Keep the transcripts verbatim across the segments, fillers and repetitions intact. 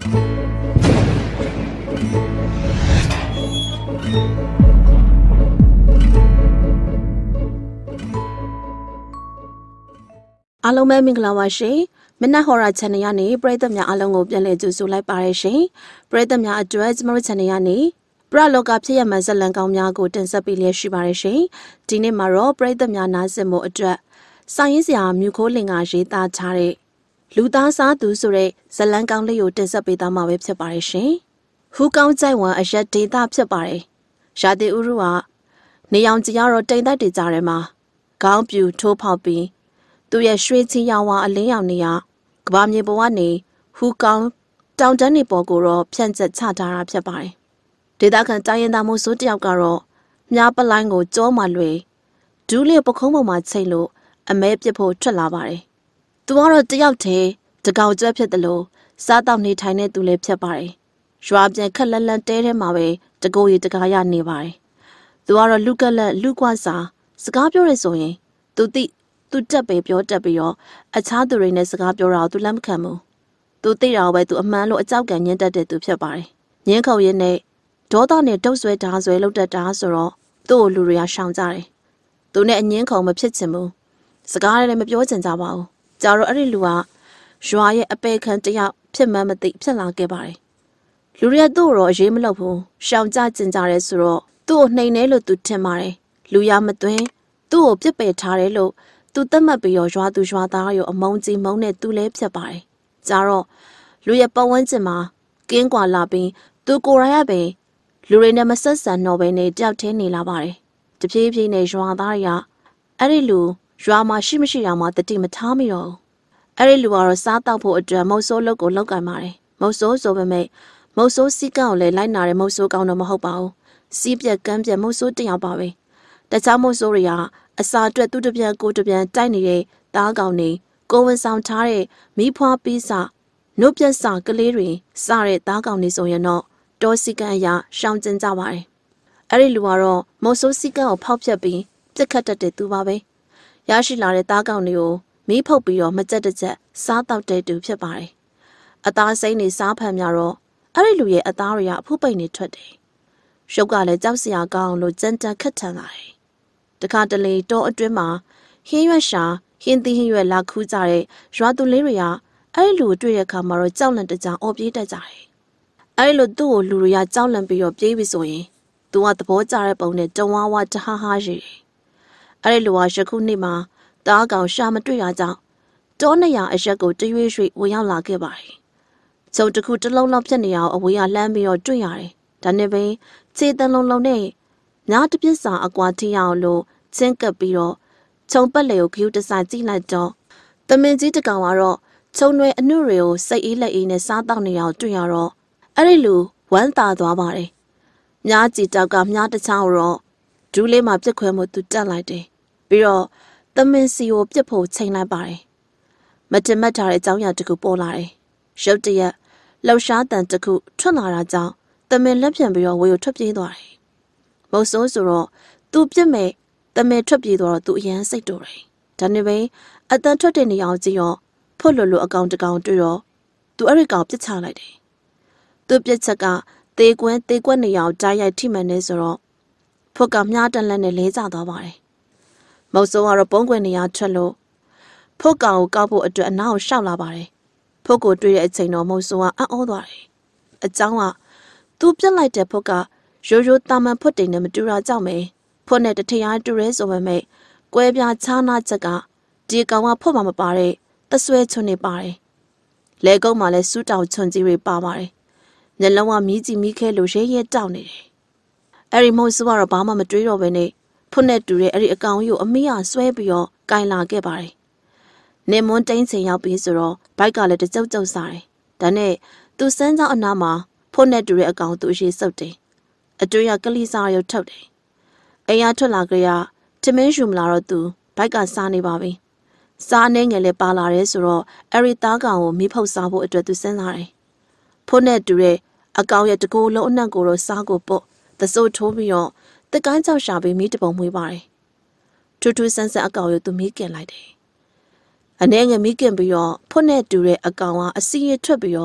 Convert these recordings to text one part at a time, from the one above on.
阿龙们明了话是，明那好热天的呀呢，不然怎么样阿龙我变来就出来巴来是，不然怎么样阿主要怎么热天的呀呢？不然老家偏也蛮是冷高面过等是比例是巴来是，今年嘛罗不然怎么样拿什么主，上一次啊没可能啊是打差的，路打啥都说的，是冷高里有等是比打马尾偏巴来是，胡高在玩而且地打偏巴来，啥的乌鲁啊，你样子要罗地打地咋的嘛？高比土炮比。都也水情要往领养你呀，个把面不完你，胡讲当真你报告了，骗子查查啊骗白，对大看当然大木数掉个了，伢不来我做嘛累，主力不空么嘛菜路，啊没别破出来白，多少只要提，这高做骗的路，啥到你台内都来骗白，说边看冷冷带的马尾，这个月这个呀你白，多少路个了路过啥，是搞表的所以，都得。都这边表这边哟，啊，差多人呢是个表绕都难看么？都对绕外都蛮路早个年代的都偏白，年口人呢，多大呢都岁大岁老的大岁咯，都路人上在嘞，都呢年口么偏什么？是个人么表真咋包？假如阿里路啊，说也一百看这样偏慢么的偏哪个白？路人多咯，人么老婆上在真咋的时候，都奶奶路都天嘛嘞，路也么对，都别白差的路。都等么不要说都说大有梦境梦呢都来撇白，假如路也不稳阵嘛，经过那边都过来那边，路人那么深深那边呢叫天你那边，这偏偏呢说大呀，阿里路说嘛是不是呀嘛的地么他们哟，阿里路啊啥到破这冇所路过路干嘛嘞，冇所做不没，冇所时间来来拿的冇所讲那么好包，西边跟边冇所这样包喂，但咱冇所谓呀。啊，啥子都这边过这边在你的打搞你，高温上差的米破比啥，那边啥个类人啥的打搞你所以呢，多时间呀上真咋玩？阿里路啊咯，冇少时间我跑偏边，即刻就得都话呗。也是拿来打搞你哦，米跑比哦，么这的这啥到这都偏白。啊，打死你啥朋友咯？阿里路也啊打呀，不被你出的。说过来就是要讲路真正可疼来。这看这里多一堆嘛，很远啥，很低很远拉苦在的，说都累了呀。哎，路对着看嘛，罗早人的讲我别的在。哎，路多路呀，早人比较别为所以，多啊的婆在的帮呢，中娃娃这哈哈是。哎，路啊是苦你嘛，大搞啥么对呀讲，多那样也是个这月水我要拿给白。从这苦这老老片的呀，我要两边要追呀的，但那边这等老老呢，哪这边上啊挂天要路。真个比咯，从不了 Q 的啥子来着？他们只是讲话咯，从内努力哦，十一来一年三到年要对呀咯，阿里路玩大多吧嘞，伢子照个伢的操咯，主力嘛别块么都挣来的，比如他们是有别破钱来吧嘞，没这没查的照样这个波来嘞，手指呀，老沙等这个穿哪来照，他们那边比如我有特别多嘞，冇所说咯，都别没。但没出别多都颜色多嘞，但那边一旦出点的样子哟，破路路讲这讲对哟，都二个别差来的，都别这个德国德国的要在一起门的时候，破个伢等人的来咋到吧嘞？冇说话了，本国的要出路，破个我搞不着，然后少了吧嘞？破个对的钱喏，冇说话按好多嘞，一讲话都别来这破个，若若他们破点的么就要找没。破那的太阳都热死我们，怪边差那这个，这个我破嘛么巴嘞，得水村的巴嘞，那个嘛嘞苏州村子里巴嘛嘞，人老话米子米开路些也找你嘞，而且某时话了巴嘛么追着问呢，破那都嘞，而且讲有阿米啊水不要该哪个巴嘞，你们真正要比说咯，白家嘞的走走啥嘞，但呢都身上那嘛，破那都嘞讲都是手的，啊对呀，个里啥要偷的。哎呀，出那个呀，这边什么来都白干三年吧呗，三年个嘞巴拉的时候，艾瑞大讲我米泡沙布一都生下来，破那对嘞，阿高也这个老那个了三个包，但是我错不哟，得赶早下边米的包没吧嘞，处处生生阿高也都米给来的，阿那个米给不哟，破那对嘞阿高啊，阿四月出不哟，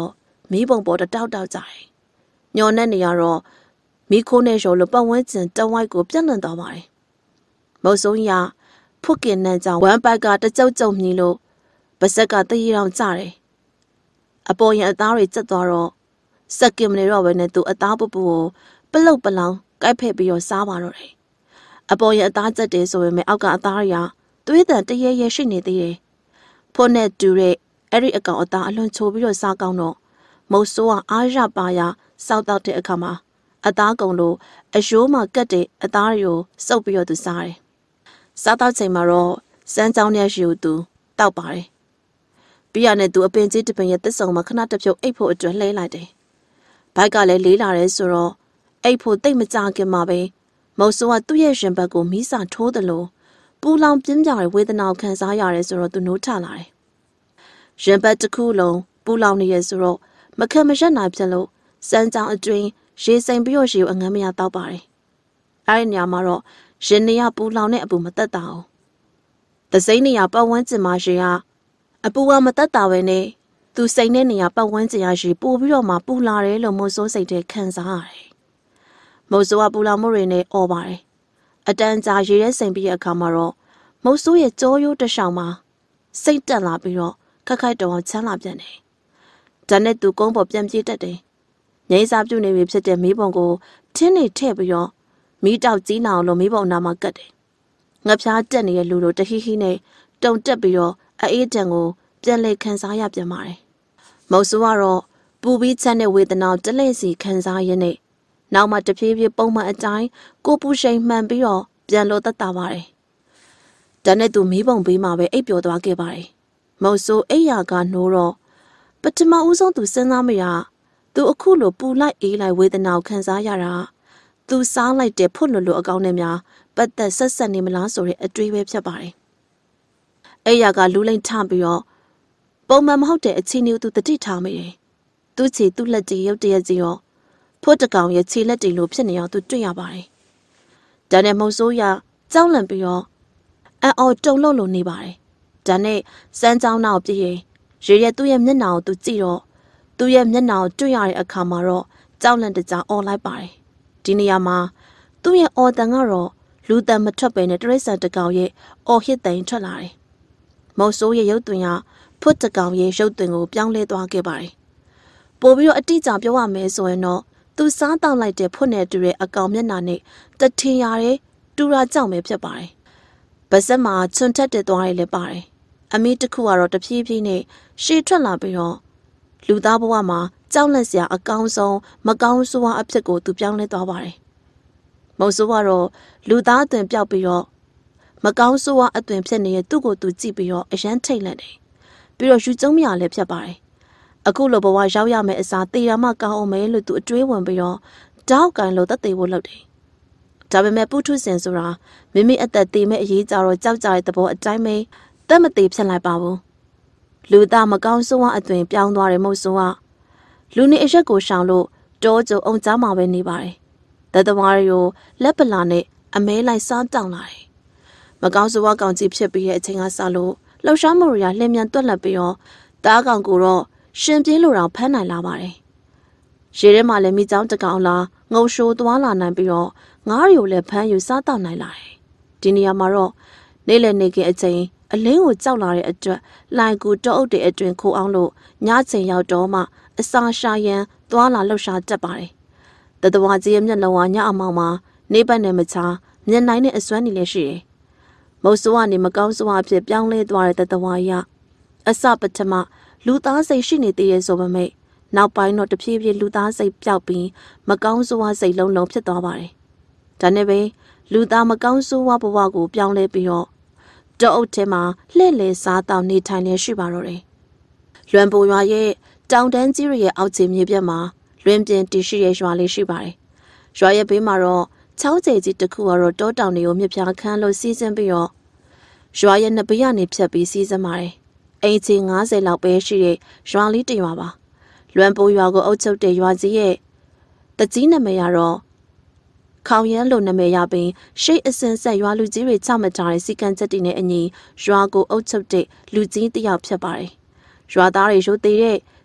မိဘုံပေါ်တောက်တောက်ကြတယ်။ညော်နဲ့နေရတော့မိခိုးနဲ့ရောလို့ပတ်ဝန်းကျင်တဝိုက်ကိုပြန့်လွင့်သွားပါတယ်။မုတ်ဆိုးရဖုတ်ကင်နဲ့ကြောင့်ဝမ်းပိုက်ကတကြုတ်ကြုံမြည်လို့ပါဇက်ကတရီတောင်ကြတယ်။အပေါ်ရင်အသားတွေကျက်သွားတော့စက်ကင်မနေတော့ဘဲနဲ့သူအသားပူပူကိုပလုတ်ပလောင်ကိုက်ဖက်ပြီးတော့စားပါတော့တယ်။အပေါ်ရင်အသားကျက်တယ်ဆိုပေမဲ့အောက်ကအသားတွေကသွေးတန်တရဲရဲရှိနေသေးတယ်။ဖို့နဲ့တူတဲ့အဲ့ဒီအကောင်အသားအလွန်ချိုပြီးတော့စားကောင်းတော့မုတ်ဆိုးကအားရပါရစောက်တော့တဲ့အခါမှာအသားကုံလို့အယိုးမှကတ်တဲ့အသားတွေကိုစုပ်ပြီးတော့သူစားတယ်။စားတော့ချိန်မှာတော့စမ်းကြောင်းနဲ့ရှူသူတောက်ပါတယ်။ပြီးရနဲ့သူအပင်ကြီးတစ်ပင်ရဲ့သစ်ဆုံမှာခဏတစ်ဖြုတ်အိတ်ဖို့အတွက်လှဲလိုက်တယ်။ဘိုက်ကလည်းလေးလာတယ်ဆိုတော့အိတ်ဖို့တိတ်မကြခင်မှာပဲမုတ်ဆိုးကသူ့ရဲ့ရင်ဘတ်ကိုမီးစာထိုးတယ်လို့ပူလောင်ပြင်းပြတဲ့ဝေဒနာကိုခံစားရတယ်ဆိုတော့သူနိုးထလာတယ်။ရင်ဘတ်တစ်ခုလုံးပူလောင်နေရဆိုတော့မခံမရက်နိုင်ဖြစ်လို့စမ်းကြောင်းအတွင်းရေစိမ်ပြီးတော့ရေကိုအငမ်းမရတောက်ပါတယ်။အဲဒီနေရာမှာတော့ရင်နေရပူလောင်တဲ့အပူမတက်တာအောင်။သစိမ်းနေရပတ်ဝန်းကျင်မှာရေကအပူကမတက်တာပဲနဲ့သူစိမ်တဲ့နေရပတ်ဝန်းကျင်ရရေပို့ပြီးတော့မှပူလာတယ်လို့မိုးစိုးစိတ်တဲ့ခံစားရတယ်။မိုးစိုးကပူလောင်မှုတွေနဲ့អော်ပါတယ်။အတန်ကြာရေရဲစိမ်ပြီးတဲ့အခါမှာတော့မိုးစိုးရဲ့ကြောရိုးတစ်ချောင်းမှာစိတ်တက်လာပြီးတော့ခက်ခိုက်တောင်ချမ်းလာပြန်တယ်။ဒါနဲ့သူကုန်းပေါ်ပြန်ပြေးတတ်တယ်။ငိမ့်စားပြုတ်နေပြီဖြစ်တဲ့မီးပုံကိုထင်းနေထည့်ပြီးတော့မီးတောက်ကြီးလာအောင်လို့မီးပုံနာမှာကတ်တယ်။ငှက်ဖျားတက်နေတဲ့လူလိုတဟိဟိနဲ့တုံတက်ပြီးတော့အေးတံကိုပြန်လဲခံစားရပြန်ပါတယ်။မုတ်ဆိုးကတော့ပူပြီးချမ်းတဲ့ဝေဒနာတလဲစီခံစားရင်းနဲ့နောက်မှတဖြည်းဖြည်းပုံမှန်အတိုင်းကိုပူရှိန်မှန်ပြီးတော့ပြန်လို့သက်သာပါတယ်။ဒါနဲ့သူမီးပုံပေးမှပဲအိပ်ပျော်သွားခဲ့ပါတယ်။မုတ်ဆိုးအိပ်ရာကနိုးတော့ပထမဦးဆုံးသူစဉ်းစားမိတာသူအခုလိုပူလိုက်အေးလိုက်ဝေဒနာကိုခံစားရတာသူစားလိုက်တဲ့ဖွတ်လွတ်လွတ်အကောင်းနဲ့များပတ်သက်ဆက်ဆက်နေမလားဆိုတဲ့အတွေးပဲဖြစ်ပါတယ်။အဲ့ရကလူလိမ့်ထပြီးတော့ပုံမှန်မဟုတ်တဲ့အခြေအနေကိုသူတတိထားမိတယ်။သူ့ချီသူ့လက်ကြီးရုပ်တရက်ကြီးရောဖွတ်တကောင်ရဲ့ခြေလက်တွေလိုဖြစ်နေအောင်သူတွေ့ရပါတယ်။ဒါနဲ့မုတ်ဆိုးရကြောက်လန့်ပြီးတော့အံ့အော်တုန်လှုပ်လို့နေပါတယ်။ဒါနဲ့စမ်းကြောင်းနောက်ပြည့်ရင်ရေရဲသူ့ရဲ့မျက်နှာကိုသူကြည့်တော့သူ့ရဲ့မျက်နှာကိုတွေ့ရတဲ့အခါမှာတော့ကြောက်လန့်တကြားអော်လိုက်ပါတယ်။ဒီနေရာမှာသူ့ရဲ့အော်တန်ကတော့လူတန်မထွက်ပဲနဲ့တရိษံတကောင်ရဲ့အော်ဟစ်တန်ထွက်လာတယ်။မုတ်ဆိုးရဲ့ရုပ်သွင်းကဖွတ်တကောင်ရဲ့ရုပ်သွင်းကိုပြောင်းလဲသွားခဲ့ပါတယ်။ပို့ပြီးတော့အတိအကျပြောရမယ်ဆိုရင်တော့သူစားတောက်လိုက်တဲ့ဖွတ်နဲ့တူတဲ့အကောင်မျက်နှာနဲ့တထင်ရတဲ့တူရာကြောင့်ပဲဖြစ်ပါတယ်။ဗစက်မှာချွန်ထက်တဲ့သွားရည်လည်းပါတယ်။အမီးတစ်ခုကတော့တဖြည်းဖြည်းနဲ့ရှေ့ထွက်လာပြီးတော့လူသားဘဝမှာကြောက်လန့်စရာအကောင်းဆုံးမကောင်းဆိုးဝါးအဖြစ်ကိုသူပြောင်းလဲသွားပါတယ်။မုတ်ဆိုးကတော့လူသားအသွင်ပြောက်ပြီးတော့မကောင်းဆိုးဝါးအသွင်ဖြစ်နေတဲ့သူ့ကိုသူကြည့်ပြီးတော့အရန်ထိတ်လန့်တယ်။ပြီးတော့ယူကျုံမရလည်းဖြစ်ပါတယ်။အခုလိုဘဝရောက်ရမယ့်အစားတေရာမကောင်းအောင်မဲလို့သူအတွေးဝင်ပြီးတော့တောက်ကန်လို့တတ်သေးဖို့လုပ်တယ်။ဒါပေမဲ့ပုထုဇဉ်ဆိုတာမိမိအသက်သေးမဲ့အရေးကြတော့ကြောက်ကြတဲ့သဘောအတိုင်းပဲတတ်မသေးဖြစ်လိုက်ပါဘူး။လူသားမကောင်းဆိုးဝါးအသွင်ပြောင်းသွားတဲ့မုတ်ဆိုးကလူနေအရက်ကိုရှောင်လို့တောကျုံအောင်ကြားမှာပဲနေပါတယ်။တသမားတွေကိုလက်ပလာနဲ့အမဲလိုက်စားတောင်းလာတယ်။မကောင်းဆိုးဝါးကောင်ကြီးဖြစ်ပြီးတဲ့အချိန်ကစလို့လှောက်ရှားမှုတွေကလျင်မြန်တွက်လက်ပြီးတော့တားကောင်ကိုတော့ရှင်ပြေးလို့တော့ဖမ်းနိုင်လာပါတယ်။ရေထဲမှာလည်းမိချောင်းတကောင်လားငုံရှိုးသွားလာနိုင်ပြီးတော့ငါးတွေကိုလည်းဖမ်းယူစားတောက်နိုင်လာတယ်။ဒီနေရာမှာတော့နေလည်နေခင်အချိန်အလင်းကိုကြောက်လာတဲ့အတွက်လိုင်ကူတောအုပ်တွေအတွင်ခိုးအောင်လို့ညချိန်ရောက်တော့မှအစာရှာရန်သွားလာလှုပ်ရှားတတ်ပါတယ်။တတဝါကြီးရဲ့မျက်လုံးကညအမောင်မှာနေပတ်နဲ့မချာမျက်နှိုင်းနဲ့အစွမ်းနေလည်းရှိတယ်။မုတ်ဆိုးကနေမကောင်းဆိုးအဖြစ်ပြောင်းလဲသွားတဲ့တတဝါရအစပထမလူသားစိတ်ရှိနေသေးရဲ့ဆိုပေမဲ့နောက်ပိုင်းတော့တဖြည်းဖြည်းလူသားစိတ်ပျောက်ပြီးမကောင်းဆိုးဝါးစိတ်လုံးလုံးဖြစ်သွားပါတယ်။ဒါနဲ့ပဲလူသားမကောင်းဆိုးဝါးဘဝကိုပြောင်းလဲပြီးတော့တောအုပ်ထဲမှာလှည့်လည်စားတောင်းနေထိုင်နေရှိပါတော့တယ်။လွန်ပူရွာရဲ့တောင်တန်းကြီးရဲ့အောက်ခြေမြေပြက်မှာလွင်ပြင်တည်ရှိရဲ့ရွာလေးရှိပါတယ်။ရွာရဲ့ဘေးမှာတော့ချောင်းကျဲကြီးတစ်ခုကတော့တောတောင်တွေကိုမြစ်ဖြာခန်းလို့စီးစင်းပြီးတော့ရွာရဲ့နှစ်ဘေးကနေဖြတ်ပြီးစီးစင်းပါတယ်။အိမ်ချီငါးဆယ်လောက်ပဲရှိတဲ့ရွာလေးတစ်ရွာပါ။လွန်ပူရွာကိုအုပ်ချုပ်တဲ့ရွာကြီးရဲ့တကြီးနာမည်ကတော့ခေါင်ရမ်းလိုနာမည်ရပြီးရှေ့အစင်ဆက်ရွာလူကြီးတွေချမှတ်ထားတဲ့စီကံချက်တွေနဲ့အညီရွာကိုအုပ်ချုပ်တဲ့လူကြီးတစ်ယောက်ဖြစ်ပါတယ်။ရွာသားတွေရိုသေတဲ့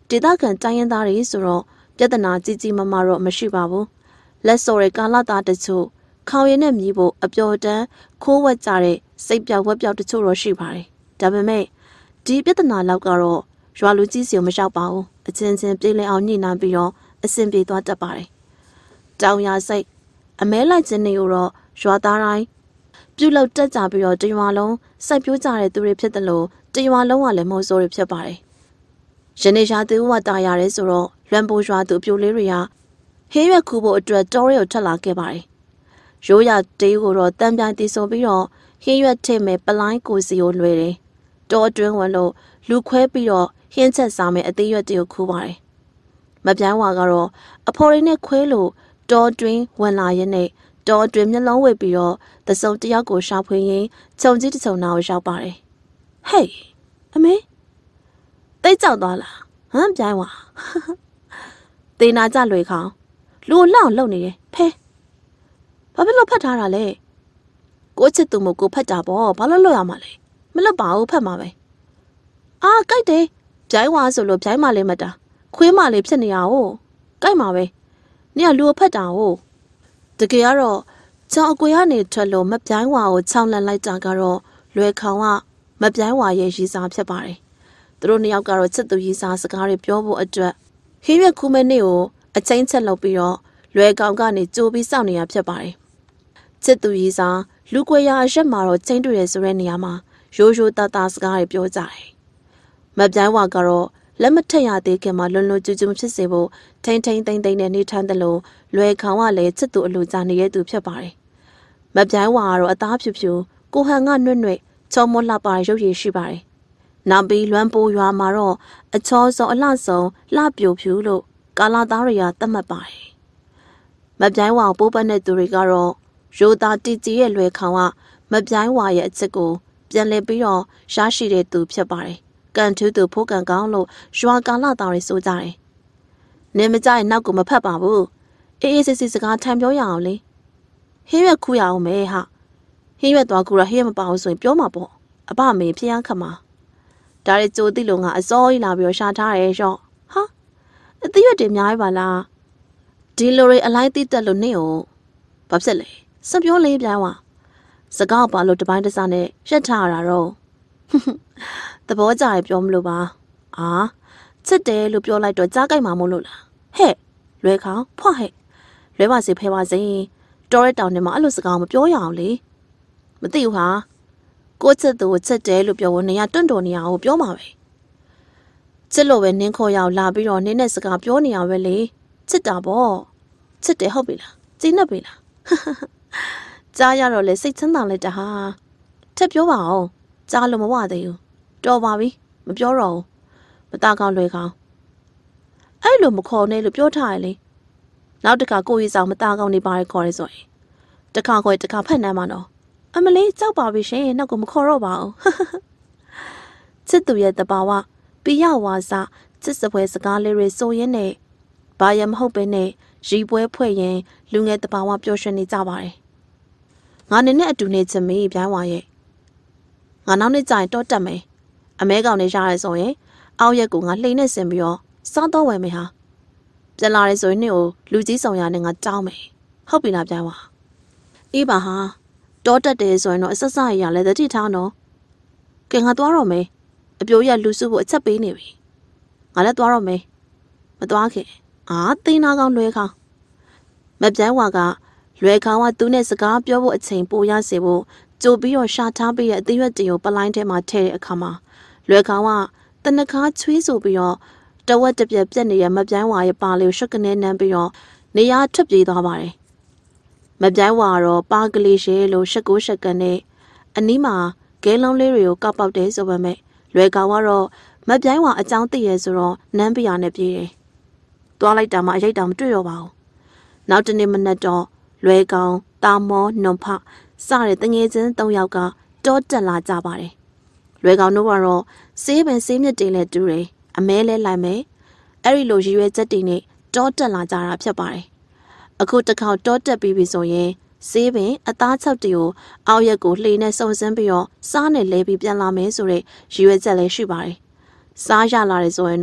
ဒေသခံတိုင်းရင်းသားတွေဆိုတော့ပြဿနာကြီးကြီးမားမားတော့မရှိပါဘူးလက်စော်တဲ့ကာလသားတချို့ခေါင်ရည်နဲ့မြည်ဖို့အပျော်တန်းခိုးဝက်ကြတဲ့စိတ်ပြောက်ဝက်ပြောက်တချို့တော့ရှိပါတယ်ဒါပေမဲ့ဒီပြဿနာလောက်ကတော့ရွာလူကြီးစီကိုမလျှောက်ပါဘူးအချင်းချင်းပြေးလည်အောင်ညှိနှိုင်းပြီးတော့အဆင်ပြေသွားတတ်ပါတယ်တောင်ရစိတ်အမဲလိုက်ခြင်းတွေကိုတော့ရွာသားတိုင်းပြုတ်လောက်တက်ကြပြီးတော့တရွာလုံးစိုက်ပျိုးကြတဲ့သူတွေဖြစ်တယ်လို့တရွာလုံးကလည်းမဟုတ်ဆိုးတွေဖြစ်ပါတယ်ယနေ့ရာသူဝတ်တာရတယ်ဆိုတော့လွန်ပိုရွာသူအပြိုလေးတွေကဟင်းရွက်ခူဖို့အတွက်တောရဲကိုထွက်လာခဲ့ပါတယ်ရိုးရတေးကိုတော့တန်ပြိုင်တီဆိုပြီးတော့ဟင်းရွက်ထိမဲ့ပလိုင်းကိုစီကိုလွှဲတယ်တောအတွင်းဝင်လို့လူခွဲပြီးတော့ဟင်းချက်စားမယ်အသေးရွက်တွေကိုခူးပါတယ်မပြိုင်းဝါကတော့အဖော်ရင်းနဲ့ခွဲလို့တောတွင်းဝင်လာရင်းနဲ့တောတွင်းမျက်လုံးဝစ်ပြီးတော့သစုံတယောက်ကိုရှာဖွေရင်းခြုံကြီးတစ်စုံနာကိုရောက်ပါတယ်ဟေးအမေတိတ်ကြောက်သွားလားဟမ်ပြိုင်းဝါတေနာကြလွေခေါင်လူလောက်လုံနေတယ်ဖဲဘာဖြစ်လို့ဖတ်ထားတာလဲကိုချစ်သူမကိုဖတ်တာပေါ့ဘာလို့လွတ်ရမှာလဲမလွတ်ပါဘူးဖတ်မှာပဲအာကြိုက်တယ်ပြိုင်းဝါဆိုလို့ပြိုင်းမလေးမတာခွေးမလေးဖြစ်နေရအောင်ကြိုက်မှာပဲနင်ကလူဖတ်တာဟုတ်တကယ်ကတော့ချောင်းအကွေကနေထွက်လို့မပြိုင်းဝါကိုချောင်းလန့်လိုက်တာကတော့လွယ်ခေါင်ကမပြိုင်းဝါရဲ့ရီစာဖြစ်ပါတယ်သူတို့နှစ်ယောက်ကတော့ချစ်သူရီစာစကားတွေပြောဖို့အတွက်ဟင်းရွက်ခူးမဲနေ့ကိုအချင်းချက်လုပ်ပြီးတော့လွယ်ကောင်ကနေကြိုးပြီးစောင့်နေရဖြစ်ပါတယ်ချစ်သူရီစာလူကွေရအရက်မှာတော့ချင်းတွေ့ရဆိုတဲ့နေရာမှာရိုးရိုးသားသားစကားတွေပြောကြတယ်မပြိုင်းဝါကတော့လက်မထက်ရသေးခင်မှာလွန်လွန်ကျူးကျူးဖြစ်စေဖို့ထိန်ထိန်သိမ့်သိမ့်နဲ့နေထိုင်တယ်လို့လွယ်ခေါင်ကလည်းချစ်သူအလိုချနေတဲ့သူဖြစ်ပါတယ်မပြိုင်းဝါကတော့အသားဖြူဖြူကိုဟန်ကနွဲ့နွဲ့ချောမောလှပရုပ်ရည်ရှိပါတယ်နောက်ပြီးလွမ်းပိုးရွာမှာတော့အချောဆုံးအလှဆုံးလှပြိုဖြူလို့ကာလာသားတွေကသတ်မှတ်ပါတယ်မပြိုင်းဝါပိုးပတ်တဲ့သူတွေကတော့ရိုးသားတီတီရဲ့လွယ်ခေါင်ကမပြိုင်းဝါရဲ့အချစ်ကိုပြန်လည်ပြီးတော့ရရှိတဲ့သူဖြစ်ပါတယ်ကန်ထူးသူဖိုးကန်ကောင်းလို့ရွာကာလာသားတွေဆိုကြတယ်နင်မကြရင်နောက်ကိုမဖတ်ပါဘူးအေးအေးစစ်စစ်စကားထိုင်ပြောရအောင်လေဟင်းရွက်ခူးရအောင်မဲဟာဟင်းရွက်သွားခူးရဟင်းရွက်မပါဘူးဆိုရင်ပြောမှာပေါ့အဘမေဖျားခတ်မှာဒါရီကြိုသိလို့ငါအစောကြီးလာပြီးတော့ရှာထားရဲရော့ဟာအသရွက်တွေအများကြီးပါလားဒီလိုတွေအလိုက်တိတက်လို့နေအောင်ဘာဖြစ်လဲစပြောလေးပြိုင်းဝါစကားပါလို့တပိုင်းတစားနဲ့ရက်ထားရတာတော့သဘောကျရပြောမလို့ပါအာချစ်တယ်လို့ပြောလိုက်တော့ကြားကြိုက်မှာမို့လို့လားဟဲ့လွယ်ခေါင်ဖွားဟဲ့လွဲပါစေဖဲပါစေတော်တဲ့တောင်ထဲမှာအဲ့လိုစကားမပြောရအောင်လေမသိဘူးဟာကိုချစ်သူကိုချစ်တယ်လို့ပြောဖို့နေရတွန့်တော်နေရအောင်ပြောမှာပဲချစ်လို့ပဲနင်းခေါ်ရအောင်လာပြီးတော့နင်းနဲ့စကားပြောနေရပဲလေချစ်တာပေါ့ချစ်တယ်ဟုတ်ပြီလားကျင်းနေပြီလားကြားရတော့လေစိတ်ချမ်းသာလိုက်တာဟာထပ်ပြောပါအောင်ကြားလို့မဝသေးဘူးတော်ပါပြီမပြောတော့ဘူးမตาကောင်းလွယ်ကောင်းအဲ့လိုမခေါ်နဲ့လို့ပြောထားရလေနောက်တစ်ခါကိုကြီးဆောင်မตาကောင်းနေပါရခေါ်ရဲဆိုရင်တစ်ခါခေါ်တစ်ခါဖက်နှမ်းမှာတော့အမလေးကြောက်ပါပြီရှင်နောက်ကမခေါ်တော့ပါဘူးချစ်သူရဲ့တဘာဝပြရဝါစာချစ်စပွဲစကားလေးတွေဆိုရင်းနဲ့ဘာရမဟုတ်ပဲနဲ့ရီပွဲဖွဲ့ရင်လူငယ်တဘာဝပျော်ရွှင်နေကြပါတယ်ငါနဲ့နဲ့အတူနေချင်မေးပြိုင်းဝါရဲ့ငါနောက်နေ့ကျရင်တော့တက်မယ်အမဲကောင်နေရရဲဆိုရင်အောက်ရက်ကိုငါလှိမ့်နဲ့ဆင်ပြီးတော့စားတော့ဝယ်မယ်ဟာပြန်လာရဲဆိုရင်နေ့ကိုလူကြီးဆောင်ရနဲ့ငါတောင်းမယ်ဟုတ်ပြီလားပြိုင်းဝါအေးပါဟာတောတက်တယ်ဆိုရင်တော့အဆက်ဆက်ရရလဲတတိထားနော်ကဲငါသွားတော့မယ်အပြိုးရလူစုဖို့အချက်ပေးနေပြီငါလည်းသွားတော့မယ်မသွားခင်အာသိနာကောင်လွဲခေါင်မပြိုင်းဝါကလွဲခေါင်ကသူနဲ့စကားပြောဖို့အချိန်ပိုရစေဖို့ကြိုပြီးတော့ရှာထားပြီးတဲ့အသေးရွက်တင်ကိုပလိုင်းထဲမှာထည့်တဲ့အခါမှာလွယ်ခေါင်ကတနခါချွေးဆိုပြီးတော့တဝက်တပြက်ပြက်နေတဲ့မပြိုင်းဝါရဲ့ပါလေးကိုရှုပ်ကနေနမ်းပြီးတော့နေရာထွက်ပြေးသွားပါတယ်မပြိုင်းဝါကတော့ပါကလေးရှဲလို့ရှက်ကိုရှက်ကန်နဲ့အနီးမှာဂဲလုံးလေးတွေကိုကောက်ပေါက်တယ်ဆိုပေမဲ့လွယ်ကောင်ကတော့မပြိုင်းဝါအကြောင်းသိရဲဆိုတော့နမ်းပြရနဲ့ပြေးတယ်သွားလိုက်တာမှအရိတ်တောင်မတွေ့တော့ပါဘူးနောက်တနေ့မနက်တော့လွယ်ကောင်တာမောနုံဖစတဲ့တငယ်ချင်း၃ယောက်ကတောတက်လာကြပါတယ်လွယ်ကောင်တို့ကတော့ဆေးပင်ဆေးမြစ်တွေနဲ့တူတယ်အမဲလဲလိုက်မယ်အဲ့ဒီလိုရည်ရွယ်ချက်တွေနဲ့တောတက်လာကြတာဖြစ်ပါတယ်အခုတစ်ခေါက်တောတက်ပြီးပြီဆိုရင်ဆေးပင်အသားချက်တွေကိုအောက်ရက်ကိုလှေနဲ့စုံစမ်းပြီးတော့စားနဲ့လဲပြီးပြန်လာမယ်ဆိုတဲ့ရည်ရွယ်ချက်လည်းရှိပါတယ်စားရလာတယ်ဆိုရင်တော့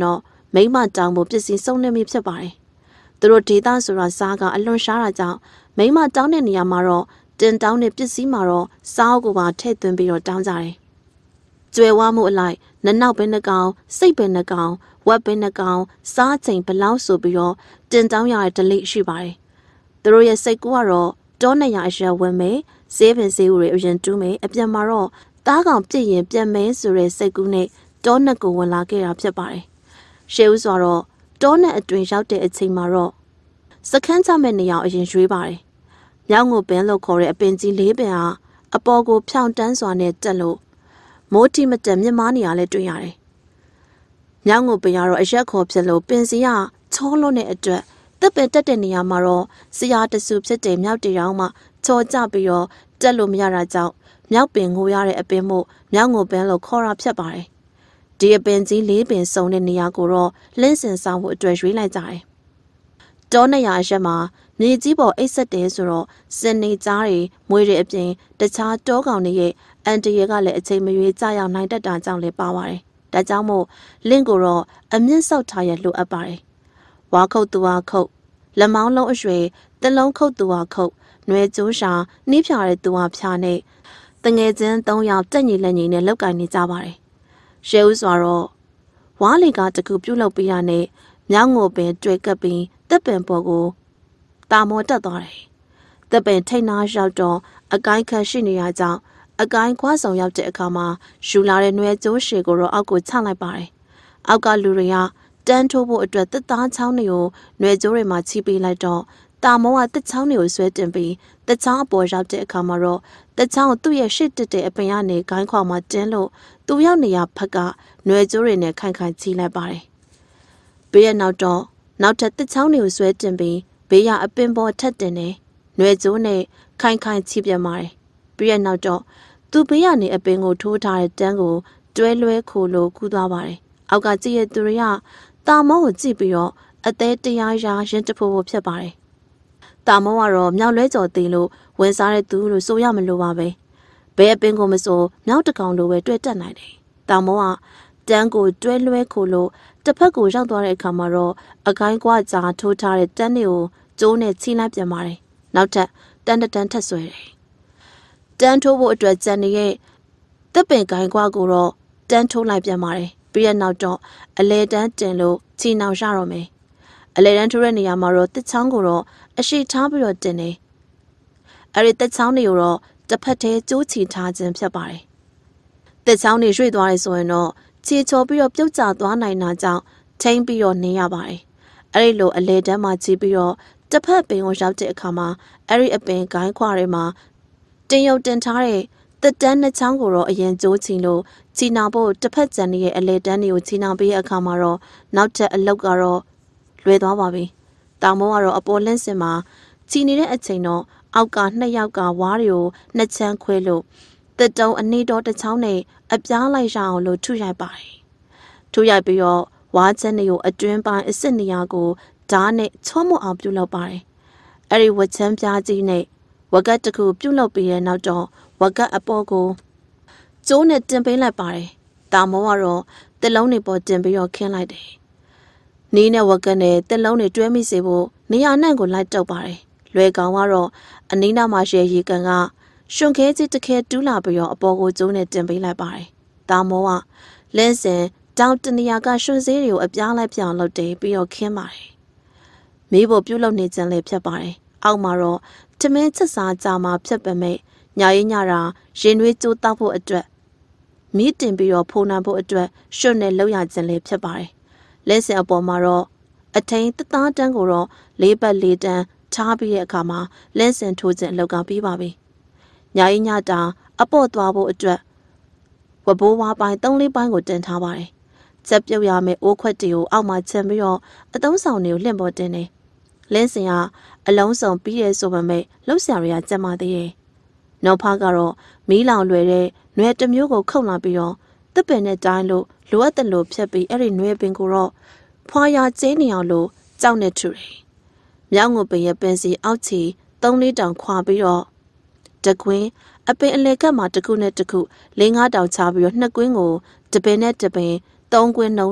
မိမတောင်ဖို့ပစ္စည်းစုံနေမိဖြစ်ပါတယ်။သူတို့ဒေသဆိုတာစားကအလွန်ရှားတာကြောင့်မိမတောင်းတဲ့နေရာမှာတော့တင်တောင်းတဲ့ပစ္စည်းမှာတော့စားအုပ်ကိုပါထည့်သွင်းပြီးတော့တောင်းကြတယ်။ကျွဲဝါမှုအလိုက်နနောက်ပင်နှကောင်စိတ်ပင်နှကောင်ဝက်ပင်နှကောင်စားချိန်ဘလောက်ဆိုပြီးတော့တင်တောင်းရတဲ့ဒလိရှိပါတယ်။သူတို့ရဲ့စိတ်ကူးကတော့တောနေရအရွယ်ဝင်မယ်ဈေးပင်ဈေးဥတွေအရင်တူးမယ်အပြန်မှာတော့တားကောင်ပြည့်ရင်ပြန်မဲဆိုတဲ့စိတ်ကူးနဲ့တောနက်ကိုဝင်လာခဲ့တာဖြစ်ပါတယ်။ရှေးဦးဆိုတော့တောနက်အတွင်ရောက်တဲ့အချိန်မှာတော့စခန်းချမဲ့နေရာအရင်ရွေးပါတယ်။မြောက်ငုတ်ပင်လို့ခေါ်တဲ့အပင်ကြီးလေးပင်ဟာအပေါ်ကိုဖြောင်းတန်းစွာနဲ့တက်လို့မိုးတိမတက်မြင့်မားနေရလဲတွေ့ရတယ်။မြောက်ငုတ်ပင်ကတော့အရက်ခေါ်ဖြစ်လို့ပင်စီကချောလွန်းတဲ့အတွက်တက်ပင်တက်တဲ့နေရာမှာတော့ဆရာတဆူဖြစ်တဲ့မြောက်တီတောင်မှချောကျပြီးတော့တက်လို့မရတာကြောင့်မြောက်ပင်ငိုရတဲ့အပင်မို့မြောက်ငုတ်ပင်လို့ခေါ်တာဖြစ်ပါတယ်။ဒီအပင်ကြီးလေးပင်စုံတဲ့နေရာကိုတော့လင်းစင်ဆောင်ဖို့အတွက်ရွေးလိုက်ကြတယ်။တောနေရအရက်မှာမြေကြီးပေါ်အိတ်ဆက်တယ်ဆိုတော့စင်နေကြားတွေမွေးတွေအပြင်တခြားတောကောင်တွေရဲ့အန်တရကလည်းအချိန်မရွေးကြာရောက်နိုင်တတ်တာကြောင့်လည်းပါပါတယ်။ဒါကြောင့်မို့လင့်ကိုတော့အမြင့်ဆောက်ထားရလိုအပ်ပါတယ်။ဝါခုတ်သူဝါခုတ်လက်မောင်းလုံးအရွယ်တလုံးခုတ်သူဝါခုတ်နွယ်ကျိုးရှာနှီးဖြာတဲ့သူဝါဖြာနဲ့တငယ်ချင်းသုံးယောက်တက်ညီလက်ညီနဲ့လောက်ကင်နေကြပါတယ်။ရှဲဦးဆိုတော့ဝါလီကတကူပြုတ်လောက်ပေးရနဲ့မြောင်းငိုပင်တွေ့ကပ်ပြီးတက်ပင်ပေါ်ကိုတာမောတက်သွားတယ်။တက်ပင်ထိတ်နာရောက်တော့အကိုင်းခန့်ရှိနေရကြောင်းအကိုင်းခွားဆောင်ရောက်တဲ့အခါမှာယူလာတဲ့နွယ်ကျိုးရှည်ကိုတော့အောက်ကိုချလိုက်ပါတယ်။အောက်ကလူတွေကတန်းထိုးဖို့အတွက်တက်သားချောင်းတွေကိုနွယ်ကျိုးတွေမှာချီပေးလိုက်တော့တာမောကတက်ချောင်းတွေကိုဆွဲတင်ပြီးတက်ချောင်းအပေါ်ရောက်တဲ့အခါမှာတော့တက်ချောင်းကိုသူ့ရဲ့ရှစ်တက်တဲ့အပင်ကနေဂိုင်းခွာမှာတင်းလို့သူရောက်နေရဖက်ကနွယ်ကျိုးတွေနဲ့ခိုင်ခိုင်ချီလိုက်ပါတယ်။ဘေးရနောက်တော့နောက်ထပ်တက်ချောင်းတွေကိုဆွဲတင်ပြီးဘေးရအပင်ပေါ်ထက်တင်နေနွယ်ကျိုးနဲ့ခိုင်ခိုင်ချီပြန်ပါတယ်။ပြီးရနောက်တော့သူဘေးရနေအပင်ကိုထိုးထားတဲ့တန်းကိုတွဲလွဲခိုလို့ကူးသွားပါတယ်။အောက်ကကြည့်ရသူတွေကတာမောကိုကြည့်ပြီးတော့အသေးတရားရာရင်တဖို့ဖို့ဖြစ်ပါတယ်။တာမောကတော့မြောက်လွဲကြော်သေးလို့ဝင်စားတဲ့သူလို့ဆိုရမလို့ပါပဲ။ဘဲအပင်ကိုမစိုးမြောက်တကောင်လိုပဲတွေ့တက်နိုင်တယ်။တာမောကတန်းကိုတွဲလွဲခိုလို့တစ်ဖက်ကိုရောက်သွားတဲ့အခါမှာတော့အကိုင်းကွာကြားထိုးထားတဲ့တန်းတွေကိုကျိုးနဲ့ချီလိုက်ပြန်ပါတယ်။နောက်ထပ်တန်းတန်းထက်ဆွဲတယ်။တန်းထိုးဖို့အတွက်ကြံနေတဲ့တပ်ပင်ကိုင်းကွာကိုတော့တန်းထိုးလိုက်ပြန်ပါတယ်။ပြီးရနောက်တော့အလဲတန်းတင်လို့ချီနှောင်ရတော့မယ်။အလဲတန်းထိုးတဲ့နေရာမှာတော့တစ်ချောင်းကိုတော့အရှိထားပြီးတော့တင်တယ်။အဲဒီတစ်ချောင်းတွေကိုတော့တစ်ဖက်တည်းကျိုးချီထားခြင်းဖြစ်ပါတယ်။တစ်ချောင်းတွေရွှေ့သွားတယ်ဆိုရင်တော့ချီချော်ပြီးတော့ပြုတ်ကျသွားနိုင်တာကြောင့်ထိမ့်ပြီးတော့နေရပါတယ်။အဲဒီလိုအလဲတန်းမှာချီပြီးတော့တစ်ဖက်ပင်ကိုရောက်တဲ့အခါမှာအဲဒီအပင်ကိုင်းခွာတွေမှာတင်ရုပ်တင်ထားတဲ့တက်တန်းနှစ်ချောင်းကိုတော့အရင်ကျိုးချီလို့ချီနာဖို့တစ်ဖက်ကျန်ရဲ့အလဲတန်းတွေကိုချီနာပေးတဲ့အခါမှာတော့နောက်ထပ်အလုတ်ကတော့လွယ်သွားပါပြီ။တာမောကတော့အပေါ်လင်းစင်မှာချီနေတဲ့အချိန်တော့အောက်ကနှစ်ယောက်ကဝါးတွေကိုနှစ်ချမ်းခွဲလို့တက်တုံးအနီးတော်တစ်ချောင်းနဲ့အပြားလိုက်ရအောင်လို့ထုရိုက်ပါတယ်။ထုရိုက်ပြီးတော့ဝါးချမ်းတွေကိုအတွင်းပိုင်းအစ်စ်နေရာကိုဓာတ်နဲ့ချောမအောင်ပြုတ်လောက်ပါတယ်။အဲဒီဝချမ်းပြားကြီးနဲ့ဝကတ်တစ်ခုပြုတ်လောက်ပြီးတဲ့နောက်တော့ဝကတ်အပေါ်ကိုကျိုးနဲ့တင်ပေးလိုက်ပါတယ်။တာမောကတော့တက်လုံးတွေပေါ်တင်ပြီးတော့ခင်းလိုက်တယ်။နီးနဲ့ဝကတ်နဲ့တက်လုံးတွေတွဲမိစေဖို့နေရာနှံ့ကိုလိုက်တောက်ပါတယ်။လွယ်ကောင်ကတော့အနီးနားမှာရှယ်ရီကန်ကရွှန်ခဲကြီးတစ်ခဲတူးလာပြီးတော့အပေါ်ကိုကျိုးနဲ့တင်ပေးလိုက်ပါတယ်။တာမောကလင်းစင်တောင်တနေရာကရွှန်စေးတွေကိုအပြားလိုက်ပြောင်းလုပ်တယ်ပြီးတော့ခင်းပါတယ်။မီးဖို့ပြုတ်လုပ်နေခြင်းလည်းဖြစ်ပါတယ်။အောက်မှာတော့တမင်းချက်စားကြမှာဖြစ်ပေမဲ့ညာရင်ညတာရင်နွေးကျိုးတောက်ဖို့အတွက်မီးတင်ပြီးတော့ဖုန်နံဖို့အတွက်ရွှတ်နဲ့လောက်ရခြင်းလည်းဖြစ်ပါတယ်။လက်စင်အပေါ်မှာတော့အထိန်တသားတန်းကိုတော့လေးပတ်လေးတန်းထားပြီးတဲ့အခါမှာလက်စင်ထိုးခြင်းအလောက်ကပြီးပါပြီ။ညာရင်ညတာအပေါ့သွားဖို့အတွက်ဝဘိုးဝါပိုင်းသုံးလေးပိုင်းကိုတင်ထားပါတယ်။ချက်ပြုတ်ရမယ့်အိုးခွက်တွေကိုအောက်မှာချင်ပြီးတော့အသုံးဆောင်တွေကိုလှင့်ပေါ်တင်တယ်။လင်းစင်ကအလုံးစုံပြီးရဲဆိုပေမဲ့လှုပ်ရှားရရကြက်မသေးရဲ့။နောက်ဖားကတော့မီးလောင်လွယ်တဲ့နွယ်တစ်မျိုးကိုခုတ်လာပြီးတော့တစ်ပင်နဲ့တိုင်းလို့လိုအပ်တယ်လို့ဖြတ်ပြီးအဲ့ဒီနွယ်ပင်ကိုတော့ဖွာရကျင်းနေအောင်လို့ကြောက်နေထူတယ်။မြောက်ငုတ်ပင်ရဲ့ပင်စီအောက်ချီသုံးလေးတောင်ခွာပြီးတော့တကွင်းအပင်အလေကတ်မှာတစ်ခုနဲ့တစ်ခုလေးငါးတောင်ချပြီးတော့နှစ်ကွင်းကိုတပင်နဲ့တပင်သုံးကွင်းနှုံးနဲ့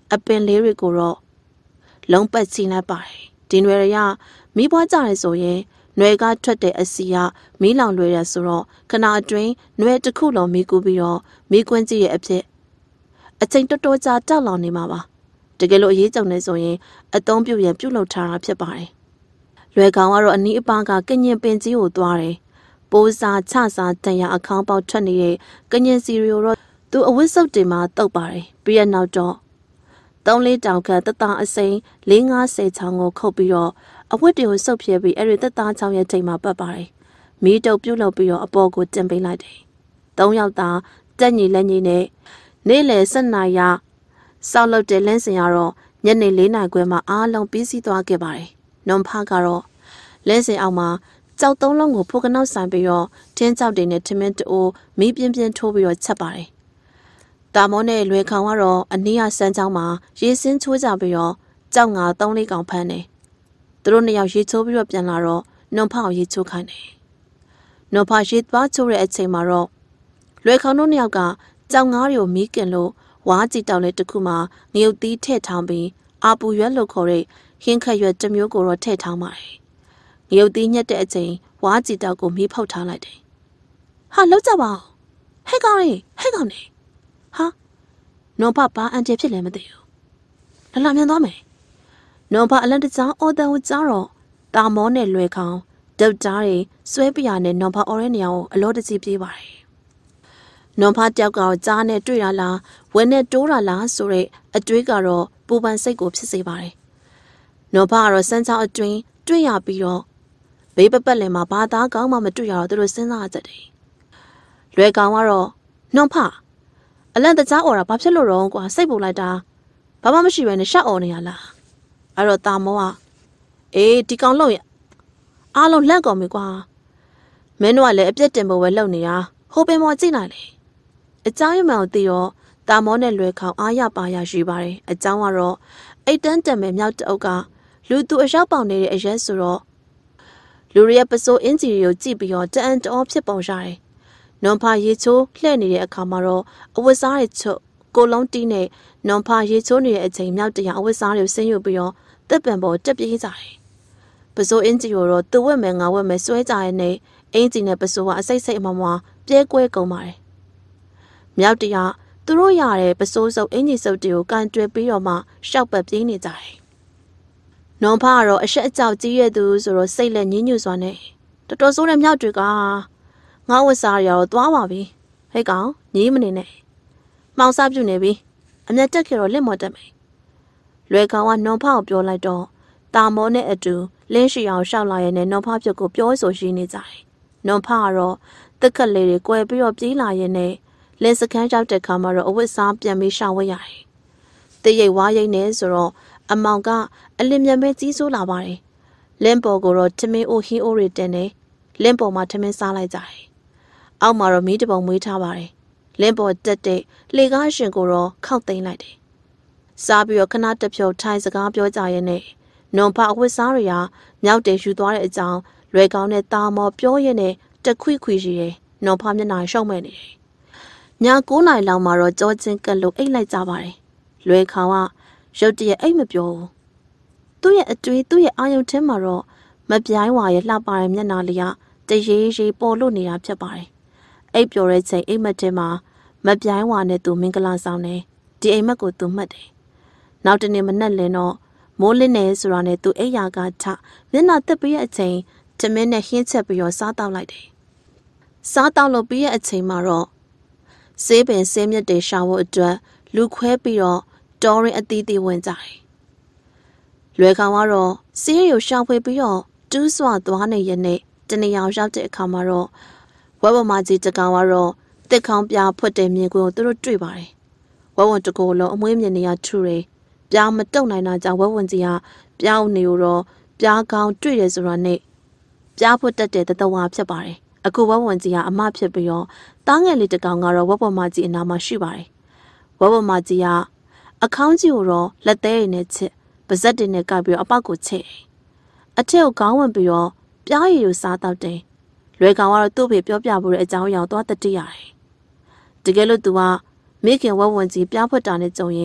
အပင်လေးတွေကိုတော့လုံးပတ်ချလိုက်ပါတယ်ဒီနွယ်ရမီးပွားကြရဲဆိုရင်နွယ်ကထွက်တဲ့အစီကမီးလောင်လွယ်ရဆိုတော့ခဏအတွင်းနွယ်တစ်ခုလုံးမီးကူးပြီးတော့မီးကွင်းကြီးရဲ့အဖြစ်အချိန်တော်တော်ကြာတောက်လောင်နေမှာပါတကယ်လို့အရေးကြုံနေဆိုရင်အသုံးပြုရန်ပြုလုပ်ထားတာဖြစ်ပါတယ်လွယ်ကောင်ကတော့အနီးအပါးကကညင်ပင်ကြီးကိုသွားတယ်ပိုးစားချစားတန်ရအခေါင်းပေါက်ထွက်နေတဲ့ကညင်စီရီကိုတော့သူအဝတ်စုပ်တင်မှာတုပ်ပါတယ်ပြီးရနောက်တော့သုံးလေးတောင်ခန့်တသားအစိမ်းလေးငါးဆယ်ချောင်းကိုခုတ်ပြီးတော့အဝတ်တွေကိုစုပ်ဖြဲပြီးအဲ့ဒီတသားချောင်းရဲ့ထိပ်မှာပတ်ပါတယ်မီးတုပ်ပြုတ်လုပ်ပြီးတော့အပေါ်ကိုတင်ပေးလိုက်တယ်သုံးယောက်သားတက်ညီလက်ညီနဲ့နေ့လယ်၁၂နာရီစောက်လုပ်တဲ့လင်းစင်ကတော့ညနေ၄နာရီခွဲမှာအားလုံးပြီးစီးသွားခဲ့ပါတယ်နွန်ဖကတော့လင်းစင်အောက်မှာကြောက်သုံးလုံးကိုဖိုကနောက်ဆိုင်ပြီးတော့တင်းကြောက်တွေနဲ့ထမင်းတိုးမီးပြင်းပြင်းထိုးပြီးတော့ချက်ပါတယ်တာမောနဲ့လွယ်ခေါင်ကတော့အနီးအဆန်းချောင်းမှာရေစင်းချိုးကြပြီးတော့ကြောက်ငါသုံးလေးကောင်ဖမ်းတယ်သူတို့နှစ်ယောက်ရေချိုးပြီးတော့ပြန်လာတော့နွန်ဖအောင်ရေချိုးခိုင်းတယ်နွန်ဖရေသွားချိုးတဲ့အချိန်မှာတော့လွယ်ခေါင်တို့နှစ်ယောက်ကကြောက်ငါးတွေကိုမီးကင်လို့ဝါးကြည့်တောက်လေးတစ်ခုမှာငရုတ်သီးထည့်ထောင်းပြီးအာပူရွက်လို့ခေါ်တဲ့ဟင်းခက်ရွက်တစ်မျိုးကိုတော့ထည့်ထောင်းပါတယ်ငရုတ်သီးညက်တဲ့အချိန်ဝါးကြည့်တောက်ကိုမီးဖောက်ထားလိုက်တယ်ဟာလောက်ကြပါဦးဟဲ့ကောင်လေးဟဲ့ကောင်လေးဟာနွန်ဖဘာအန်တီဖြစ်လဲမသိဘူးလလာမြန်သွားမယ်နွန်ဖအလန်တကြားအော်တန်ကိုကြားတော့တာမောနဲ့လွယ်ခေါင်ဒုတ်ကြားတွေဆွဲပြရနဲ့နွန်ဖအော်ရဲနေအောင်အလောတကြီးပြေးပါတယ်နွန်ဖတယောက်ကတော့ကြားနဲ့တွေ့ရလားဝဲနဲ့တိုးရလားဆိုတဲ့အတွေးကတော့ပူပန်စိတ်ကိုဖြစ်စေပါတယ်နွန်ဖကတော့စမ်းချောင်းအတွင်းတွေ့ရပြီးတော့ဘေးပပတ်လည်မှာဘာသားကောင်းမှမတွေ့ရတော့သူတို့စဉ်းစားကြတယ်လွယ်ကောင်ကတော့နွန်ဖအလန့်တကြားអော်တာဘာဖြစ်လို့တော့ကွာစိတ်ပူလိုက်တာဘာမှမရှိပဲနဲ့ရှောက်អော်နေရလားအဲ့တော့တာမောကအေးဒီကောင်လုံးရအားလုံးလက်ကုန်ပြီကွာမင်းတို့ကလည်းအပြစ်တင်ဖို့ပဲလုပ်နေတာဟိုပင်မော်ကြည့်လိုက်လေအเจ้าရမန်ကိုသိရောတာမောနဲ့လွယ်ခေါင်အားရပါရရှိပါတယ်အเจ้าကတော့အိတ်တန်းတံမဲ့မြောက်တအုပ်ကလူသူအရောက်ပေါင်နေတဲ့အရက်ဆိုတော့လူရရဲ့ပစိုးအင်ဂျီကိုကြည့်ပြီးတော့တအန်တော်ဖြစ်ပုံရတယ်နွန်ဖာရေချိုးလှဲ့နေတဲ့အခါမှာတော့အဝတ်စားတွေချုပ်ကိုလုံးတီးနဲ့နွန်ဖာရေချိုးနေတဲ့အချိန်မြောက်တရအဝတ်စားတွေကိုဆင်းယူပြီးတော့တက်ပံပေါ်တက်ပြေးကြတယ်ပစိုးအင်ဂျီကိုတော့သူ့ဝက်မယ်ငါဝက်မယ်ဆွဲကြရတဲ့အင်ဂျီနဲ့ပစိုးကအစိတ်စိတ်အမမပြဲကွဲကုန်ပါတယ်မြောက်တရသူတို့ရတဲ့ပစိုးစုပ်အင်ဂျီစုပ်တွေကိုကန်တွဲပြီးတော့မှရှောက်ပတ်ပြေးနေကြတယ်နွန်ဖာကတော့အဆက်အကြောက်ကြီးရဲ့သူဆိုတော့စိတ်လက်ညှဉ်းညူစွာနဲ့တော်တော်ဆိုးတဲ့မြောက်တွေကငါဝတ်စားရတော့သွားပါပြီဟဲ့ကောင်ညီးမနေနဲ့မှောင်စားပြုတ်နေပြီအမျက်တက်ခဲ့တော့လက်မော်တက်မယ်လွယ်ကောင်ကနွန်ဖာကိုပြောလိုက်တော့တာမောနဲ့အတူလင်းရှိအောင်ရှောက်လာရဲ့နဲ့နွန်ဖာပြုတ်ကိုပြောဆိုရှိနေကြတယ်နွန်ဖာကတော့တက်ခက်လေးတွေကွယ်ပြီးတော့ပြေးလာရဲ့နဲ့လင်းစခန်းရောက်တဲ့ခါမှာတော့အဝတ်စားပြန်ပြီးရှောင်ဝဲရတယ်တရိပ်ဝါးရိပ်နေဆိုတော့အမောင်ကအလင်းမြန်ပဲကြီးစိုးလာပါတယ်လင်းပေါ်ကိုတော့ထမင်းအိုဟင်းအိုတွေတင်နေလင်းပေါ်မှာထမင်းစားလိုက်ကြတယ်အောက်မှာတော့မီးတပုံမွေးထားပါတယ်လင်းပေါ်တက်တဲ့လေကားရှင်ကိုတော့ခောက်သိမ်းလိုက်တယ်စားပြီးတော့ခဏတဖြုတ်ထိုင်စကားပြောကြရဲနဲ့နွန်ဖအဝတ်စားတွေကမြောက်တယ်ယူသွားတဲ့အကြောင်းလွယ်ကောင်းနဲ့တာမော်ပြောရဲနဲ့တခွိခွိရှိတယ်နွန်ဖမျက်နှာရှောက်မဲ့နေတယ်ည၉နာရီလောက်မှာတော့ကြောချင်းကက်လို့အိတ်လိုက်ကြပါတယ်လွယ်ခေါင်ကရုတ်တရက်အိတ်မပြောဘူးသူ့ရဲ့အတွေးသူ့ရဲ့အာယုံထဲမှာတော့မပြိုင်းဝါရဲ့လှပတဲ့မျက်နှာလေးကတရေရေပေါ်လို့နေတာဖြစ်ပါတယ်အိတ်ပြောတဲ့ချိန်အိတ်မက်ထဲမှာမပြိုင်းဝါနဲ့သူမင်္ဂလာဆောင်နေဒီအိမ်မက်ကိုသူမှတ်တယ်နောက်တနေ့မနက်လင်းတော့မိုးလင်းနေဆိုတာနဲ့သူအိတ်ရာကထမျက်နှာတက်ပြီးတဲ့အချိန်တမင်းနဲ့ဟင်းချက်ပြီးတော့စားတောက်လိုက်တယ်စားတောက်လို့ပြီးတဲ့အချိန်မှာတော့ဆေးပင်ဆေးမြက်တွေရှာဖို့အတွက်လူခွဲပြီးတော့တော်ရင်အသီးသီးဝင်ကြတယ်လွယ်ကောင်ကတော့ဆေးရီကိုရှာဖွေပြီးတော့တူးစွာသွားနေရတဲ့တနေရာရောက်တဲ့အခါမှာတော့ဝက်ဝမကြီးတကောင်ကတော့တစ်ခေါင်းပြဖွက်တဲ့မြင်ကွင်းကိုသူတို့တွေ့ပါတယ်ဝက်ဝန်တကိုယ်လုံးအမွေးမြင်နေရထူတယ်ပြားမတုတ်နိုင်တာကြောင့်ဝက်ဝန်ကြီးကပြားနေတော့ပြားကောင်းတွေ့တယ်ဆိုတာနဲ့ပြားဖွက်တတ်တဲ့တတဝါဖြစ်ပါတယ်အခုဝက်ဝန်ကြီးကအမဖြစ်ပြီးတော့တားငယ်လေးတကောင်ကတော့ဝက်ဝမကြီးအနာမှာရှိပါတယ်ဝက်ဝမကြီးကအခေါင်းကြီးကိုတော့လက်သေးရည်နဲ့ချစ်ပါဇက်တွေနဲ့ကပ်ပြီးတော့အပေါက်ကိုချစ်အထက်ကိုခေါင်းဝင်ပြီးတော့ပြားရည်ကိုစားတော့တယ်လွယ်ကောင်ကတော့သူ့ဖေပြောပြဖို့တဲ့အကြောင်းအရာသွားတတိရတယ်တကယ်လို့သူကမိခင်ဝက်ဝင်ကြီးပြားဖွက်တာနဲ့ကြုံရင်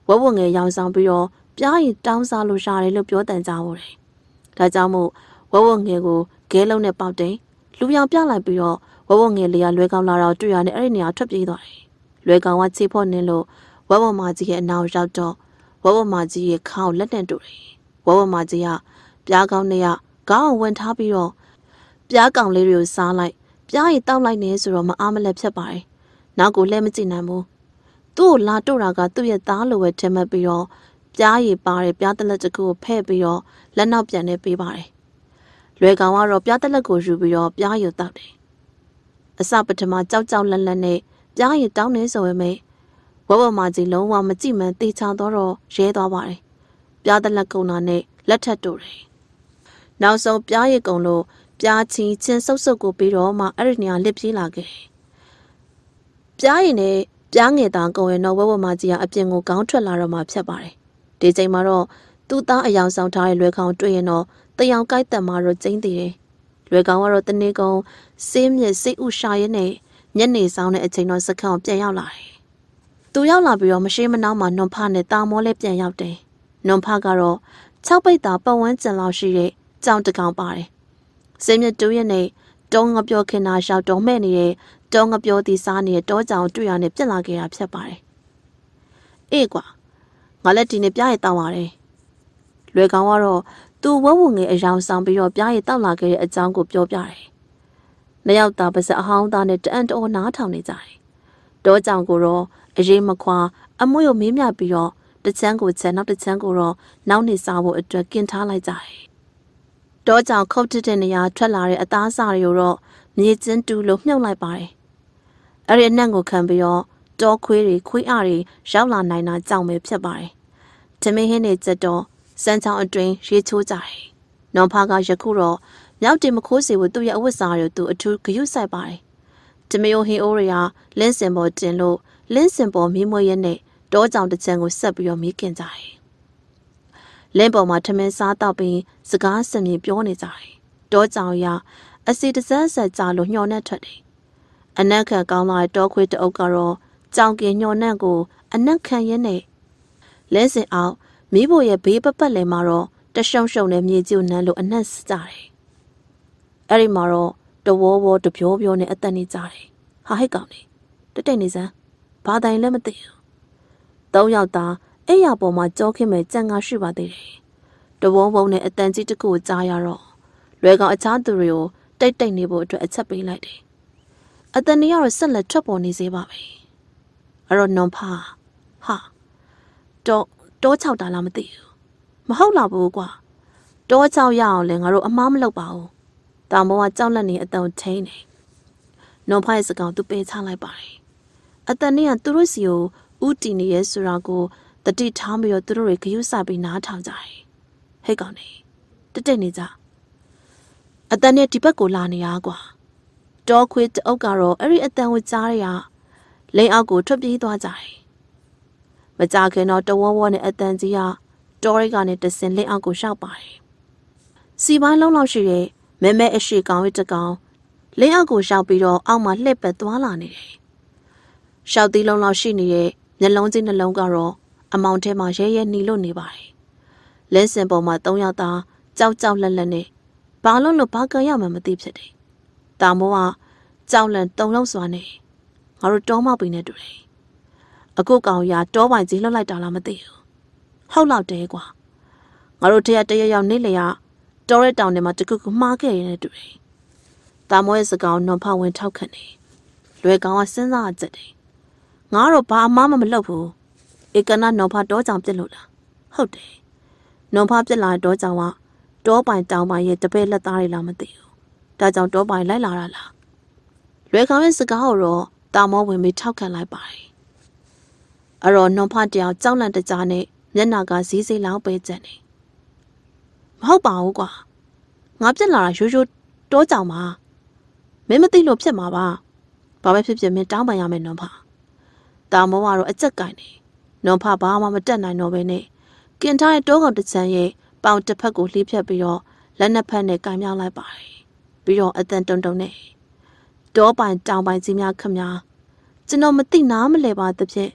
ဝဝငယ်ရောင်ဆောင်ပြီးတော့ပြားရည်တောင်းစားလို့ရှာတယ်လို့ပြောတန်ကြဘူးတယ်။ဒါကြောင့်မို့ဝဝငယ်ကိုဂဲလုံးနဲ့ပေါက်တယ်လူရောင်ပြလိုက်ပြီးတော့ဝဝငယ်လေးကလွယ်ကောင်လာတော့တွေ့ရနဲ့အဲ့ဒီနေရာထွက်ပြေးသွားတယ်။လွယ်ကောင်ကချေဖို့နင်းလို့ဝဝမကြီးရဲ့အနောက်ရောက်တော့ဝဝမကြီးရဲ့ခေါင်းလက်နဲ့တူတယ်။ဝဝမကြီးကပြားကောင်းနဲ့ကခေါင်းဝင်ထားပြီးတော့ပြားကောင်လေးတွေကိုစားလိုက်ပြားရည်တောက်လိုက်နေဆိုတော့မအားမလဲဖြစ်ပါတယ်။နောက်ကိုလှဲမကြည့်နိုင်ဘူး။သူ့ကိုလာတို့တာကသူ့ရဲ့သားလိုပဲထင်မှတ်ပြီးတော့ပြားရည်ပါတဲ့ပြားတလက်တစ်ခုကိုဖဲ့ပြီးတော့လက်နောက်ပြန်နေပေးပါတယ်။လွယ်ကောင်ကတော့ပြားတလက်ကိုယူပြီးတော့ပြားရည်တောက်တယ်။အစပထမကြောက်ကြောက်လန့်လန့်နဲ့ပြားရည်တောင်းနေဆိုပေမဲ့ဝဝမကြီးလုံးဝမကြည့်မှန်တေချာတော့ရဲသွားပါတယ်။ပြားတလက်ကုံနာနဲ့လက်ထက်တူတယ်။နောက်ဆုံးပြားရည်ကုံလို့ပြားချင်းချင်းဆုပ်ဆုပ်ကိုပြီးတော့မှအဲ့ဒီနေရာလစ်ပြေးလာခဲ့။ပြားရည်နဲ့ပြားငယ်သားကုံရင်တော့ဝဝမကြီးကအပြင်ကိုကောင်းထွက်လာတော့မှဖြတ်ပါတယ်။ဒီချိန်မှာတော့သူ့သားအယောင်ဆောင်ထားတဲ့လွယ်ကောင်တွေ့ရင်တော့တယောင်ကိုက်တက်မှာတော့ကျင်းသေးတယ်။လွယ်ကောင်ကတော့တနေ့ကုန်စေးမြစ်စိတ်ဥရှာရင်းနဲ့ညနေဆောင်တဲ့အချိန်တော့စခန်းပြန်ရောက်လာတယ်။သူရောက်လာပြီးတော့မရှိမနှောင်းမှာနွန်ဖနဲ့တာမောလည်းပြန်ရောက်တယ်။နွန်ဖကတော့၆ပိတ်တာပတ်ဝန်းကျင်လောက်ရှိတဲ့ကြောင်တကောင်ပါတယ်။စေးမြစ်တူးရင်နဲ့တုံးငပြောခင်နာရှောက်တုံးမဲ့နေတဲ့တုံးငပြောတီစားနေတဲ့တောကြောင်တွေ့ရနဲ့ပြက်လာခဲ့တာဖြစ်ပါတယ်။အေးကွာငါလည်းဒီနေ့ပြားရည်တောက်ရတယ်။လွယ်ကောင်ကတော့သူဝဝငယ်အယောင်ဆောင်ပြီးတော့ပြားရည်တောက်လာခဲ့တဲ့အကြောင်းကိုပြောပြတယ်။နှစ်ယောက်သားပါစအဟောင်းသားနဲ့တအံ့တော်နားထောင်နေကြတယ်။တောကြောင်ကိုတော့အရေးမခွာအမွှေကိုမင်းမြပြီးတော့တချမ်းကိုချက်နောက်တချမ်းကိုတော့နောက်နေစားဖို့အတွက်ကင်ထားလိုက်ကြတယ်။တောကြောင်ခုတ်တက်တဲ့နေရာထွက်လာတဲ့အသားစားတွေကိုတော့မြေကျင်းတူလို့မြုပ်လိုက်ပါတယ်။အဲ့ဒီအနံ့ကိုခံပြီးတော့တောခွေးတွေခွေးအားတွေရောက်လာနိုင်တာကြောင့်ပဲဖြစ်ပါတယ်။ဓမင်းဟင်းတွေချက်တော့စမ်းချောင်းအတွင်းရေချိုးကြတယ်။နောင်ဖားကယခုတော့မြောက်တင်မခိုးစီကိုသူ့ရဲ့အဝတ်စားတွေကိုသူအထူးဂရုစိုက်ပါတယ်။ဓမင်းဟင်းအိုးတွေကလင်းစင်ပေါ်တင်လို့လင်းစင်ပေါ်မီးမွေးရဲနဲ့တောကြောင်တစ်ချမ်းကိုဆက်ပြီးတော့မီးကင်ကြတယ်။လင်းပေါ်မှာထမင်းစားတော့ပြီးစကားစင်မြေပြောနေကြတယ်။တောကြောင်ရအစီတစက်ဆက်ကြလို့ညှော်နဲ့ထွက်တယ်။အနက်ခံကောင်းလာတဲ့တောခွေးတအုပ်ကတော့ကြောင်ကင်ညှော်နဲ့ကိုအနက်ခံရင်းနဲ့လင်းစင်အောင်မီးဖို့ရဲ့ဘေးပပတ်လည်မှာတော့တရှုံရှုံနဲ့မြေကျူနန်းလို့အနက်စကြတယ်။အဲ့ဒီမှာတော့တဝေါဝေါတပြောပြောနဲ့အသက်နေကြတယ်။ဟာဟိတ်ကောင်နေတတိတ်နေစမ်းဘာတိုင်လည်းမသိဘူး။သုံးယောက်သားအဲ့ရပေါ်မှာကြောခင်းမဲ့ကြံကားရှိပါသေးတယ်။တဝေါဝေါနဲ့အတန်ကြီးတစ်ခုကိုကြားရတော့လွယ်ကောင်အခြားသူတွေကိုတိတ်တိတ်နေဖို့အတွက်အချက်ပေးလိုက်တယ်။အတန်ကြီးကတော့ဆက်လက်ထွက်ပေါ်နေစေပါပဲ။အဲ့တော့နွန်ဖာဟာတော့တောချောက်တာလားမသိဘူးမဟုတ်လားဘူးကွာတောချောက်ရအောင်လဲငါတို့အမားမလုပ်ပါဘူးတာမောကကြောက်လက်နေအတန်ထိန်နေနွန်ဖာရဲ့စကောင်သူပေးချလိုက်ပါတယ်အတန်နဲ့ကသူတို့စီကိုဥတီနေရဲဆိုတာကိုတတိထားပြီးတော့သူတို့တွေဂယုစိုက်ပြီးနားထောင်ကြတယ်ဟဲ့ကောင်နေတက်တက်နေကြအတန်နဲ့ဒီဘက်ကိုလာနေရကွာတောခွေးတအုပ်ကတော့အဲ့ဒီအတန်ကိုကြားရလိန်အောက်ကိုထွက်ပြေးသွားကြတယ်မကြခင်တော့တဝဝနဲ့အတန်ကြီးကတောရိကနေတဆင်လက်အောက်ကိုရှောက်ပါတယ်။စီပိုင်းလုံးလောက်ရှိတဲ့မဲမဲအရှိကောင်ရဲ့တကောင်လက်အောက်ကိုရှောက်ပြီးတော့အောက်မှာလှည့်ပတ်သွားလာနေတယ်။ရှောက်သီးလုံးလောက်ရှိနေတဲ့မျက်လုံးကြီးနှလုံးကတော့အမောင်ထဲမှာရဲရဲနှီလို့နေပါတယ်။လင်းစင်ပေါ်မှာသုံးယောက်သားကြောက်ကြောက်လက်လက်နဲ့ဘာလို့လို့ဘာကရမှမသိဖြစ်တယ်။တာမိုးကကြောက်လန့်တုံလုံးစွာနဲ့ငါတို့တောမောက်ပြီးနေတူတယ်။အခုကောင်ရတောပိုင်ကြီးလှုပ်လိုက်တာလားမသိဘူးဟုတ်လောက်တယ်ကွာငါတို့တရတရရောက်နေလေရတောရဲတောင်ထဲမှာတခုခုမှားခဲ့ရတဲ့တူတယ်တာမောရဲ့စကောင်နွန်ဖဝင်ထောက်ခံတယ်လွယ်ကောင်ကစဉ်းစားကြက်တယ်ငါတော့ဘာအမားမှမလုပ်ဘူးဧကနာနွန်ဖတောကြောင်ပြစ်လို့လားဟုတ်တယ်နွန်ဖပြစ်လာတောကြောင်ကတောပိုင်တောင်ပိုင်ရဲ့တပည့်လက်သားတွေလားမသိဘူးဒါကြောင့်တောပိုင်လိုက်လာတာလားလွယ်ကောင်ရဲ့စကားကိုတော့တာမောဝင်ပြီးထောက်ခံလိုက်ပါတယ်အရောနွန်ဖတယောက်ကြောက်လန့်တကြားနဲ့မျက်နှာကဈေးစိလောက်ပဲကျန်နေမဟုတ်ပါဘူးကွာငါပြက်လာတာရိုးရိုးတောကြောင်ပါမင်းမသိလို့ဖြစ်မှာပါဘာပဲဖြစ်ဖြစ်မင်းတောင်းပန်ရမယ်နွန်ဖတာမောကတော့အကြက်ကင်နေနွန်ဖဘာမှမတက်နိုင်တော့ဘဲနဲ့ကင်ထားတဲ့တောကောင်တစ်ချမ်းရဲ့ပေါင်တစ်ဖက်ကိုလှေးဖြတ်ပြီးတော့လက်နှစ်ဖက်နဲ့ကင်မြောက်လိုက်ပါတယ်ပြီးတော့အတန်တုံတုံနဲ့တောပိုင်တောင်ပိုင်ကြီးများခမများကျွန်တော်မသိနားမလဲပါသဖြင့်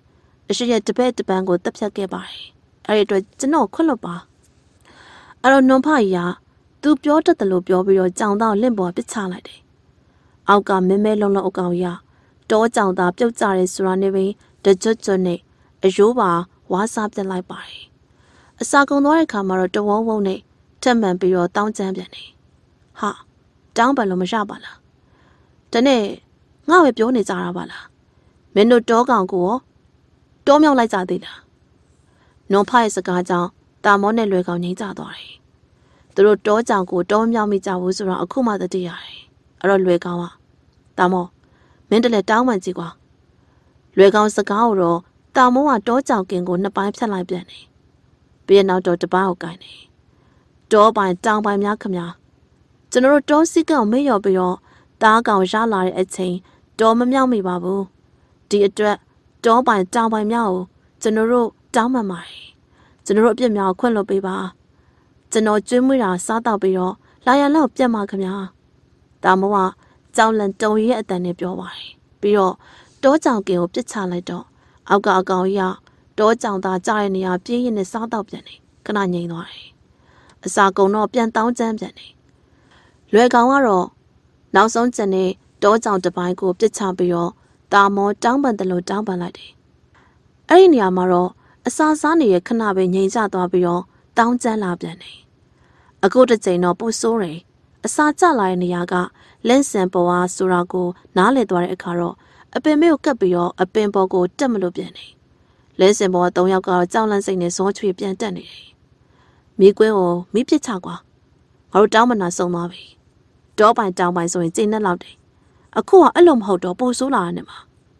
အရှိရဲ့တပည့်တပန်းကိုတပ်ဖြတ်ခဲ့ပါတယ်အဲ့ဒီအတွက်ကျွန်တော်ခွင့်လွတ်ပါအဲ့တော့နွန်ဖကြီးကသူပြောတတ်တယ်လို့ပြောပြီးတော့ကြောင်သားလင့်ပေါ်ပစ်ချလိုက်တယ်အောက်ကမဲမဲလုံးလုံးအကောင်ကြီးကတောကြောင်သားပြုတ်ကြရဲဆိုတာနဲ့ပဲတကြွကြွနဲ့အယိုးပါဝါးစားပြစ်လိုက်ပါတယ်အစာကုန်သွားတဲ့ခါမှာတော့တဝုံဝုံနဲ့ထက်မှန်ပြီးတော့တောင်းကျမ်းပြန်တယ်ဟာတောင်းပန်လို့မရပါလားတနေ့ငါ့ပဲပြောနေကြတာပါလားမင်းတို့တောကောင်ကိုတောမြောက်လိုက်ကြသေးလားနွန်ဖရဲ့စကားကြောင့်တာမောနဲ့လွယ်ကောင်ငိမ့်ကြသွားတယ်သူတို့တောကြောင်ကိုတောမြောက်မိကြဘူးဆိုတော့အခုမှသိရတယ်အဲ့တော့လွယ်ကောင်ကတာမောမင်းတလည်းတောင်းပန်ကြည့်ကွာလွယ်ကောင်စကားကိုတော့တာမောကတောကြောင်ကင်ကိုနှစ်ပိုင်းဖြတ်လိုက်ပြန်တယ်ပြီးနောက်တော့တပားကိုကိုင်တယ်တောပိုင်တောင်ပိုင်များခမကျွန်တော်တို့တောစီကောင်မေ့ရော်ပြီးတော့တားကောင်ရလာတဲ့အချိန်တောမမြောက်မိပါဘူးဒီအတွက်တောပိုင်တောင်ပိုင်များကိုကျွန်တော်တို့တောင်းပန်ပါတယ်ကျွန်တော်တို့အပြစ်များကိုခွင့်လွှတ်ပေးပါကျွန်တော်ကျွေးမွေးတာစားတော့ပြီးတော့လာရလောက်ပြတ်မှာခင်ဗျာတာမောကကြောင်လန်တုံရဲ့အတန်နဲ့ပြောပါတယ်ပြီးတော့တောကြောင်ကင်ကိုပြစ်ချလိုက်တော့အောက်ကအကောင်ကြီးကတောကြောင်သားကြားတဲ့နေရာပြင်းရင်နဲ့စားတော့ပြန်တယ်ခဏငြိမ်သွားတယ်အစာကုန်တော့ပြန်တောင်းကျမ်းပြန်တယ်လွယ်ကောင်ကတော့နောက်ဆုံးကျန်တဲ့တောကြောင်တစ်ပိုင်းကိုပြစ်ချပြီးတော့တာမောတောင်းပန်တယ်လို့တောင်းပန်လိုက်တယ်အဲ့ဒီနေရာမှာတော့အစာစားနေတဲ့ခဏပဲငြိမ်ကျသွားပြီးတော့တောင်းကျမ်းလာပြန်တယ်အခုတစ်ချိန်တော့ပူဆိုးတယ်အစာကျလာတဲ့နေရာကလင်းစံပေါ်အားဆိုတာကိုနားလည်သွားတဲ့အခါတော့အပင်မေကိုကပ်ပြီးတော့အပင်ပေါ်ကိုတက်မလို့ပြန်တယ်လင်းစံပေါ်ကသုံးယောက်ကတော့ကြောက်လန့်စိတ်နဲ့ဇောချွေပြန်တက်နေတယ်မိကွင်းကိုမိပစ်ချကွာငါတို့တောင်းမနာဆုံးသွားပြီတောပိုင်တောင်းပိုင်ဆိုရင်ကျင်းနဲ့လောက်တယ်အခုကအဲ့လိုမဟုတ်တော့ပူဆိုးလာတယ်မှာ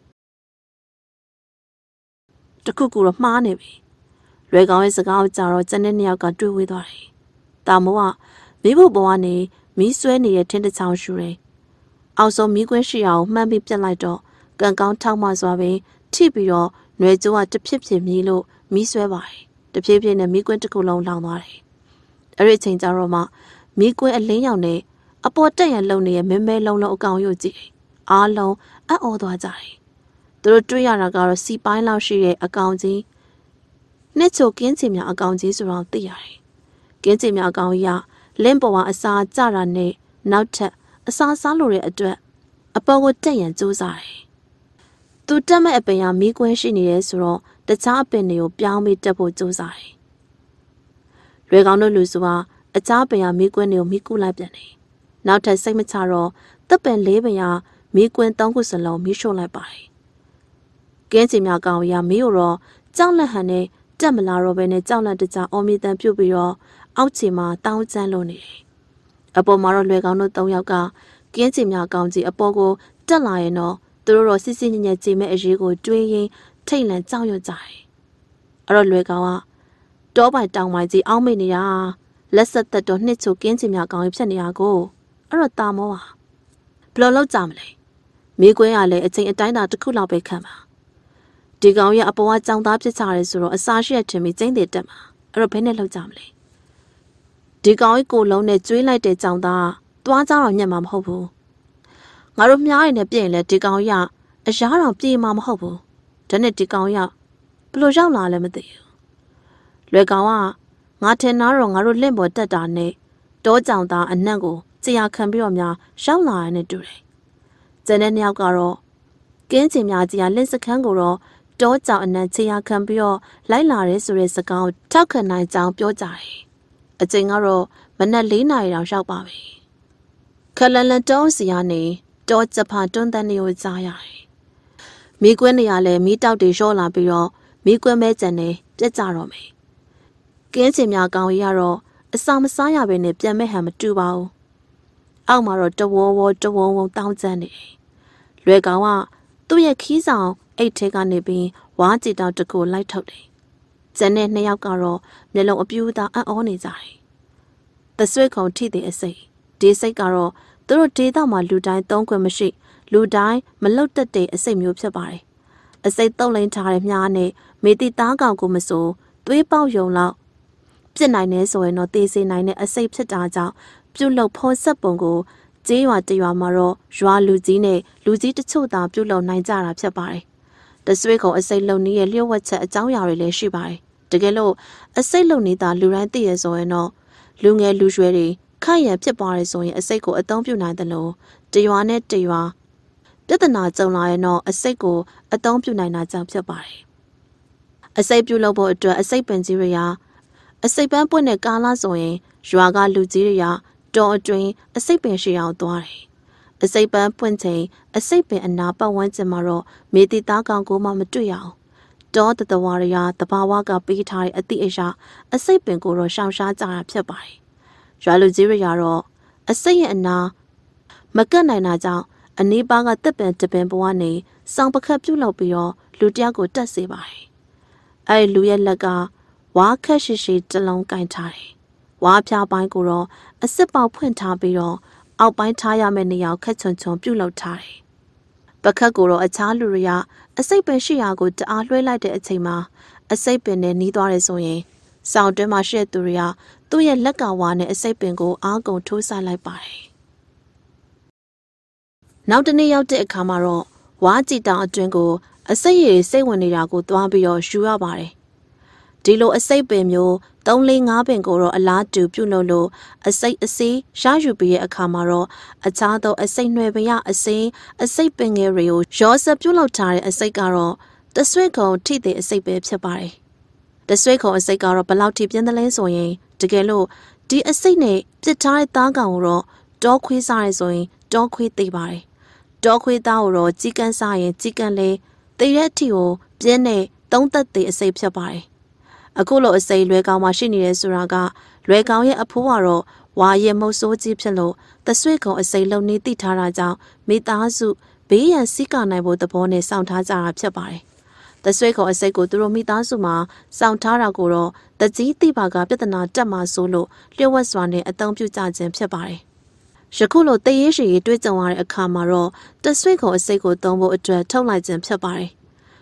တခုခုတော့မှားနေပြီလွယ်ကောင်းရဲ့စကားကိုကြားတော့ကျန်တဲ့နှစ်ယောက်ကတွေးဝေးသွားတယ်တာမိုးကမိဖို့ပေါ်ကနေမီးဆွဲနေတဲ့ထင်းတစ်ချောင်းရှူတယ်အောက်ဆုံးမီးကွင်းရှိအောင်မှန်းပြီးပြတ်လိုက်တော့ကန်ကောင်းထောက်မှစွာပဲထိပြီးတော့နွယ်ကျိုးကတစ်ဖြစ်ဖြစ်မြည်လို့မီးဆွဲပါတယ်တဖြည်းဖြည်းနဲ့မီးကွင်းတစ်ခုလုံးလောင်သွားတယ်အဲ့ဒီအချိန်ကျတော့မှမီးကွင်းအလင်းရောင်နဲ့အပေါ်တက်ရန်လုံနေတဲ့မဲမဲလုံးလုံးအကောင်ရုပ်ကြည့်အားလုံးအံ့ဩသွားကြတယ်သူတို့တွေ့ရတာကတော့စီပိုင်းလောက်ရှိတဲ့အကောင်ကြီးနှစ်ချိုကင်းချင်များအကောင်ကြီးဆိုတော့သိရတယ်ကင်းချင်များအကောင်ကြီးကလင်းပေါ်ကအစာကြတာနဲ့နောက်ထပ်အစာစားလို့တဲ့အတွက်အပေါ်ကိုတက်ရန်ကြိုးစားတယ်သူတက်မဲ့အပင်ကမီးကွင်းရှိနေတယ်ဆိုတော့တခြားအပင်တွေကိုပြောင်းပြီးတက်ဖို့ကြိုးစားတယ်လွယ်ကောင်းတို့လူဆိုတာအခြားပင်ကမီးကွင်းတွေကိုမီးကူလိုက်ပြန်တယ်နောက်ထပ်စိတ်မချတော့တပ်ပင်လေးပင်ကမီးကွင်းသုံးခုစလုံးမီးရှို့လိုက်ပါတယ်ကင်းချင်များကောင်ရမီးကိုတော့ကြောက်လက်ဟန်နဲ့တက်မလာတော့ဘဲနဲ့ကြောက်လက်တကြအော်မီတန်ပြုတ်ပြီးတော့အောက်ခြေမှာတောင်းကျမ်းလို့နေတယ်အပေါ်မှာတော့လွယ်ကောင်းတို့သုံးယောက်ကကင်းချင်များကောင်ကြီးအပေါ်ကိုတက်လာရင်တော့သူတို့တော့စစ်စစ်ညံ့ညံ့ကြည်မဲ့အရေးကိုတွေးရင်းထိတ်လန့်ကြောက်ရွံ့ကြတယ်အဲ့တော့လွယ်ကောင်းကတောပိုင်တောင်ပိုင်ကြီးအောင်းမိနေတာလက်ဆက်သက်တော့နှစ်ချိုကင်းချင်များကောင်ကြီးဖြစ်နေတာကိုအဲ့တော့တာမောပါဘယ်လိုလုပ်ကြမလဲမိကွင်းကလည်းအချိန်အတိုင်းတာတစ်ခုလောက်ပဲခံပါဒီကောင်ရဲ့အပေါ်ကကြောင်သားဖြစ်ချရဲဆိုတော့အစာရှိရထင်ပြီးကျင်းတယ်တက်မှာအဲ့တော့ဘယ်နဲ့လောက်ကြမလဲဒီကောင်ကြီးကိုလုံးနဲ့ကျွေးလိုက်တဲ့ကြောင်သားသွားကြတော့ညက်မှာမဟုတ်ဘူးငါတို့မြားရည်နဲ့ပြင်လဲဒီကောင်ကြီးကအရာတော်ပြေမှာမဟုတ်ဘူးဒါနဲ့ဒီကောင်ကြီးဘလို့ရောက်လာလဲမသိဘူးလွယ်ကောင်ကငါထင်တော့ငါတို့လင့်ပေါ်တက်တာနဲ့တောကြောင်သားအနက်ကိုကြေရခံပြီးတော့များရောက်လာရတဲ့တူတယ်ကျန်တဲ့နှစ်ယောက်ကတော့ကင်းချင်များကြီးကလက်စခန်းကိုတော့တောကြောင်အနက်ကြေရခံပြီးတော့လိုက်လာရဲဆိုတဲ့စကားကိုထောက်ခံနိုင်ကြောင်းပြောကြတယ်အချိန်ကတော့မနက်လေးနာရီတောင်ရောက်ပါပြီခလန်လန်တုံးစီကနေတောကျဖာတွန်းတန်းနေကိုကြားရတယ်မိကွင်းနေရလဲမိတောက်တွေရော့လာပြီးတော့မိကွင်းမဲကြံနေပြက်ကြတော့မယ်ကင်းချင်များကောင်းကြီးကတော့အစာမစားရဘဲနဲ့ပြန်မဲ့ဟန်မတူပါဘူးအောက်မှာတော့တဝေါ်ဝေါ်တဝုံဝုံတောင်းကျမ်းနေတယ်လွယ်ကောင်ကသူ့ရဲ့ခီးဆောင်အိတ်ထဲကနေပြီးဝါးကြည်တောက်တကူလိုက်ထုတ်တယ်ကျန်တဲ့နှစ်ယောက်ကတော့မျက်လုံးအပြူသားအံ့ဩနေကြတယ်သဆွေခုံထိတဲ့အစိတ်ဒီစိတ်ကတော့သူတို့ဒေသမှာလူတိုင်းသုံးခွင့်မရှိလူတိုင်းမလုတ်တက်တဲ့အစိတ်မျိုးဖြစ်ပါတယ်အစိတ်တုံးလိန်ထားတဲ့မြားနဲ့မေတီသားကောင်ကိုမစိုးသွေးပေါက်ယုံလောက်ပြစ်နိုင်နေဆိုရင်တော့တေးစေနိုင်တဲ့အစိတ်ဖြစ်တာကြောင့်ပြုတ်လောက်ဖောဆက်ပုံကိုကျေးရွာတရွာမှာတော့ရွာလူကြီးနဲ့လူကြီးတချို့သာပြုတ်လောက်နိုင်ကြတာဖြစ်ပါတယ် The Swickle a say lonely a little what's a down yard relation by. The Gelo a say lonely that Luranti is or no. Lunga lusuary, Kaya Pipar is on a seco a dump unite the law. Do you are net do you are? Did the night so lie no a seco a dump unite nights up your body. A say bulobo a say pensiria. A say bamboo a gala zoe, Juaga luziria, door drain, a say pensi outdoor. A say bam puente, a say pen and napa once a marrow, made the dark uncle mamma do yao. Dot the warrior, the Bawaga beat high at the Asia, a say pen guru sham shats are up by. Jaluziria, a say and na Macana naza, a nebaga the pen to Bambuani, some bacapulopio, Ludiago does say by. I Luya laga, wa cashishi the long kind tie. Wa pia banguro, a sip out puentabio. Out by Taya many out cotton to bulo tie. Bacaguro a taluria, a sape shiago to alway like a tema, a sape in a nidoresoye. Sound de macheturia, do ye lega one a sapingo, I'll go to silent by. Now the knee out de camaro, what's it down jingo, a say say when it go to ambio shua by. Dilo a sape mule. Don't ling up and go a lot to Punolo, a say a say, shall you be a camaro, a tado, a say nuevia, a say, a say pingerio, shows a pulotari, a say garo, the swickle tide a say babe sabari. The swickle a say garo, below tip in the lensoye, to gelo, di a say ne, the tie dagaro, dog quiz eyes, dog quit the bari. Dog quit dauro, chicken sign, chicken lay, the retio, bene, don't that they a say sabari. A colo a say Luega machine suraga, Luega a puaro, why ye moso zipselo, the swickle a say lonely titaraja, meet azu, be and sika nabo the bone sound hazara psabai. The swickle a say go through mitazuma, sound taragoro, the ziti baga pitana dama solo, there was one a dump you judge and psabai. Shakulo de ishi dwitzawari a camaro, the swickle a say go dombo a dread tone lights and psabai.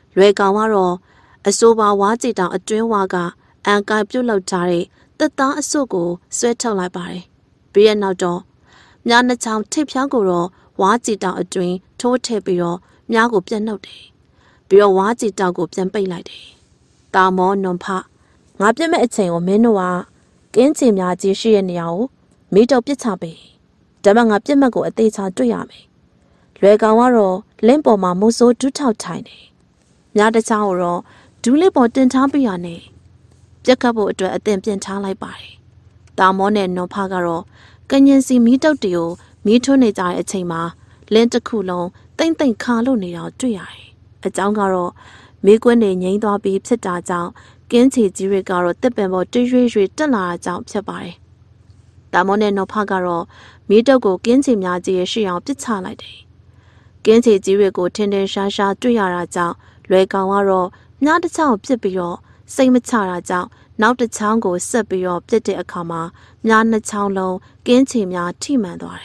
Luega a soba wazi down a dream waga, and guy bulo tari, the da a sogo, sweat out like by. Be a now door. Nyana town tip yagoro, wazi down a dream, to tapio, nyago piano day. Be a wazi dago pian bay like day. Da mo non pa. Ngapia me a ting or menua. Gentim yazi she and yao, meet up yatabe. Damang up yamago a data doyame. Regawaro, limbo mamuso do tau tiny. Nyada tower. Do live or didn't tabiane. Jacabo to a dampian tally by. Damone no pagaro. Ganyan see meet out deal, meet on it a tema, lent a coolon, then think carlo near dry. A dangaro, Miguane Yangda be pita down, Genty dirigaro, the bembo diri dana down psabai. Damone no pagaro, meet a go Genty yazi she out the talade. Genty dirigo tendon shasha dryara down, Legawaro. Not the town pipio, same matara down, now the town goes subio, pity a comma, nan the town low, gentim ya timandore.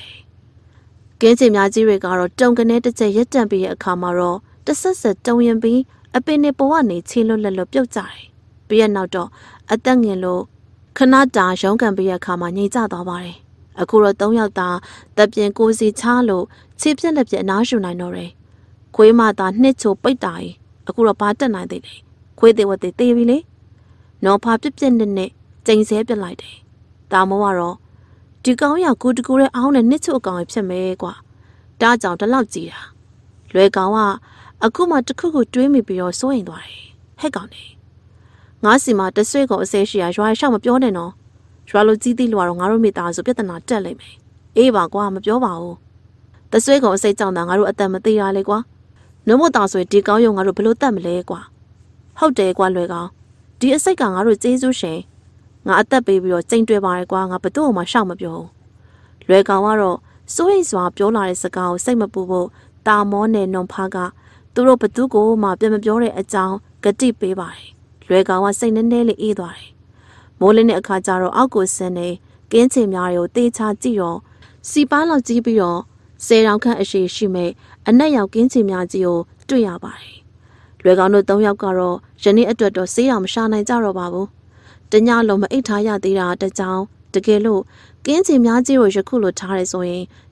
Gentim ya dirigaro, don't get it to yet and be a camaro, the sunset don't be a penny boani tilo lelo butai. Be an outdoor, a dangelo, cannot dash, young can be a comma, needs out of worry. A cura don't yell da, the bien gozy talo, tips and lips at national nore. Quema da nito by die. A cura pattern I did. Quit they what they really? No pop tips in the net, things have the light. Damawaro. Do go ya good guru out and nito go up some megua. Dad's out a loud zia. Legawa, a kuma to cuckoo dreamy be your sewing way. Hegoni. Nasima, the swego says she has right sham of your no. Swallow ziti luar aromita so better not telling me. Eva guam of your vow. The swego says down the aru at them at the alegua. No more dance with dig out young below them legua. How dare Gualega? Dear second, I would say she. Not that baby or Saint Deva going up a door my sham of your. Legawaro, so is swap your lies a cow, same a boo, da mone non paga. The rope to go, my bemabure at down, get deep baby. Legawa saying nearly either. Molin a cajaro, I'll go sene, gains him yario, data zero. See bala zibio, say Uncle as she she may. And now gains him yazio, do ya by. Regano don't yagaro, Jenny Edward or see I'm shana zaro babu. The yalo ma itaya dira the town, the gelo, gains him yazio jaculo taris oye,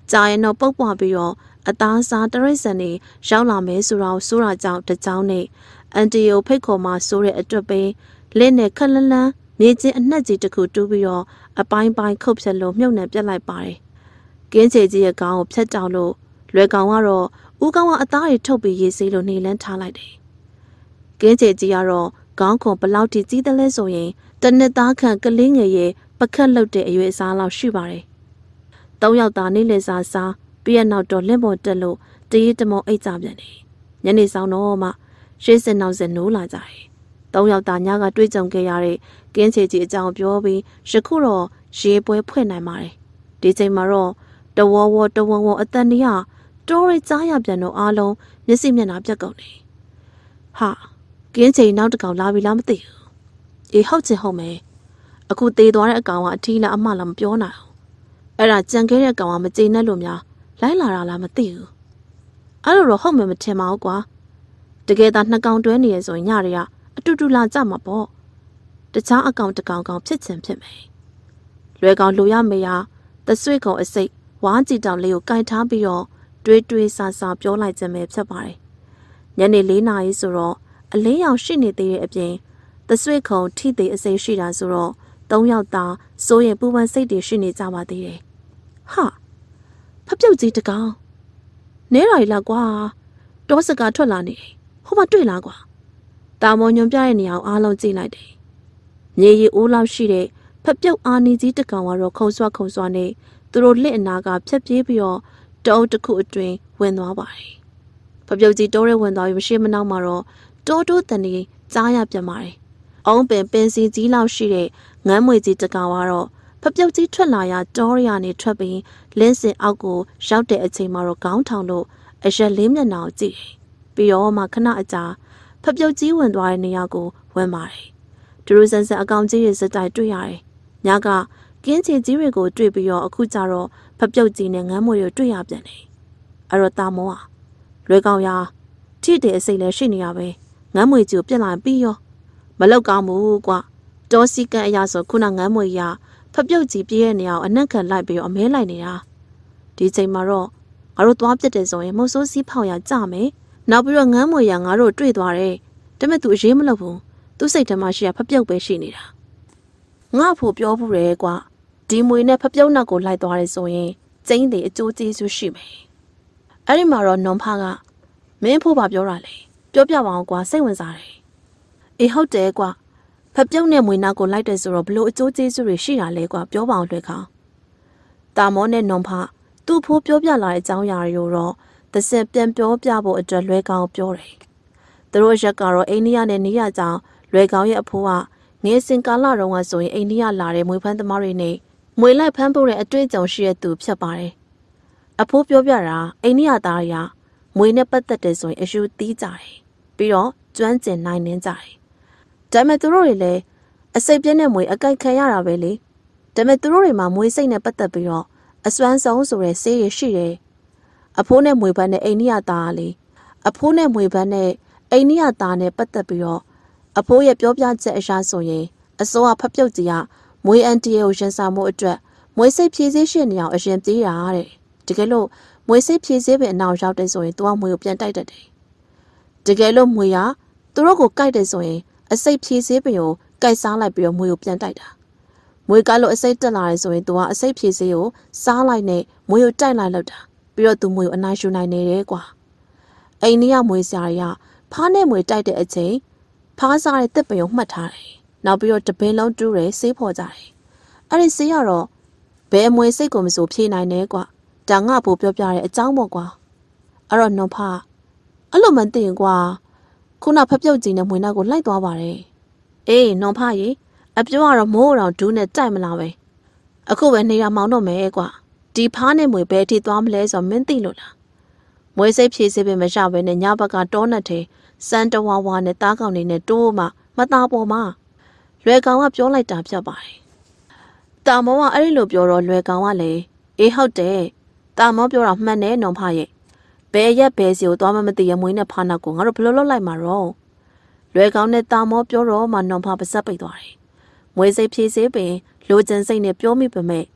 ကြာရင်တော့ပုတ်ပွားပြီးတော့အသားစားတရိတ်ဆန်နေရောက်လာမယ်ဆိုတော့ဆိုးတာကြောင့်တကြောင်နဲ့အန်တီယိုဖိတ်ခေါ်မှဆိုးတဲ့အတွက်ပဲလက်နဲ့ခက်လန်းလန်းမြေချင်းအနှက်ကြီးတစ်ခုတူးပြီးတော့အပိုင်းပိုင်းခုတ်ဖြတ်လို့မြုပ်နှံပြက်လိုက်ပါတယ်ကင်းချေကြီးရဲ့ခေါင်းကိုဖြတ်တောက်လို့လွယ်ကောင်ကတော့ဦးကောင်ကအသားတွေထုတ်ပြီးရေးစေးလို့နေလန်းထားလိုက်တယ်ကင်းချေကြီးကတော့ခေါင်းခုံဘလောက်ထိကြီးတယ်လဲဆိုရင်တနစ်သားခန့်ကလေးငယ်ရဲ့ပကတ်လုတ်တဲ့အရွယ်အစားလောက်ရှိပါတယ်သုံးယောက်သားနေလေစားစားပြီးရနောက်တော့လင့်ပေါ်တက်လို့တရေတမောအိတ်ကြပြန်တယ်ညနေဆောင်တော့မှရှေ့စင်နောက်စင်နိုးလာကြတယ်သုံးယောက်သားညကတွေးကြုံခဲ့ရတဲ့ကင်းချေကြီးအကြောင်းပြောပြီးယခုတော့ရေပွဲဖွဲ့နိုင်ပါတယ်ဒီချိန်မှာတော့တဝဝတဝဝအတန်ကြီးဟာတိုးရကြားရပြန်တော့အားလုံးမျက်စိမျက်နှာပြက်ကုန်တယ်ဟာကင်းချေနောက်တစ်ကောင်လာပြီလားမသိဘူးအေးဟုတ်ချင်ဟုတ်မယ်အခုသေးသွားတဲ့အကောင်ကအထီးလားအမလားမပြောနိုင်ဘူးအဲ့ဒါကြံခဲ့တဲ့ကောင်ကမကျေနပ်လို့များလိုက်လာတာလားမသိဘူးအဲ့လိုတော့ဟုတ်မယ်မထင်ပါဘူးကွာတကယ်သာနှစ်ကောင်တွဲနေရဆိုရင်ညတွေကအတူတူလာကြမှာပေါ့တခြားအကောင်တစ်ကောင်ကောင်ဖြစ်ချင်ဖြစ်မယ်လွယ်ကောင်လိုရမေးရသဆွေကောင်အစိတ်ဝါးကြည်တောင်လေးကိုကင်ထားပြီးတော့တွေးတွေးဆာဆာပြောလိုက်ခြင်းပဲဖြစ်ပါတယ်ညနေလေးနာရီဆိုတော့အလင်းရောင်ရှိနေသေးတဲ့အပြင်သဆွေခုံထိသေးအစိတ်ရှိတာဆိုတော့သုံးယောက်သားစိုးရင်ပူပန်စိတ်တွေရှိနေကြပါသေးတယ်ဟာဖပြုတ်ကြီးတကောင်နဲတော်ရီလားကွာတောစကားထွက်လာနေဟိုမှာတွေ့လားကွာတာမော်ညွန်ပြတဲ့နေရာကိုအားလုံးကြည့်လိုက်တယ်မြေရီအိုးလောက်ရှိတဲ့ဖပြုတ်အာနီကြီးတကောင်ကတော့ခုံဆွခုံဆွနဲ့သူတို့လက်အနာကဖြတ်ပြေးပြီးတော့တောအုပ်တစ်ခုအတွင်းဝင်သွားပါတယ်ဖပြုတ်ကြီးတောထဲဝင်သွားပြီးမရှိမနှောက်မှာတော့တိုးတိုးတန်ကြီးကြားရပြန်ပါတယ်အုံးပင်ပင်စီကြီးလောက်ရှိတဲ့ငန်းမွေကြီးတကောင်ကတော့ဖပြုတ်ကြီးထွက်လာရတောရရနေထွက်ပြီးလင်းစင်အောက်ကိုရောက်တဲ့အချိန်မှာတော့ခေါင်းထောင်လို့အရက်လေးမျက်နှာကိုကြည့်တယ်ပြီးတော့မှခဏအကြာဖပြုတ်ကြီးဝင်သွားတဲ့နေရာကိုဝင်ပါတယ်ဒူရူဆန်ဆန်အကောင်ကြီးရဲ့စတိုင်တွေ့ရတယ်ညကကင်းချီကြီးတွေကိုတွေ့ပြီးတော့အခုကျတော့ဖပြုတ်ကြီးနဲ့ငန်းမွေကိုတွေ့ရပြန်တယ်အဲ့တော့တာမောဟာလွယ်ကောင်ရာထိတဲ့အစိတ်လည်းရှိနေရပဲငန်းမွေကြီးကိုပြက်လာပြီးရောမလောက်ကောင်းဘူးကွာတောစီကန်အရာဆိုခုနငန်းမွေရဖပြုတ်ကြီးပြေးတဲ့နေရာကိုအနှက်ခံလိုက်ပြီးတော့အမဲလိုက်နေတာဒီချိန်မှာတော့ငါတို့သွားပြစ်တယ်ဆိုရင်မုတ်ဆိုးစီးဖောက်ရကြမယ်နောက်ပြီးတော့ငန်းမွေရငါတို့တွေ့သွားတယ်ဒါပေမဲ့ तू အရေးမလုပ်ဘူးသူ့စိတ်ထဲမှာရှိရဖပြုတ်ပဲရှိနေတာငါ့ဖို့ပြောဘူးတယ်ကွာဒီမွေနဲ့ဖပြုတ်နောက်ကိုလိုက်သွားတယ်ဆိုရင်ကျင်းတယ်အကျိုးကျေးဇူးရှိမယ်အဲ့ဒီမှာတော့နွန်ဖာကမင်းဖို့ပါပြောတာလေပြောပြပါအောင်ကွာစိတ်ဝင်စားတယ်အေးဟုတ်တယ်ကွာဖပြုတ်နဲ့မွေနောက်ကိုလိုက်တယ်ဆိုတော့ဘလို့အကျိုးကျေးဇူးတွေရှိတာလဲကွာပြောပါအောင်လွယ်ခေါတာမောနဲ့နွန်ဖာသူ့ဖို့ပြောပြလာတဲ့အကြောင်းအရာတွေကိုတော့သစင်ပြန်ပြောပြဖို့အတွက်လွယ်ကောင်ပြောတယ်သူတို့ရက်ကတော့အိန္ဒိယနဲ့နေရကြောင်လွယ်ကောင်ရဲ့အဖိုးကငယ်စဉ်ကာလတုန်းကဆိုရင်အိန္ဒိယလာတဲ့မွေဖမ်းသမားတွေနဲ့မွေလိုက်ဖမ်းဖို့တဲ့အတွေ့အကြုံရှိတဲ့သူဖြစ်ပါတယ်အဖိုးပြောပြတာအိန္ဒိယသားတွေကမွေနဲ့ပတ်သက်တယ်ဆိုရင်အယူသီးကြတယ်ပြီးတော့ကျွမ်းကျင်နိုင်နှင်းကြတယ်ဒါပေမဲ့သူတို့တွေလည်းအစိတ်ပြင်းတဲ့မွေအကြိုက်ခံရတာပဲလေဒါပေမဲ့သူတို့တွေမှာမွေစိတ်နဲ့ပတ်သက်ပြီးတော့အစွမ်းဆုံးဆိုတဲ့ဆေးရရှိတယ်အဖိုးနဲ့မွေဘန်းနဲ့အိန္ဒိယသားကလေအဖိုးနဲ့မွေဘန်းနဲ့အိန္ဒိယသားနဲ့ပတ်သက်ပြီးတော့အဖိုးရဲ့ပြောပြချက်အရာဆိုရင်အစိုးရဖပြုတ်ကြီးကမွေအန်တီရဲ့ကိုရင်ဆောင်မှုအတွက်မွေစိတ်ဖြည့်ဆည်းရှင်နေအောင်အရင်ပြေးတာတဲ့တကယ်လို့မွေစိတ်ဖြည့်ဆည်းပင်အနောက်ရောက်တဲ့ဆိုရင်သူကမွေကိုပြန်တိုက်တတ်တယ်တကယ်လို့မွေကသူတို့ကိုကြိုက်တယ်ဆိုရင်အစိတ်ဖြည့်ဆည်းပင်ကိုကြိုက်စားလိုက်ပြီးတော့မွေကိုပြန်တိုက်တာမွေကလို့အစိတ်တက်လာတယ်ဆိုရင်သူကအစိတ်ဖြည့်ဆည်းကိုစားလိုက်နဲ့မွေကိုတိုက်လိုက်လောက်တာပြီးတော့သူမွေကိုအနိုင်ယူနိုင်နေတယ်ကွာအိန္ဒိယမွေဆရာကြီးကဖားနဲ့မွေတိုက်တဲ့အချိန်ဖားစားတဲ့တစ်ပင်ကိုမှတ်ထားတယ်နောက်ပြီးတော့တပင်းလုံးတူးတယ်ဆေးဖော်ကြတယ်အဲ့ဒီဆေးကတော့ဘယ်မွေစိတ်ကိုမဆိုဖြေနိုင်တယ်ကွာဒါငါ့ဖို့ပြောပြတဲ့အကြောင်းပေါ့ကွာအဲ့တော့နွန်ဖာအဲ့လိုမှသိရင်ကွာခုနဖပြုတ်ကြီးနဲ့မွေနောက်ကိုလိုက်သွားပါတယ်အေးနွန်ဖာရေအပြောကတော့မိုးတော်ဒူးနဲ့တိုက်မလားပဲအခုပဲနေရမောင်းတော့မယ်ကွာဒီဖားနဲ့မွေဘဲထိသွားမလဲဆိုတော့မင်းသိလို့လားမွေစိတ်ဖြည့်စေပင်မရဘဲနဲ့ညဘက်ကတောနတ်ထဲစန်တဝါဝါနဲ့တားကောင်နေနဲ့တိုးမှမသားပေါ်မှာလွယ်ကောင်ကပြောလိုက်တာပြတ်ပါတယ်တာမောကအဲ့ဒီလိုပြောတော့လွယ်ကောင်ကလည်းအေးဟုတ်တယ်တာမောပြောတာမှန်တယ်နွန်ဖရဲ့ဘယ်ရက်ဘယ်စီကိုသွားမှမသိရမွေးနဲ့ဖားနောက်ကိုငါတို့ဘယ်လိုလုပ်လိုက်မှာရောလွယ်ကောင်နဲ့တာမောပြောတော့မှနွန်ဖပါစက်ပိတ်သွားတယ်မွေစိတ်ဖြည့်စေပင်လိုချင်စိတ်နဲ့ပြောမိပေမဲ့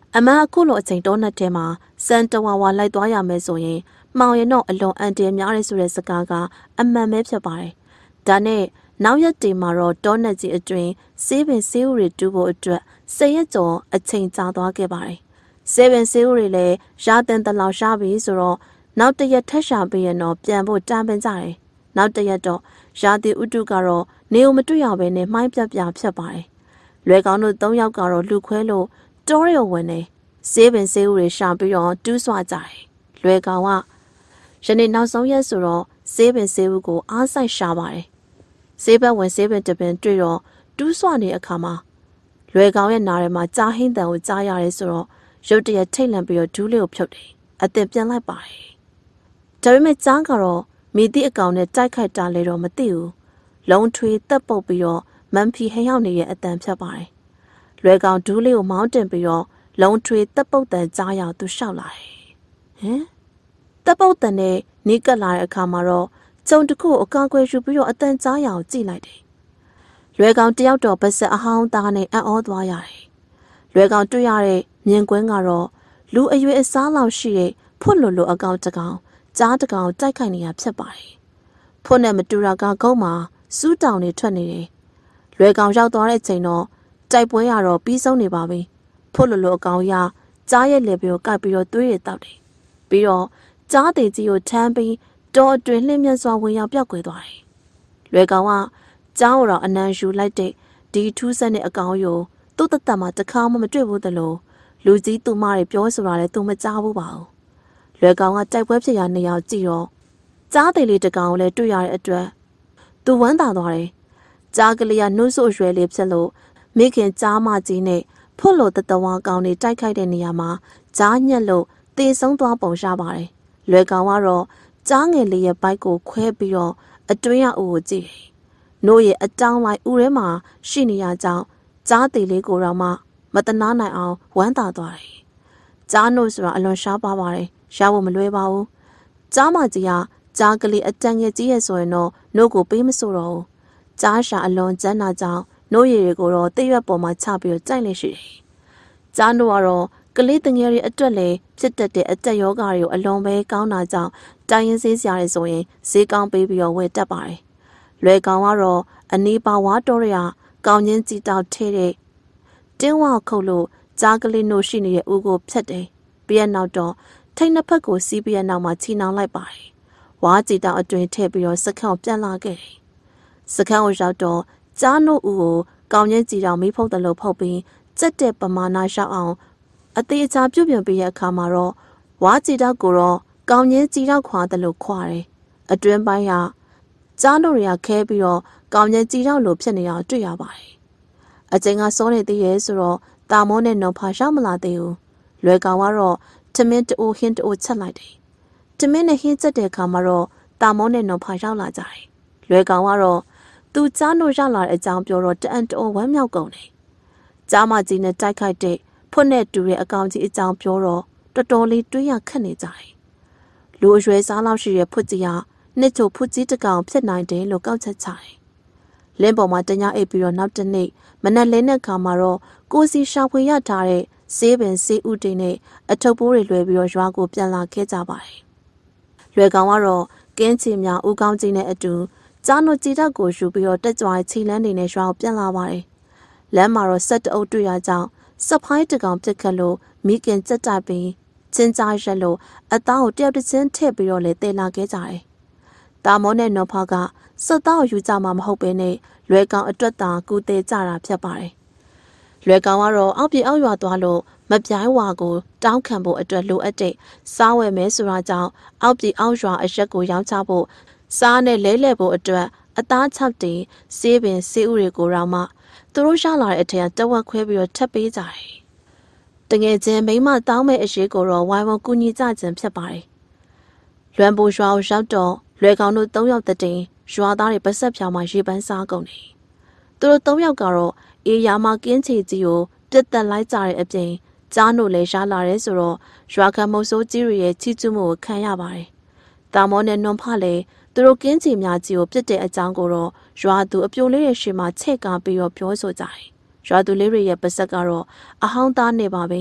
အမှန်အခုလိုအချိန်တောနဲ့ထဲမှာစံတဝါဝါလိုက်သွားရမယ်ဆိုရင်မောင်ရင်တော့အလွန်အန်တရာများရဲဆိုတဲ့စကားကအမှန်ပဲဖြစ်ပါတယ်။ဒါနဲ့နောက်ရက်တွေမှာတော့တောနဲ့ကြီးအတွင်းဆေးပင်ဆေးဥတွေတူးဖို့အတွက်ဆယ်ရက်ကျော်အချိန်ကြာသွားခဲ့ပါတယ်။ဆေးပင်ဆေးဥတွေလည်းရာသင်တလောက်ရှားပြီဆိုတော့နောက်တရက်ထက်ရှာပြီးရင်တော့ပြန်ဖို့တန်ပင်ကြတယ်။နောက်တရက်တော့ရာသီဥတုကတော့နေုံမတွေ့ရဘဲနဲ့မှိုင်းပြပြဖြစ်ပါတယ်။လွယ်ကောင်းတို့သုံးယောက်ကတော့လူခွဲလို့တောရုံဝင်နေဆေးပင်ဆေးဥတွေရှာပြီးတော့တူးဆွကြတယ်။လွယ်ကောင်းကယနေ့နောက်ဆုံးရက်ဆိုတော့ဆေးပင်ဆေးဥကိုအားဆိုင်ရှာပါတယ်။ဆေးဘက်ဝင်ဆေးပင်တပင်တွေ့တော့တူးဆွနေအခါမှာလွယ်ကောင်းရဲ့နားထဲမှာကြားဟင်းတန်ကိုကြားရတယ်ဆိုတော့ရုတ်တရက်ထိတ်လန့်ပြီးတော့ဒူးလေးကိုဖြုတ်တယ်။အသင်ပြန်လိုက်ပါတယ်။ဒါပေမဲ့ကြားကတော့မိသည့်အကောင်နဲ့တိုက်ခိုက်တာလေတော့မသိဘူး။လုံးထွေးတက်ပုတ်ပြီးတော့မန်ဖီဟိရောက်နေရဲ့အတန်ဖြတ်ပါတယ်။လွယ်ကောင်ဒူးလေးကိုမောင်းတင်ပြီးတော့လုံးထွေးတက်ပုတ်တန်ကြားရောက်သူလျှောက်လာတယ်။ဟမ်တက်ပုတ်တန်နဲ့နီးကပ်လာတဲ့အခါမှာတော့ကျုံတစ်ခုအကာအကွယ်ယူပြီးတော့အတန်ကြားရအောင်ကြည့်လိုက်တယ်။လွယ်ကောင်တယောက်တော့ပါဆက်အဟောင်းသားနဲ့အံ့ဩသွားရတယ်။လွယ်ကောင်တွေ့ရတဲ့မြင်ကွင်းကတော့လူအရွယ်အစားလောက်ရှိတဲ့ဖွတ်လွတ်လွတ်အကောင်တကောင်ကြားတကောင်တိုက်ခိုက်နေရဖြစ်ပါတယ်။ဖွတ်နဲ့မတူတာကကုန်းမှာစူးတောင်တွေထွက်နေတယ်။လွယ်ကောင်ရောက်သွားတဲ့ချိန်တော့တိုက်ပွဲရတော့ပြီးဆုံးနေပါပြီ။ဖွတ်လွတ်လွတ်အကောင်ရကြားရဲ့လေပြိုကိုက်ပြီးတော့သွေးရတောက်တယ်။ပြီးတော့ကြားသေးကြီးကိုထမ်းပြီးတောအတွင်းလှည့်မြတ်စွာဝင်ရောက်ပြောက်ကွယ်သွားတယ်။လွယ်ကောင်ကကြားကိုတော့အနံယူလိုက်တဲ့ဒီထူးဆန်းတဲ့အကောင်ကိုသူ့တသက်မှာတခါမှမတွေ့ဘူးသလိုလူကြီးသူမတွေပြောဆိုတာလည်းသူမကြားဘူးပါဘူး။လွယ်ကောင်ကတိုက်ပွဲဖြစ်ရာနေရာကြည့်တော့ကြားသေးလေးတကောင်ကိုလည်းတွေ့ရတဲ့အတွက်သူဝမ်းသာသွားတယ်။ကြားကလေးကနှုတ်ဆုပ်ရွယ်လေးဖြစ်လို့မိခင်ကြားမကြီးနဲ့ဖွတ်လို့တတဝါကောင်တွေတိုက်ခိုက်တဲ့နေရာမှာကြားညက်လို့တေဆုံးသွားပုံရပါတယ်။လွယ်ကောင်ကတော့ကြားငယ်လေးရဲ့ဘိုက်ကိုခွဲပြီးတော့အတွင်းရအူကိုကြည့်တယ်။နို့ရဲ့အတောင်းလိုက်ဥထဲမှာရှိနေရကြောင်းကြားသေးလေးကိုတော့မှမတနာနိုင်အောင်ဝမ်းသာသွားတယ်။ကြားနို့ဆိုတာအလွန်ရှားပါပါတယ်။ရဖို့မလွယ်ပါဘူး။ကြားမကြီးကကြားကလေးအတန်ငယ်ကြီးရဲ့ဆိုရင်တော့နို့ကိုပေးမဆိုတော့ဘူး။ကြားရှာအလွန်ကျန်းနာကြောင်းနို့ရည်တွေကိုတော့တိရွက်ပေါ်မှာချပြီးတော့ကြိုက်လက်ရှိတယ်။ကြားနို့ကတော့ကလေးတငယ်တွေအတွက်လည်းဖြစ်တတ်တဲ့အတက်ယောဂါတွေကိုအလွန်ပဲကောင်းတာကြောင့်တိုင်းရင်းစေးစရာတွေဆိုရင်ဈေးကောင်းပေးပြီးတော့ဝယ်တတ်ပါတယ်။လွယ်ကောင်ကတော့အနီးပါဝါတော်ရရကောင်းချင်းကြည်တောက်ထဲတဲ့တင်းဝါခုတ်လို့ကြားကလေးနို့ရှိနေတဲ့ဦးကိုဖြတ်တယ်။ပြီးရနောက်တော့ထိတ်နှစ်ဖက်ကိုစီးပြီးရနောက်မှာချီနှောင်လိုက်ပါတယ်။ဝါကြည်တောက်အတွင်ထည့်ပြီးတော့စခန်းကိုပြန်လာခဲ့တယ်။စခန်းကိုရောက်တော့ကြားနို့ဦးကိုကောင်းချင်းကြည်တောက်မိဖုတ်တယ်လို့ဖုတ်ပြီးစက်တဲ့ပမာဏရောက်အောင်အသေးအချာပြုတ်ပြင်ပြီးတဲ့အခါမှာတော့ဝါကြည်တောက်ကိုတော့ကောင်းချင်းကြည်တောက်ခွာတယ်လို့ခွာတယ်။အတွင်းပိုင်းကကြားနို့တွေကခဲပြီးတော့ကောင်းချင်းကြည်တောက်လို့ဖြစ်နေတာတွေ့ရပါတယ်။အချိန်ကစောနေသေးရဲ့ဆိုတော့တာမိုးနဲ့နော်ဖာရောက်မလာသေးဘူး။လွယ်ကောင်ကတော့ထမင်းတူဟင်းတူချက်လိုက်တယ်။ထမင်းနဲ့ဟင်းချက်တဲ့အခါမှာတော့တာမိုးနဲ့နော်ဖာရောက်လာကြတယ်။လွယ်ကောင်ကတော့သူကြားနို့ရောက်လာတဲ့အကြောင်းပြောတော့တအံ့တော်ဝမ်းမြောက်ကုန်တယ်။ကြားမကြီးနဲ့တိုက်ခိုက်တဲ့ဖွတ်နဲ့တူတဲ့အကောင်ကြီးအကြောင်းပြောတော့တော်တော်လေးတွေးရခက်နေကြတယ်။လူအရွယ်စားလောက်ရှိတဲ့ဖွတ်ကြီးကနှစ်ချိုဖွတ်ကြီးတကောင်ဖြစ်နိုင်တယ်လို့ကောက်ချက်ချတယ်။လင်းပေါ်မှာတညအိပ်ပြီးတော့နောက်တစ်နေ့မနက်လင်းတဲ့ခါမှာတော့ကိုစီရှာဖွေရထားတဲ့ဆေးပင်ဆေးဥတွေနဲ့အထုပ်ပိုးတွေလွှဲပြီးတော့ရွာကိုပြန်လာခဲ့ကြပါတယ်။လွယ်ကောင်ကတော့ကင်းချီများဦးကောင်းကြီးနဲ့အတူကြားနို့ကြည်တောက်ကိုယူပြီးတော့တက်ကြွချီလန်းနေနဲ့ရွာကိုပြန်လာပါတယ်။လမ်းမှာတော့ဆက်တအုပ်တွေ့ရကြောင်းစဖိုင်းတကောင်ပြစ်ခတ်လို့မိခင်ကြက်တိုက်ပြီးချင်းကြားရက်လို့အသားကိုတယောက်တစ်ချင်းထည့်ပြီးတော့လေတေလာခဲ့ကြတယ်။တာမောနဲ့နော်ဖာကစက်သားကိုယူကြမှာမဟုတ်ဘဲနဲ့လွယ်ကောင်အတွက်သာကူသေးကြတာဖြစ်ပါတယ်။လွယ်ကောင်ကတော့အောက်ပြေအောက်ရွာသွားလို့မပြိုင်းဝါကိုတောင်းခံဖို့အတွက်လိုအပ်တဲ့စားဝယ်မဲဆိုတာကြောင့်အောက်ပြေအောက်ရွာအရက်ကိုရောင်းချဖို့စားနဲ့လဲလှယ်ဖို့အတွက်အသားချောက်တင်ဆေးပင်ဆေးဥတွေကိုတော့မှသူတို့ရလာတဲ့အထက်ကတဝက်ခွဲပြီးတော့ထပ်ပေးကြတယ်။တငယ်ချင်းမိမတောင်းမဲ့အရေးကိုတော့ဝိုင်းဝန်းကူညီကြခြင်းဖြစ်ပါတယ်။လွမ်းပူရွာကိုရောက်တော့လွယ်ကောင်တို့သုံးယောက်တည်းတင်ရွာသားတွေပတ်ဆက်ဖြောင်းမှရေပန်းစားကုန်တယ်။သူတို့သုံးယောက်ကတော့အေးယာမကင်းချီကြီးကိုပြတ်တက်လိုက်ကြတဲ့အပြင်ကြားနို့လည်းရလာတယ်ဆိုတော့ရွာခံမုတ်ဆိုးကြီးတွေရဲ့ချီးကျူးမှုကိုခံရပါတယ်။တာမောနဲ့နွန်ဖလည်းသူတို့ကင်းချီများကြီးကိုပြစ်တဲ့အကြောင်းကိုတော့ရွာသူအပြိုလေးရဲ့ရှေ့မှာချက်ကားပြီးတော့ပြောဆိုကြတယ်။ရွာသူလေးတွေရဲ့ပါဆက်ကတော့အဟောင်းသားနေပါပဲ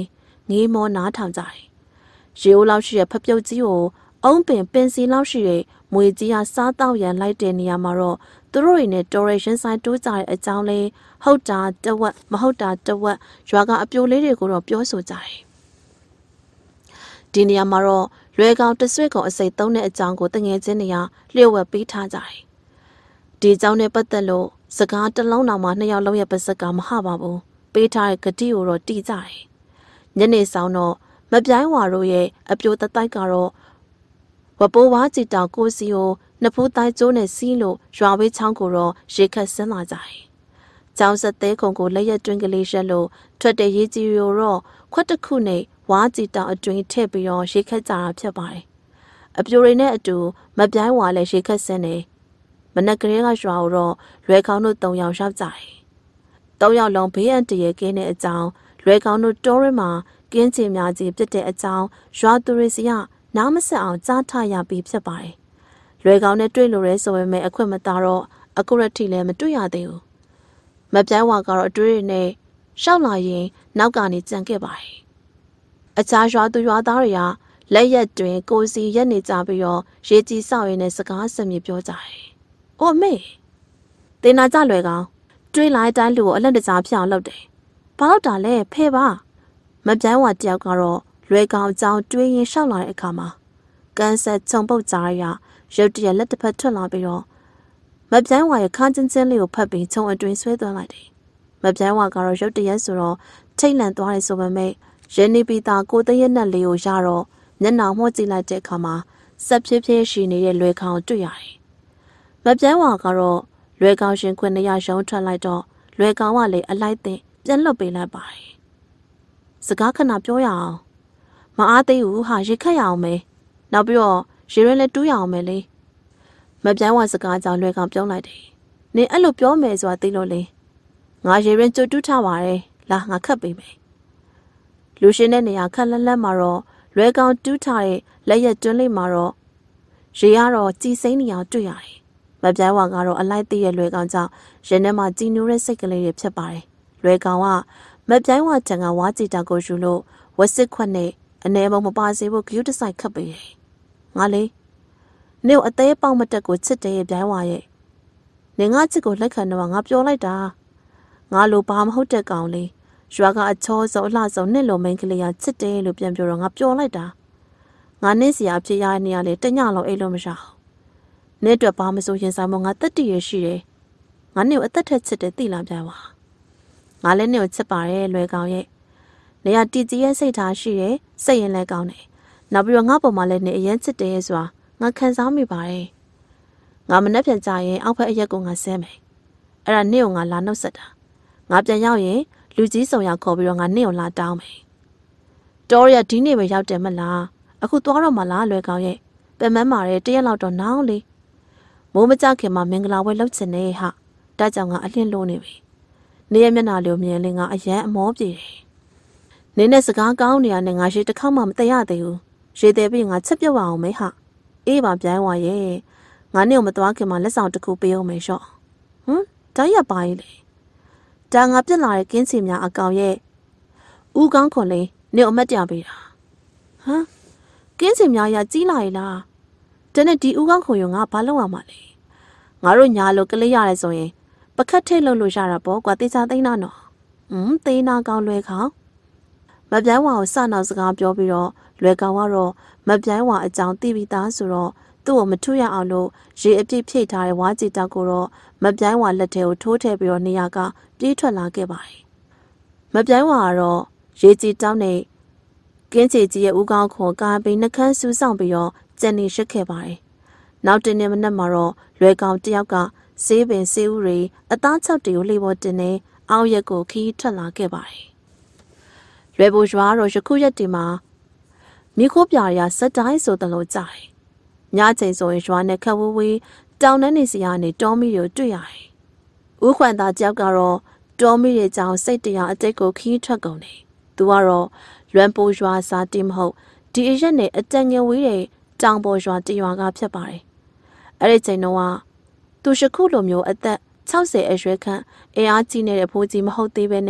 ငေးမောနားထောင်ကြတယ်။ရေအိုးလောက်ရှိတဲ့ဖပြုတ်ကြီးကိုအုံးပင်ပင်စီလောက်ရှိတဲ့မွေကြီးကစားတောက်ရန်လိုက်တဲ့နေရာမှာတော့သူတို့တွေနဲ့တော်ရရှင်ဆိုင်တိုးကြတဲ့အကြောင်းလေးဟုတ်တာတဝက်မဟုတ်တာတဝက်ရွာကအပြိုလေးတွေကိုတော့ပြောဆိုကြတယ်။ဒီနေရာမှာတော့လွယ်ကောင်တဆွေကောင်အစိတ်သုံးတဲ့အကြောင်းကိုတငယ်ချင်းတွေကလျှို့ဝှက်ပေးထားကြတယ်။ဒီအကြောင်းနဲ့ပတ်သက်လို့စကားတစ်လုံးတောင်မှနှစ်ယောက်လုံးရဲ့ပါစကမဟပါဘူး။ပေးထားတဲ့ဂတိကိုတော့တီးကြတယ်။ညနေဆောင်တော့မပြိုင်းဝါတို့ရဲ့အပြိုတတိုက်ကတော့ဝပိုးဝါကြည်တောင်ကိုစီကိုနှစ်ဖူးတိုင်းကျိုးနဲ့စီးလို့ရွာဝေးချောင်းကိုတော့ရေခတ်ဆင်းလာကြတယ်။ကျောင်းဆက်သေးခုံကိုလက်ရက်တွင်းကလေးရက်လို့ထွက်တဲ့ရေးကြီးရိုတော့ခွက်တစ်ခုနဲ့ဝါကြည်တောင်အတွင်းထည့်ပြီးတော့ရေခတ်ကြတာဖြစ်ပါတယ်။အပြိုတွေနဲ့အတူမပြိုင်းဝါလည်းရေခတ်ဆင်းနေမနက်ကလေးကရွာကိုတော့လွယ်ကောင်းတို့သုံးယောက်ရောက်ကြတယ်။သုံးယောက်လုံးဘေးအန္တရာယ်ကင်းတဲ့အကြောင်းလွယ်ကောင်းတို့တောရဲမှာကင်းချင်များကြီးပြစ်တဲ့အကြောင်းရွာသူတွေစီကနားမဆက်အောင်ကြားထရပြီးဖြစ်ပါတယ်။လွယ်ကောင်းနဲ့တွေ့လို့ရဲဆိုပေမဲ့အခွင့်မသားတော့အခုရထိလည်းမတွေ့ရသေးဘူး။မပြိုင်းဝါကတော့အတွေ့အနဲ့ရှောက်လာရင်နောက်ကနေကြံခဲ့ပါတယ်။အခြားရွာသူရွာသားတွေကလက်ရက်တွင်ကိုစီရက်နေကြပြီးတော့ရေကြီးဆောက်ရင်းနဲ့စကားစမြည်ပြောကြတယ်။အိုမေတင်နာကြလွယ်ကောင်းတွေးလိုက်တိုင်းလူကိုအလက်တကြားဖြစ်အောင်လုပ်တယ်။ဘာလို့တာလဲဖဲပါမပြိုင်းဝါတယောက်ကတော့လွယ်ကောင်အကြောင်းတွေးရင်ရှောက်လာတဲ့အခါမှာကန်ဆက်ခြုံပုတ်ကြားရရုတ်တရက်လက်တစ်ဖက်ထွက်လာပြီးတော့မပြိုင်းဝါရဲ့ခန်းချင်းချင်းလေးကိုဖတ်ပြီးခြုံအတွင်းဆွဲသွင်းလိုက်တယ်။မပြိုင်းဝါကတော့ရုတ်တရက်ဆိုတော့ထိတ်လန့်သွားတယ်ဆိုပေမဲ့ရင်းနေပြီးသားကိုတရက်နဲ့လေးကိုရတော့မျက်နှာမှော့ကြည့်လိုက်တဲ့အခါမှာစက်ဖြည်းဖြည်းရှိနေတဲ့လွယ်ကောင်ကိုတွေ့ရတယ်။မပြိုင်းဝါကတော့လွယ်ကောင်ရှင်ခွင့်နေရရုံးထွက်လိုက်တော့လွယ်ကောင်ကလည်းအလိုက်သိပြန်လွတ်ပေးလိုက်ပါတယ်။စကားခဏပြောရအောင်မအားသေးဘူးဟာရေခက်ရအောင်မယ်နောက်ပြီးတော့ရေရင်းလည်းတူးရအောင်မယ်လေမပြိုင်းဝါစကားကြောင့်လွယ်ကောင်ပြောလိုက်တယ်နင်အဲ့လိုပြောမယ်ဆိုတာသိလို့လေငါရေရင်းကြွတူးထားပါတယ်လာငါခတ်ပေးမယ်လူရှင်တဲ့နေရာခက်လက်လက်မှာတော့လွယ်ကောင်တူးထားတဲ့လက်ရက်တွင်းလေးမှာတော့ရေရတော့ကြည်စိမ့်နေအောင်တွေ့ရတယ်မပြိုင်းဝါကတော့အလိုက်သိရဲ့လွယ်ကောင်ကြောင့်ရင်ထဲမှာကြည်နူးတဲ့စိတ်ကလေးတွေဖြစ်ပါတယ်လွယ်ကောင်ကမပြိုင်းဝါတန်ကဝါကြည်တာကိုယူလို့ဝက်စစ်ခွက်နဲ့အနေမမပါစေဖို့ဂရုတစိုက်ခတ်ပေးတယ်။ငါလေနေအသေးပေါက်မတက်ကိုချစ်တယ်ရဲ့ပြိုင်းဝါရဲ့နေငါချစ်ကိုလက်ခံတော့ငါပြောလိုက်တာငါလိုဘာမဟုတ်တဲ့ကောင်လေးရွာကအချောဆုံးအလှဆုံးနှစ်လိုမိန်းကလေးကချစ်တယ်လို့ပြန်ပြောတော့ငါပြောလိုက်တာငါနဲ့စီယာဖြစ်ရတဲ့နေရာလေတညလုံးအိတ်လို့မရအောင်နေအတွက်ဘာမစိုးရင်ဆိုင်မငါတက်တည်ရရှိတယ်ငါနေကိုအသက်ထက်ချစ်တယ်သိလားပြိုင်းဝါငါလည်းနေကိုချစ်ပါတယ်လွယ်ကောင်ရဲ့နေရာတီကြီးရဲ့စိတ်ထားရှိတယ်စိတ်ရင်လည်းကောင်းတယ်နောက်ပြီးတော့ငါ့ပုံမှာလည်းနေအရင်ချစ်တယ်ဆိုတာငါခံစားမိပါတယ်ငါမနှက်ပြန်ကြရင်အောက်ဖက်အရက်ကိုငါဆဲမယ်အဲ့ဒါနေကိုငါလာနှုတ်ဆက်တာငါပြန်ရောက်ရင်လူကြီးဆောင်ရခေါ်ပြီးတော့ငါနေကိုလာတောင်းမယ်တော်ရဒီနေ့ပဲရောက်တယ်မလားအခုသွားတော့မလားလွယ်ကောင်းရဲ့ပင်မန်းမာတဲ့တရက်လောက်တော့နောင်းလေမိုးမကြခင်မှာမင်္ဂလာပွဲလုပ်ချင်နေဟာဒါကြောင့်ငါအလင်းလို့နေပြီနေရမျက်နှာလေးမြင်လင်းငါအရန်အမောပြေတယ်နင်းနဲ့စကားကောင်းနေရနဲ့ငါရှိတစ်ခေါက်မှမတည့်ရသေးဘူးရေသေးပြီးငါချက်ပြုတ်အောင်မေးဟာအေးပါပြိုင်းဝါရဲ့ငါနဲ့မသွားခင်မှာလက်ဆောင်တစ်ခုပေးအောင်မေးလျှော့ဟမ်ဒါရပါရဲ့လေဒါငါပြက်လာတဲ့ကင်းချီများအကောင်ရဲ့ဦးကောင်းခွန်လေးနေအမတ်တရပေးတာဟမ်ကင်းချီများရကြီးလာရဲ့လားတနေ့ဒီဦးကောင်းခွန်ရောငါဘာလုပ်ရမှာလဲငါတို့ညာလို့ကလေးရတယ်ဆိုရင်ပကတ်ထိတ်လို့လို့ရတာပေါ့ကွာတေချာသိန်းနာနော်ဟမ်သိန်းနာကောင်းလွယ်ခေါမပြိုင်းဝါကိုစနောက်စကားပြောပြီးတော့လွယ်ကောင်ကတော့မပြိုင်းဝါအကြောင်းသိပြီးသားဆိုတော့သူ့ကိုမထွရအောင်လို့ရေအပြည့်ဖြည့်ထားတဲ့ဝါကြည်တောက်ကိုတော့မပြိုင်းဝါလက်ထဲကိုထိုးထည့်ပြီးတော့နေရာကပြေးထွက်လာခဲ့ပါတယ်။မပြိုင်းဝါကတော့ရေကြည်တောက်နဲ့ကင်းချေကြီးရဲ့ဦးကောင်းခွန်ကားပြီးနှခမ်းဆူဆောင်ပြီးတော့ကြံနေရှက်ခဲ့ပါတယ်။နောက်တနေ့မနက်မှာတော့လွယ်ကောင်တယောက်ကဆေးပင်ဆေးဥတွေအသားချောက်တွေကိုလှေပေါ်တင်နေအောက်ရက်ကိုခီးထွက်လာခဲ့ပါတယ်။လွယ်ဘိုရွာတော့ယခုရက်ဒီမှာမိခိုးပြရစက်တိုင်းဆိုသလိုကြတယ်။ညချိန်ဆိုရင်ရွာနဲ့ခက်ဝဝေးတောင်တန်းနေစီကနေတောမီကိုတွေ့ရတယ်။ဦးခွန်သားကြောက်ကတော့တောမီရဲ့ကြောင်စိတ်တရားအတိတ်ကိုခီးထွက်ကုန်တယ်။သူကတော့လွမ်ပိုရွာစာတိမဟုတ်ဒီအရက်နဲ့အတန်ငယ်ဝေးတဲ့တောင်ပေါ်ရွာတရွာကဖြစ်ပါတယ်။အဲ့ဒီချိန်တော့သူရှိခုလိုမျိုးအသက်၆၀အရွယ်ခန့်အင်အားကြီးနေတဲ့ဖိုးကြီးမဟုတ်သေးပဲနဲ့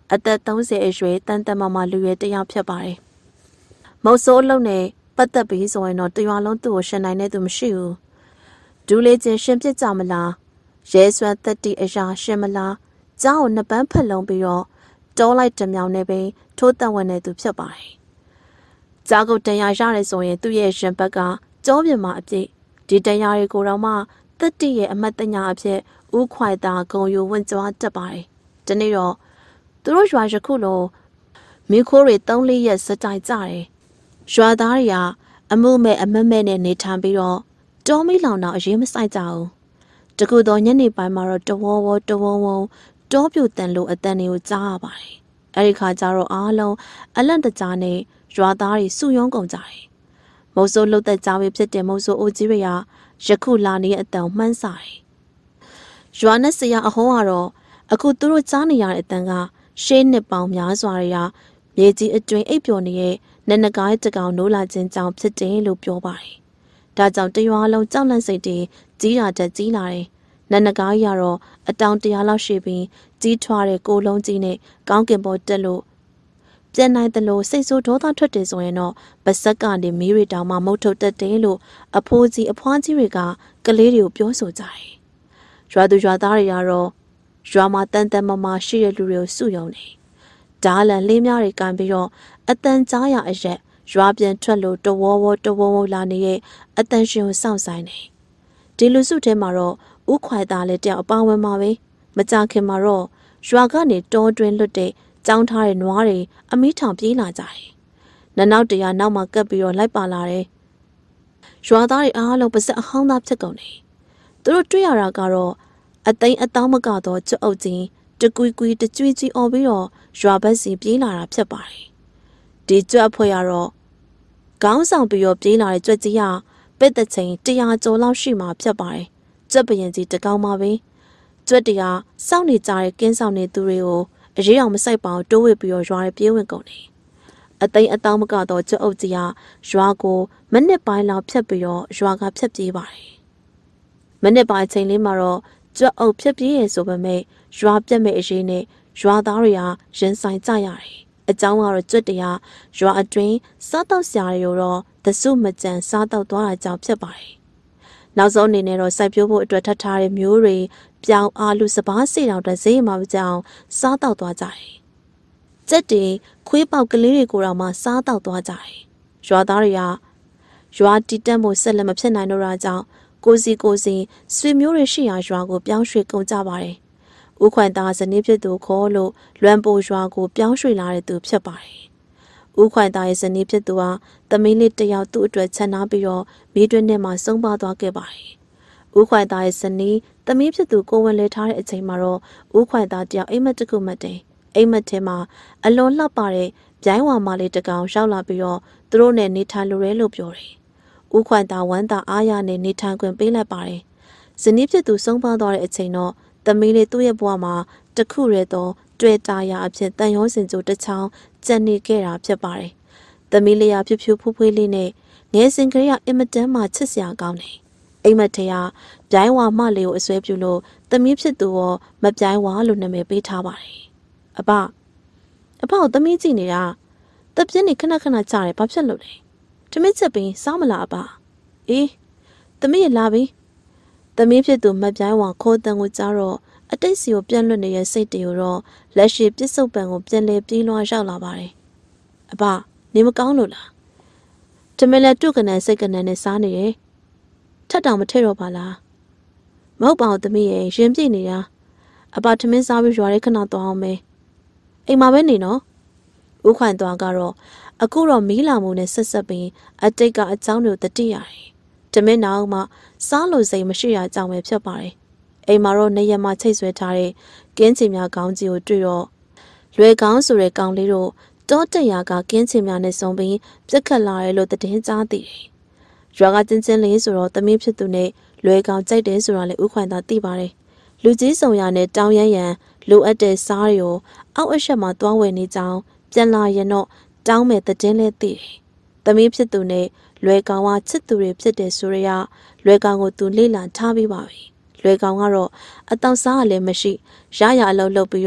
အသက်သုံးဆယ်အရွယ်တန်တမမလူရဲတယောက်ဖြစ်ပါတယ်။မုတ်ဆိုးအလုံးနဲ့ပတ်သက်ပြီးဆိုရင်တော့တရွာလုံးသူ့ကိုရှင်နိုင်တဲ့သူမရှိဘူး။ဒူးလေးချင်းရှင်ပြစ်ကြမလား။ရဲစွမ်းသက်တီအရာရှင်မလား။ကြားကိုနှစ်ပန်းဖက်လုံးပြီးတော့တောလိုက်တမြောင်နဲ့ပဲထိုးတန်ဝင်နေသူဖြစ်ပါတယ်။ကြားကိုတရားရတယ်ဆိုရင်သူ့ရဲ့ရှင်ဘက်ကကြောပြမှာအပြည့်ဒီတရားတွေကိုတော့မှသက်တီရဲ့အမတ်တညာအဖြစ်ဥခွိုက်တာဂုံယူဝင်ကြွားတက်ပါတယ်။ဒီနေ့တော့သူတို့ရွာရခုလိုမိခိုးတွေသုံးလေးရက်စတိုင်ကြတယ်။ရွာသားတွေကအမှုမဲ့အမက်မဲ့နဲ့နေထိုင်ပြီးတော့တောမီလောင်တော့အရေးမဆိုင်ကြဘူး။တကူတော့ညနေပိုင်းမှာတော့တဝေါဝေါတဝုံဝုံတောပြူတန်လို့အတန်တွေကိုကြားရပါတယ်။အဲဒီခါကျတော့အားလုံးအလန့်တကြားနဲ့ရွာသားတွေစုယုံကုန်ကြတယ်။မုတ်ဆိုးလှုပ်သက်ကြားပြီးဖြစ်တဲ့မုတ်ဆိုးအိုကြီးတွေကယခုလာနေတဲ့အတန်မှန်းစားတယ်။ရွာနဲ့ဆရာအဟောကတော့အခုသူတို့ကြားနေရတဲ့အတန်ကရှေးနှစ်ပေါင်းများစွာရာမြေကြီးအတွင်းအိပ်ပျော်နေတဲ့နနဂိုင်းတကောင်နိုးလာခြင်းကြောင့်ဖြစ်တယ်လို့ပြောပါတယ်။ဒါကြောင့်တရွာလုံးကြောက်လန့်စိတ်တွေကြီးတာတက်ကြီးလာတယ်။နနဂိုင်းကတော့အတောင်တရာလောက်ရှိပြီးကြီးထွားတဲ့ကိုလုံးကြီးနဲ့ကောင်းကင်ပေါ်တက်လို့ပြန်နိုင်တယ်လို့စိတ်ဆိုးဒေါသထွက်တယ်ဆိုရင်တော့ပါဇက်ကနေမီးရီတောင်မှမုတ်ထုတ်တက်တယ်လို့အဖိုးကြီးအဖွားကြီးတွေကကလေးတွေကိုပြောဆိုကြတယ်။ရွာသူရွာသားတွေကတော့ရွာမှာတန်တန်မမရှိတဲ့လူတွေကိုစုယုံနေဓာလန်လေးများတွေကံပြီးတော့အတန်ကြားရအရက်ရွာပြန်ထွက်လို့တဝေါဝေါတဝုံဝုံလာနေရဲ့အတန်ရှင်ကိုစောင့်ဆိုင်နေဒီလူစုထဲမှာတော့ဥခွိုက်သားလည်းတယောက်အပါဝင်မှာပဲမကြခင်မှာတော့ရွာကနေတောတွင်လွတ်တဲ့ကြောင်းထားတဲ့နွားတွေအမီးထောင်ပြေးလာကြတယ်နနောက်တရားနောက်မှာကပ်ပြီးတော့လိုက်ပါလာတယ်ရွာသားတွေအားလုံးပါစက်အဟောင်းသားဖြစ်ကုန်တယ်သူတို့တွေ့ရတာကတော့အသိန်းအတောင်းမကတော့ကျွတ်အုပ်ကြီးတကွီကွီတကြွီကြီးအော်ပြီးတော့ရွာဘက်စီပြေးလာတာဖြစ်ပါတယ်ဒီကျွတ်အဖွဲ့ရတော့ခေါင်းဆောင်ပြီးတော့ပြေးလာတဲ့ကျွတ်ကြီးဟာပဲ့တဲ့ချိန်တရာကျော်လောက်ရှိမှဖြစ်ပါတယ်ကျွတ်ပရင်ကြီးတကောင်ပါပဲကျွတ်တရားစောင့်နေကြတဲ့ကင်းဆောင်နေသူတွေကိုအရေးအောင်မဆိုင်ပါအောင်တိုးဝစ်ပြီးတော့ရွာရဲ့ပြေးဝင်ကုန်တယ်အသိန်းအတောင်းမကတော့ကျွတ်အုပ်ကြီးဟာရွာကိုမိနစ်ပိုင်းလောက်ဖြတ်ပြီးတော့ရွာကဖြတ်ပြေးပါတယ်မိနစ်ပိုင်းချိန်လေးမှာတော့ကျွတ်အုပ်ဖြစ်ပြေးရဆိုပေမဲ့ရွာပြက်မဲ့အရေးနဲ့ရွာသားတွေကရင်ဆိုင်ကြရတယ်။အကြောင်းကတော့ကျွတ်တရားရွာအတွင်းစားတောက်စရာတွေတော့သစုမကြံစားတောက်သွားတာကြောင့်ဖြစ်ပါတယ်။နောက်ဆုံးအနေနဲ့တော့စိုက်ပျိုးဖို့အတွက်ထပ်ထားတဲ့မျိုးတွေပြောင်းအာလူစပားစီတောင်တဈေးမှာကြောင်စားတောက်သွားကြတယ်။ကြက်တွေခွေးပေါက်ကလေးတွေကိုတော့မှစားတောက်သွားကြတယ်။ရွာသားတွေကရွာတီတက်မှုဆက်လက်မဖြစ်နိုင်တော့တာကြောင့်ကိုစီကိုစီဆွေမျိုးတွေရှိရာရွာကိုပြောင်းရွှေ့ကုန်ကြပါတယ်။ဥခွိုင်သားဇနီးဖြစ်သူခေါ်လို့လွမ်းပိုရွာကိုပြောင်းရွှေ့လာတဲ့သူဖြစ်ပါတယ်။ဥခွိုင်သားရဲ့ဇနီးဖြစ်သူဟာသမီးလေးတစ်ယောက်သူ့အတွက်ချန်ထားပြီးတော့မိတွင်းထဲမှာဆုံးပါသွားခဲ့ပါတယ်။ဥခွိုင်သားရဲ့ဇနီးသမီးဖြစ်သူကိုဝင်လဲထားတဲ့အချိန်မှာတော့ဥခွိုင်သားတယောက်အိမ်မက်တစ်ခုမှတ်တယ်။အိမ်မက်ထဲမှာအလွန်လှပတဲ့ပြိုင်းဝါမလေးတစ်ကောင်ရောက်လာပြီးတော့သူတို့နဲ့နေထိုင်လိုရဲလို့ပြောတယ်။ဥခွိုင်သားဝမ်းသာအားရနဲ့နေထိုင်ခွင့်ပေးလိုက်ပါတယ်။ဇနီးဖြစ်သူဆုံးပါသွားတဲ့အချိန်တော့သမီးလေးသူ့ရဲ့ဘဝမှာတခုရဲတော့တွေ့တာရအဖြစ်တန်ရုံးစင်ကြိုတစ်ချောင်းကြံနေခဲ့တာဖြစ်ပါတယ်။သမီးလေးရဖြူဖြူဖူးဖွေးလေးနဲ့ငယ်စဉ်ကလေးကအင်မတန်မှချစ်စရာကောင်းတယ်။အိမ်မက်ထဲကပြိုင်းဝါမလေးကိုအစွဲပြုလို့သမီးဖြစ်သူရောမပြိုင်းဝါလို့နာမည်ပေးထားပါတယ်။အဘအဘကိုသမီးကြည့်နေတာတပ်ပြင်းနေခဏခဏကြားတယ်ဘာဖြစ်လို့လဲ။ထမင်းချက်ပြီးစားမလားအဘ။အေးသမီးရလာပြီ။သမီးဖြစ်သူမပြိုင်းဝါခိုးတန်ကိုကြားတော့အတိတ်စီကိုပြန့်လွတ်နေတဲ့စိတ်တွေကိုတော့လက်ရှိပြစ်စုံပံကိုပြန်လဲပြေးလွှားရောက်လာပါတယ်။အဘနေမကောင်းလို့လား။တမင်လည်းတုတ်ကနေစိတ်ကနေနဲ့စားနေတယ်။ထပ်တောင်မထဲတော့ပါလား။မဟုတ်ပါဘူးသမီးရဲ့ရင်ပြည့်နေတာ။အဘထမင်းစားပြီးရွာရဲခဏသွားအောင်မယ်။အိမ်မှာပဲနေနော်။ဥခွိုင်သွားကတော့အခုတော့မီးလာမှုနဲ့ဆက်ဆက်ပြီးအတိတ်ကအကြောင်းတွေတတိရတယ်။တမင်နောက်မှစားလို့စိတ်မရှိရကြောင်းပဲဖြစ်ပါတယ်။အိမ်မှာတော့နေရမှာချိတ်ဆွဲထားတဲ့ကင်းချင်များကောင်းကြီးကိုတွေ့တော့လွယ်ကောင်းဆိုတဲ့ကောင်းလေးတို့တောတရာကကင်းချင်များနဲ့ဆုံပြီးပြက်ခတ်လာရဲလို့တည်င်းကြားသိတယ်။ရွာကချင်းချင်းလေးဆိုတော့သမီးဖြစ်သူနဲ့လွယ်ကောင်းကြိုက်တယ်ဆိုတာလည်းဥခွိုင်သာသိပါတယ်။လူကြီးဆောင်ရနဲ့တောင်းရမ်းရန်လိုအပ်တဲ့စားတွေကိုအောက်အရှက်မှာတွားဝယ်နေကြောင်းပြန်လာရင်တော့တောင်းမဲ့တည်င်းလေးသိတယ်။သမီးဖြစ်သူနဲ့လွယ်ကောင်းကချစ်သူတွေဖြစ်တဲ့ဆိုရရလွယ်ကောင်းကိုသူလေ့လာထားပြီးပါပြီ။လွယ်ကောင်ကတော့အတောက်စားရလည်းမရှိရရအလုပ်လုပ်ပြီးတော့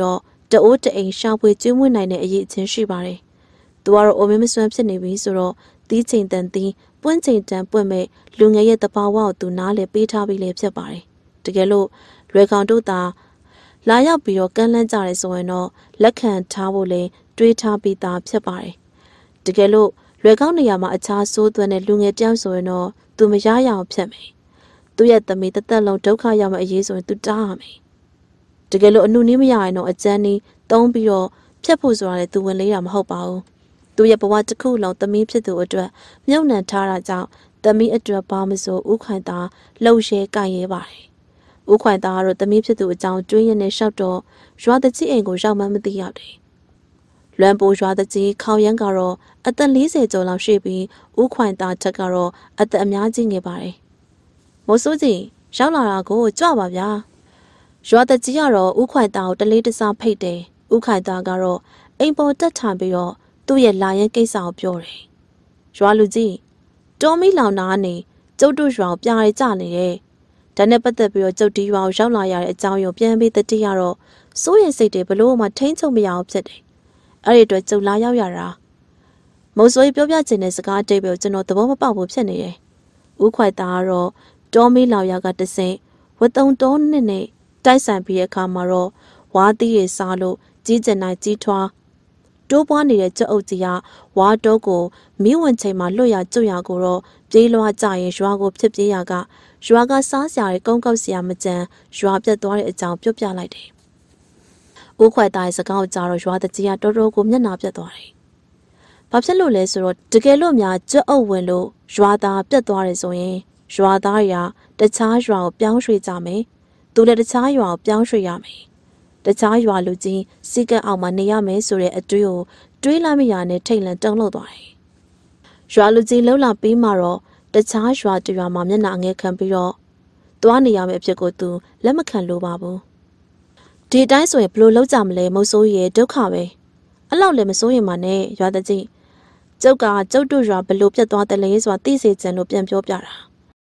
တအိုးတအိမ်ရှာဖွေကျွေးမွေးနိုင်တဲ့အရေးအချင်းရှိပါတယ်။သူကတော့အိုမင်းမစွမ်းဖြစ်နေပြီဆိုတော့တီးချိန်တန်တီးပွင့်ချိန်တန်ပွင့်မဲ့လူငယ်ရဲ့တဘာဝကိုသူနားလေပေးထားပြီးလေဖြစ်ပါတယ်။တကယ်လို့လွယ်ကောင်တို့သာလာရောက်ပြီးတော့ကမ်းလှမ်းကြရဲဆိုရင်တော့လက်ခံထားဖို့လေတွေးထားပြီးသားဖြစ်ပါတယ်။တကယ်လို့လွယ်ကောင်းနေရာမှာအခြားဆိုးသွမ်းတဲ့လူငယ်တယောက်ဆိုရင်တော့သူမရရအောင်ဖြစ်မယ်။သူ့ရဲ့သမီးတစ်သက်လုံးဒုက္ခရောက်မယ့်အရေးဆိုရင်သူတားရမယ်။တကယ်လို့အနုနည်းမရရင်တော့အကျန်းနီးတုံးပြီးတော့ဖြတ်ဖို့ဆိုတာလေသူဝင်လေးတာမဟုတ်ပါဘူး။သူရဲ့ဘဝတစ်ခုလုံးသမီးဖြစ်သူအတွက်မြုပ်နှံထားတာကြောင့်သမီးအတွက်ဘာမဆိုဥခိုင်သားလှုပ်ရဲကြိုင်ရဲပါတယ်။ဥခိုင်သားကတော့သမီးဖြစ်သူအကြောင်းတွေးရနေလျှောက်တော့ရွာတကြီးအိမ်ကိုရောက်မှမသိရောက်တယ်။လွမ်းပိုးရွာတကြီးခေါင်ရမ်းကတော့အသက်၄၀ကျော်လောက်ရှိပြီးဥခိုင်သားထက်ကတော့အသက်အများကြီးငယ်ပါတယ်။မိုးစိုးကြီးရောက်လာတာကိုကြွပါဗျာ။ရွာတကြီးကတော့ဥခိုင်သားကိုတလေးတစားဖိတ်တယ်။ဥခိုင်သားကတော့အိမ်ပေါ်တက်ထိုင်ပြီးတော့သူ့ရဲ့လာရင်ကိစ္စကိုပြောတယ်။ရွာလူကြီးတော်မီလောင်နာကနေကျုပ်တို့ရွာကိုပြားရကြနေတယ်။ဒါနဲ့ပတ်သက်ပြီးတော့ကျုပ်ဒီရွာကိုရောက်လာရတဲ့အကြောင်းကိုပြန်ပြီးတတိရတော့စိုးရိမ်စိတ်တွေဘလို့မှထိန်းချုပ်မရအောင်ဖြစ်တယ်။အဲ့ဒီအတွက်ကျုပ်လာရောက်ရတာမိုးစိုးပြောပြချင်တဲ့စကားအတိတ်ပဲကျွန်တော်သဘောမပေါက်ဘူးဖြစ်နေတယ်။ဥခွိုက်သားကတော့တော်မီလောင်ရကတဆင့်ဝတ်တုံတော်နှစ်နဲ့တိုက်ဆိုင်ပြီးတဲ့အခါမှာတော့ဝါးသီးရစားလို့ကြီးကျင်နိုင်ကြီးထွားတိုးပွားနေတဲ့ကြက်အုပ်ကြီးကဝါတောကိုမိဝင်ချိန်မှာလွတ်ရကျွတ်ရကိုတော့ပြေးလွှားကြရင်ရွာကိုဖြစ်ပြေးရကရွာကစားစရာတွေကုန်းကောက်စရာမကြမ်းရွာပြတ်သွားတဲ့အကြောင်းပြောပြလိုက်တယ်။ဦးခွိုက်သားရဲ့စကားကိုကြားတော့ရွာတကြီးကတော်တော်ကိုမျက်နှာပြတ်သွားတယ်။ဘာဖြစ်လို့လဲဆိုတော့တကယ်လို့များကြက်အုပ်ဝင်လို့ရွာသားပြတ်သွားတယ်ဆိုရင်ရွာသားတွေကတခြားရွာကိုပြောင်းရွှေ့ကြမယ်။သူလည်းတခြားရွာကိုပြောင်းရွှေ့ရမယ်။တခြားရွာလူကြီးစီကံအောင်မှနေရမယ်ဆိုတဲ့အတွေးကိုတွေးလိုက်မရနဲ့ထိတ်လန့်တုန်လှုပ်သွားတယ်။ရွာလူကြီးလှုပ်လာပြီးမှတော့တခြားရွာတရွာမှာမျက်နှာငယ်ခံပြီးတော့သွားနေရမယ့်အဖြစ်ကိုသူလက်မခံလိုပါဘူး။ဒီအတိုင်းဆိုရင်ဘယ်လိုလုပ်ကြမလဲမဟုတ်ဆိုရဲ့ဒုက္ခပဲ။အဲ့လောက်လည်းမစိုးရင်မှနဲ့ရွာတကြီးကျုပ်ကကျုပ်တို့ရွာဘယ်လိုပြတ်သွားတယ်လဲဆိုတာသိစေချင်လို့ပြန်ပြောပြတာ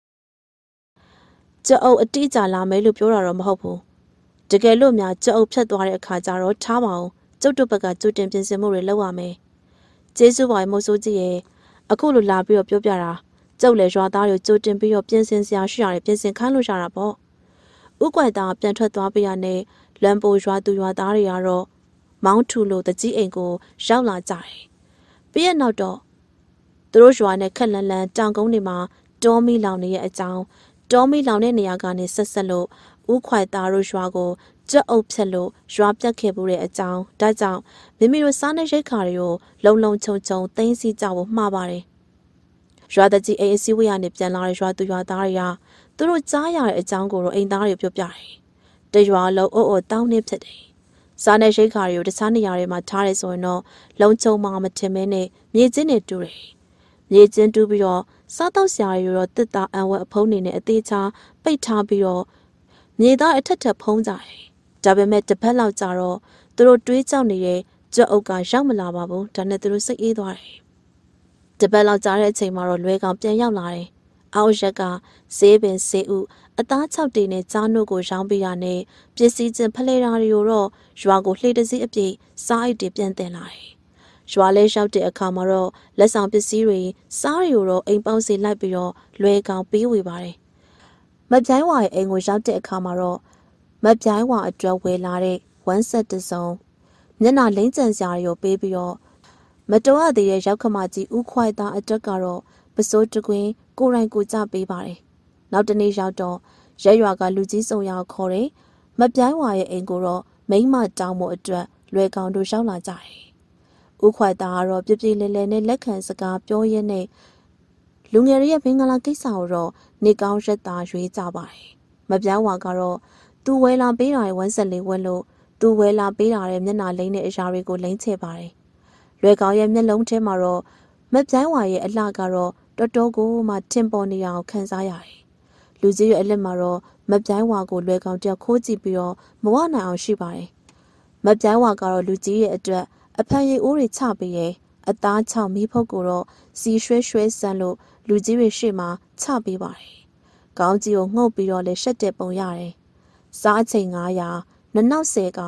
။ကျုပ်အုပ်အတိအကျလာမယ်လို့ပြောတာတော့မဟုတ်ဘူး။တကယ်လို့များကျုပ်အုပ်ဖြတ်သွားတဲ့အခါကျတော့ထားပါအောင်ကျုပ်တို့ဘက်ကကြိုတင်ပြင်ဆင်မှုတွေလုပ်ရမယ်။ကျေးဇူးပါမိုးစိုးကြီးရဲ့အခုလိုလာပြီးတော့ပြောပြတာကျုပ်လည်းရွာသားတွေကြိုတင်ပြီးတော့ပြင်ဆင်စရာရှိရတယ်ပြင်ဆင်ခိုင်းလို့ရတာပေါ့။ဥကွယ်သားပြန်ထွက်သွားပြရနဲ့လမ်းပိုရွာသူရွာသားတွေကတော့မောင်းထူလို့တကြီးအိမ်ကိုရောက်လာကြတယ်။ပြီးရနောက်တော့သူတို့ရွာနဲ့ခက်လန်းလန်းတောင်ကုန်းတွေမှာတောမီလောင်နေရဲ့အကြောင်းတောမီလောင်တဲ့နေရာကနေဆက်ဆက်လို့ဥခွိုက်သားတို့ရွာကိုကြက်အုပ်ဖြက်လို့ရွာပြတ်ခဲ့မှုတဲ့အကြောင်းဒါကြောင့်မိမိတို့စားနေရိတ်ခါတွေကိုလုံလုံခြုံခြုံသိမ်းဆည်းကြဖို့မှားပါတယ်။ရွာတကြီးအိမ်အစည်းဝေးကနေပြန်လာတဲ့ရွာသူရွာသားတွေကသူတို့ကြားရတဲ့အကြောင်းကိုတော့အိမ်သားတွေပြောပြတယ်။တရွာလုံးအိုးအိုတောင်းနေဖြစ်တယ်။စားနေရိတ်ခါတွေကိုတခြားနေရာတွေမှာထားရဲဆိုရင်တော့လုံခြုံမှမထင်မဲနဲ့မြေချင်းတွေတူတယ်။မြေချင်းတူပြီးတော့စားတော့ဆရာတွေတော့တစ်သားအံဝက်အဖုံးနေနဲ့အသေးချာပိတ်ထားပြီးတော့မြေသားအထက်ထက်ဖုံးကြတယ်။ဒါပေမဲ့တစ်ဖက်လောက်ကြတော့သူတို့တွေးကြောက်နေတဲ့ကြက်အုပ်ကရောက်မလာပါဘူးဒါနဲ့သူတို့စိတ်အေးသွားတယ်။တစ်ပတ်လောက်ကြာတဲ့အချိန်မှာတော့လွဲကောင်ပြန်ရောက်လာတယ်။အောက်ရက်ကဈေးပင်ဈေးဥအသား၆တေနဲ့ကြားနှုတ်ကိုရောင်းပေးရနဲ့ပစ္စည်းချင်းဖလဲတာတွေကိုတော့ရွာကိုလှေတစည်းအပြည့်စားအိတ်တွေပြန်တင်လာတယ်။ရွာလဲရောက်တဲ့အခါမှာတော့လက်ဆောင်ပစ္စည်းတွေစားတွေကိုတော့အိမ်ပေါင်းစီလိုက်ပြီးတော့လွဲကောင်ပေးဝေပါတယ်။မပြိုင်းဝါရဲ့အိမ်ကိုရောက်တဲ့အခါမှာတော့မပြိုင်းဝါအတွက်ဝယ်လာတဲ့ဝမ်းဆက်တစုံမျက်နှာလိမ့်ကျန်စရာတွေကိုပေးပြီးတော့မတော်ရသေးတဲ့ရောက်ခမကြီးဥခွိုက်သားအတွက်ကတော့ပစိုးတကွင်းကိုရိုင်းကိုကြပေးပါတယ်။နောက်တနေ့ရောက်တော့ရဲရွာကလူကြီးစုံရောက်ခေါ်တယ်။မပြိုင်းဝါရဲ့အိမ်ကိုတော့မိမတောင်းမှုအတွက်လွယ်ကောင်တို့ရောက်လာကြတယ်။ဥခွိုက်သားကတော့ပြပြလဲလဲနဲ့လက်ခံစကားပြောရင်းနဲ့လူငယ်ရဲ့မင်္ဂလာကိစ္စကိုတော့နေကောင်းရက်သားရွေးကြပါတယ်။မပြိုင်းဝါကတော့သူဝဲလာပေးတာရဲ့ဝမ်းဆက်လေးဝက်လို့သူဝဲလာပေးတာရဲ့မျက်နှာလိမ့်တဲ့အရာတွေကိုလိမ့်ချပါတယ်။လွယ်ကောင်ရဲ့မျက်လုံးထဲမှာတော့မပြိုင်းဝါရဲ့အလှကတော့တော်တော်ကိုမှထင်ပေါ်နေအောင်ခံစားရတယ်။လူကြီးရဲ့အလက်မှာတော့မပြိုင်းဝါကိုလွယ်ကောင်တယောက်ခိုးကြည့်ပြီးတော့မဝနိုင်အောင်ရှိပါတယ်။မပြိုင်းဝါကတော့လူကြီးရဲ့အတွက်အဖန်ရည်အိုးတွေချပေးရဲ့အသားချောင်းမီးဖုတ်ကိုတော့စီရွှဲရွှဲဆန်းလို့လူကြီးရဲ့ရှေ့မှာချပေးပါတယ်။ခေါင်းကြီးကိုငုတ်ပြီးတော့လည်းရှက်တဲ့ပုံရတယ်။စားအချိန်900နနောက်10ကောင်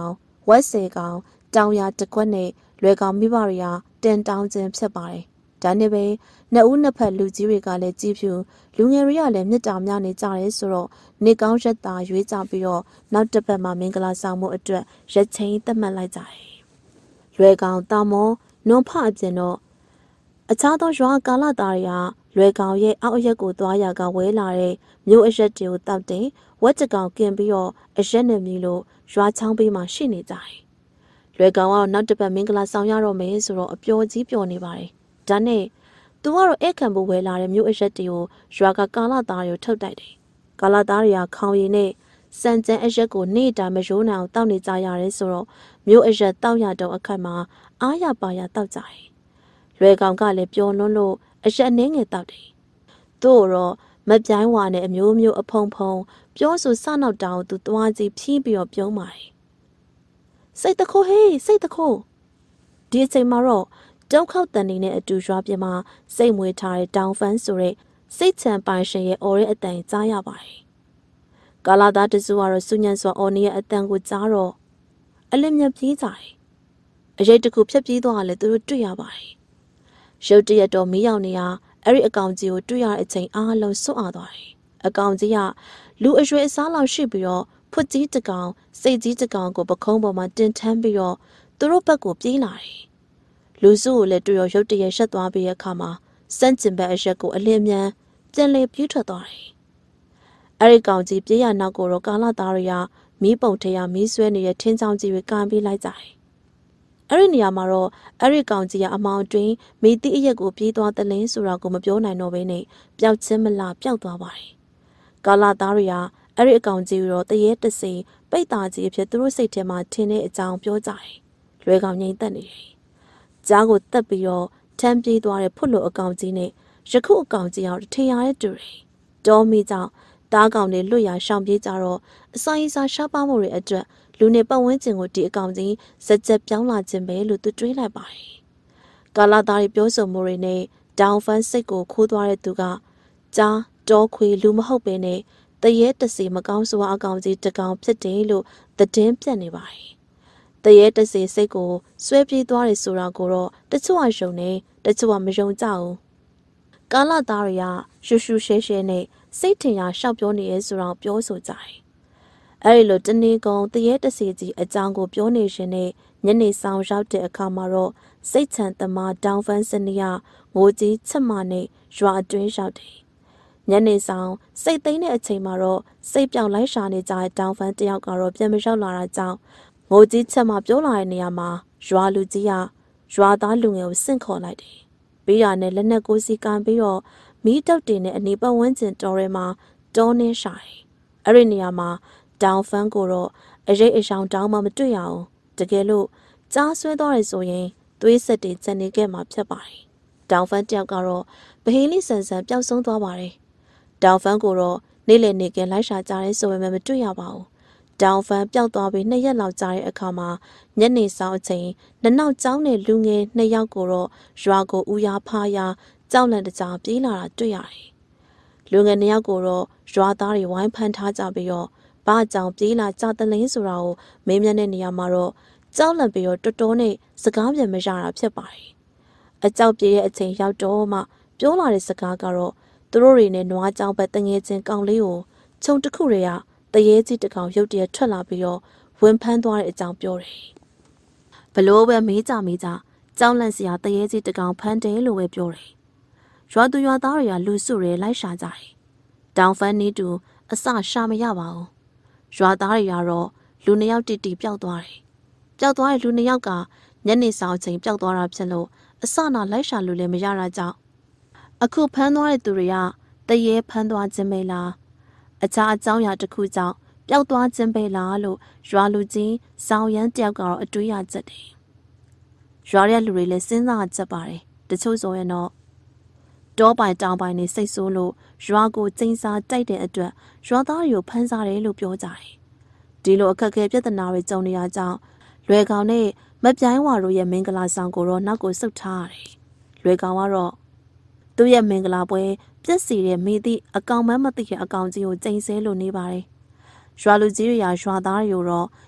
ဝက်စေကောင်တောင်ရတစ်ခွက်နဲ့လွယ်ကောင်မိဘတွေကတင်တောင်းခြင်းဖြစ်ပါတယ်။ဒါနဲ့ပဲနှစ်ဦးနှစ်ဖက်လူကြီးတွေကလည်းကြည်ဖြူလူငယ်တွေကလည်းမြစ်တာများနေကြတယ်ဆိုတော့နေကောင်းရက်သားရွေးကြပြီးတော့နောက်တစ်ပတ်မှာမင်္ဂလာဆောင်မှုအတွက်ရက်ချင်းသတ်မှတ်လိုက်ကြတယ်။လွယ်ကောင်တာမောနွန်ဖအပြင်တော့အခြားသောရွာကာလသားတွေကလွယ်ကောင်ရဲ့အောက်အရက်ကိုသွားရကဝဲလာတဲ့မြို့အရက်တွေကိုတောက်တယ်ဝက်တကောင်กินပြီးတော့အရက်နဲ့မြည်လို့ရွာချောင်းပေးမှရှိနေကြတယ်။လွယ်ကောင်ကတော့နောက်တစ်ပတ်မင်္ဂလာဆောင်ရတော့မယ်ဆိုတော့အပျော်ကြီးပျော်နေပါတယ်။ဒါနဲ့သူကတော့ဧကန်ဖို့ဝဲလာတဲ့မြို့အရက်တွေကိုရွာကကာလသားတွေကိုထုတ်တိုက်တယ်။ကာလသားတွေကခေါင်ရည်နဲ့စံကျန်အရက်ကိုနေ့တိုင်းမရိုးနိုင်အောင်တောက်နေကြရတယ်ဆိုတော့မြို့အရက်တောက်ရတော့အခက်မှာအားရပါရတောက်ကြတယ်။လွယ်ကောင်ကလည်းပျော်လွန်းလို့အရက်အနေငယ်တောက်တယ်။သူ့တော့မပြိုင်းဝါနဲ့အမျိုးမျိုးအဖုံဖုံပြောဆိုစနောက်တောင်သူသွားကြည့်ဖြီးပြီးတော့ပြုံးပါတယ်။စိတ်တခိုးဟေးစိတ်တခိုးဒီအချိန်မှာတော့တောက်ခောက်တန်နေနဲ့အတူရွာပြမှာစိတ်မွေးထားတဲ့တောင်ဖန်းဆိုတဲ့စိတ်ချမ်းပိုင်ရှင်ရဲ့အော်ရဲ့အတန်ကြားရပါတယ်။ကာလာသားတစုကတော့စုညံစွာအော်နေရဲ့အတန်ကိုကြားတော့အလင်းမြပြေးကြတယ်။အရေးတကူဖြတ်ပြေးသွားတယ်သူတို့တွေ့ရပါတယ်။ရုတ်တရက်တော့မီးရောက်နေရအဲ့ဒီအကောင်ကြီးကိုတွေ့ရတဲ့အချိန်အားလုံးစွန့်အားသွားတယ်။အကောင်ကြီးကလူအရွယ်အစားလောက်ရှိပြီးတော့ဖွတ်ကြီးတကောင်စိတ်ကြီးတကောင်ကိုပခုံးပေါ်မှာတင်ထမ်းပြီးတော့သူတို့ဘက်ကိုပြေးလာတယ်။လူစုကိုလည်းတွေ့ရရုတ်တရက်ရှက်သွားပြီးတဲ့အခါမှာစန့်ကျင်ဘက်အရက်ကိုအလင်းမြန်ပြန်လေပြေးထွက်သွားတယ်။အဲ့ဒီကောင်ကြီးပြေးရနောက်ကိုတော့ကာလာသားတွေကမီးပုံထရမီးဆွဲနေတဲ့ထင်းချောင်းကြီးတွေကန်ပြီးလိုက်ကြတယ်။အဲ့ဒီနေရာမှာတော့အဲ့ဒီကောင်ကြီးကအမောင်တွင်မိသည့်အရက်ကိုပြေးသွားတဲ့လင်းဆိုတာကိုမပြောနိုင်တော့ဘဲနဲ့ပျောက်ချင်းမလားပျောက်သွားပါတယ်။ကာလာသားတွေကအဲ့ဒီအကောင်ကြီးရောတရေတစီပိတ်သားကြီးအဖြစ်သူတို့စိတ်ထဲမှာထင်းတဲ့အကြောင်းပြောကြတယ်။လွယ်ကောင်ငိမ့်သက်နေတယ်။ကြားကိုတက်ပြီးတော့ထမ်းပြေးသွားတဲ့ဖွတ်လို့အကောင်ကြီးနဲ့ယခုအကောင်ကြီးအောင်ထင်ရတဲ့တူတယ်။တောမီကြောင့်တားကောင်တွေလွတ်ရရှောင်ပြေးကြတော့အစာရေးစားရှားပါမှုတွေအတွက်လူနေပတ်ဝန်းကျင်ကိုဒီအကောင်ကြီးစက်ကြက်ပြောင်းလာခြင်းပဲလို့သူတွေးလိုက်ပါတယ်။ကာလာသားတွေပြောဆိုမှုတွေနဲ့ဒေါန်ဖန်စိတ်ကိုခိုးသွားတဲ့သူကကြားတောခွေလူမဟုတ်ပဲနဲ့တရေတစီမကောင်းစွာအကောင်ကြီးတကောင်ဖြစ်တယ်လို့သတင်းပြတ်နေပါတယ်။တရေတစီစိတ်ကိုဆွဲပြေးသွားတယ်ဆိုတာကိုတော့တချို့အယုံနဲ့တချို့ကမယုံကြဘူး။ကာလာသားတွေကရှူရှူရှဲရှဲနဲ့စိတ်ထင်ရရှောက်ပြောနေရဲဆိုတော့ပြောဆိုကြတယ်။အဲဒီလိုတနေ့ကုန်တရေတစီကြီးအကြောင်းကိုပြောနေရှင်နဲ့ညနေဆောင်ရောက်တဲ့အခါမှာတော့စိတ်ချမ်းသမားဒေါန်ဖန်စနီယာငိုကြီးချက်မနဲ့ရွာအတွင်းရောက်တယ်။ညနေဆောင်စိတ်သိမ်းတဲ့အချိန်မှာတော့စိတ်ပြောင်းလိုက်ရှာနေကြတဲ့ဒေါန်ဖန်တယောက်ကတော့ပြန်မရောက်လာတာကြောင့်ငိုကြီးချက်မပြောလာတဲ့နေရာမှာရွာလူကြီးကရွာသားလူငယ်ကိုဆင့်ခေါ်လိုက်တယ်။ပြီးရနဲ့လက်နက်ကိုစီကန်ပြီးတော့မီးတုပ်တင်တဲ့အနီးပတ်ဝန်းကျင်တော်ထဲမှာတောနေရှာတယ်။အဲ့ဒီနေရာမှာဒေါန်ဖန်ကိုတော့အရေးအရှောင်တောင်းမှမတွေ့ရအောင်တကယ်လို့ကြားဆွဲသွားရဆိုရင်သွေးဆက်တွေကျန်နေခဲ့မှာဖြစ်ပါတယ်။ဒေါန်ဖန်တယောက်ကတော့ဗဟင်းလေးဆန်ဆန်ပျောက်ဆုံးသွားပါတယ်။ဒေါန်ဖန်ကိုတော့နေ့လည်နေကင်းလိုက်ရှာကြရဲဆိုပေမဲ့မတွေ့ရပါဘူး။ဒေါန်ဖန်ပျောက်သွားပြီးနှစ်ရက်လောက်ကြာတဲ့အခါမှာညနေဆောင်အချိန်နှစ်နောက်ကျောင်းနဲ့လူငယ်နှစ်ယောက်ကိုတော့ရွာကိုဦးရဖားရကြောက်လန့်တကြားပြေးလာတာတွေ့ရတယ်။လူငယ်နှစ်ယောက်ကိုတော့ရွာသားတွေဝိုင်းဖမ်းထားကြပြီးတော့ဘာကြောင့်ပြေးလာကြတဲ့လင်းဆိုတာကိုမေးမြန်းတဲ့နေရာမှာတော့ကြောက်လန့်ပြီးတော့တော်တော်နဲ့စကားပြန်မရတာဖြစ်ပါတယ်။အကြောက်ပြေးတဲ့အချိန်ရောက်တော့မှပြောလာတဲ့စကားကတော့သူတို့တွေနဲ့နွားကြောင်ဘက်တငယ်ချင်းကောင်လေးကိုခြုံတစ်ခုတွေကတရေကြီးတစ်ကောင်ရုတ်တရက်ထွက်လာပြီးတော့ဝင်ဖမ်းသွားတဲ့အကြောင်းပြောတယ်။ဘလို့ပဲမေးကြမေးကြကြောက်လန့်စရာတရေကြီးတစ်ကောင်ဖမ်းတယ်လို့ပဲပြောတယ်။ရွာသူရွာသားတွေကလူစုတွေလိုက်ရှာကြတယ်။တောင်ဖန်းနီးတူအစရှာမရပါဘူး။ရွာသားတွေကတော့လူနှစ်ယောက်တိတိပျောက်သွားတယ်။ပျောက်သွားတဲ့လူနှစ်ယောက်ကညနေဆောင်ချိန်ပျောက်သွားတာဖြစ်လို့အစနာလိုက်ရှာလို့လည်းမရတာကြောင့်အခုဖမ်းသွားတဲ့သူတွေကတရေဖမ်းသွားခြင်းပဲလားအခြားအကြောင်းအရာတစ်ခုကြောင့်ပျောက်သွားခြင်းပဲလားလို့ရွာလူကြီးစောင်းရမ်းတယောက်ကတော့အတွေးရချက်တယ်။ရွာရဲ့လူတွေလည်းစဉ်းစားချက်ပါတယ်။တချို့ဆိုရင်တော့တောပိုင်တောင်ပိုင်နေစိတ်ဆိုးလို့ရွာကိုကျင်းစားတိုက်တဲ့အတွက်ရွာသားတွေကိုဖမ်းစားတယ်လို့ပြောကြတယ်။ဒီလိုအခက်အခဲပြဿနာတွေကြုံနေရကြောင်းလွယ်ကောင်နဲ့မပြိုင်းဝါတို့ရဲ့မင်္ဂလာဆောင်ကိုတော့နောက်ကိုဆုတ်ထားရတယ်။လွယ်ကောင်ကတော့သူ့ရဲ့မင်္ဂလာပွဲပြည့်စည်တဲ့မိသည့်အကောင်မမသိတဲ့အကောင်ကြီးကိုကျင်းဆဲလို့နေပါတယ်။ရွာလူကြီးတွေကရွာသားတွေကိုတော့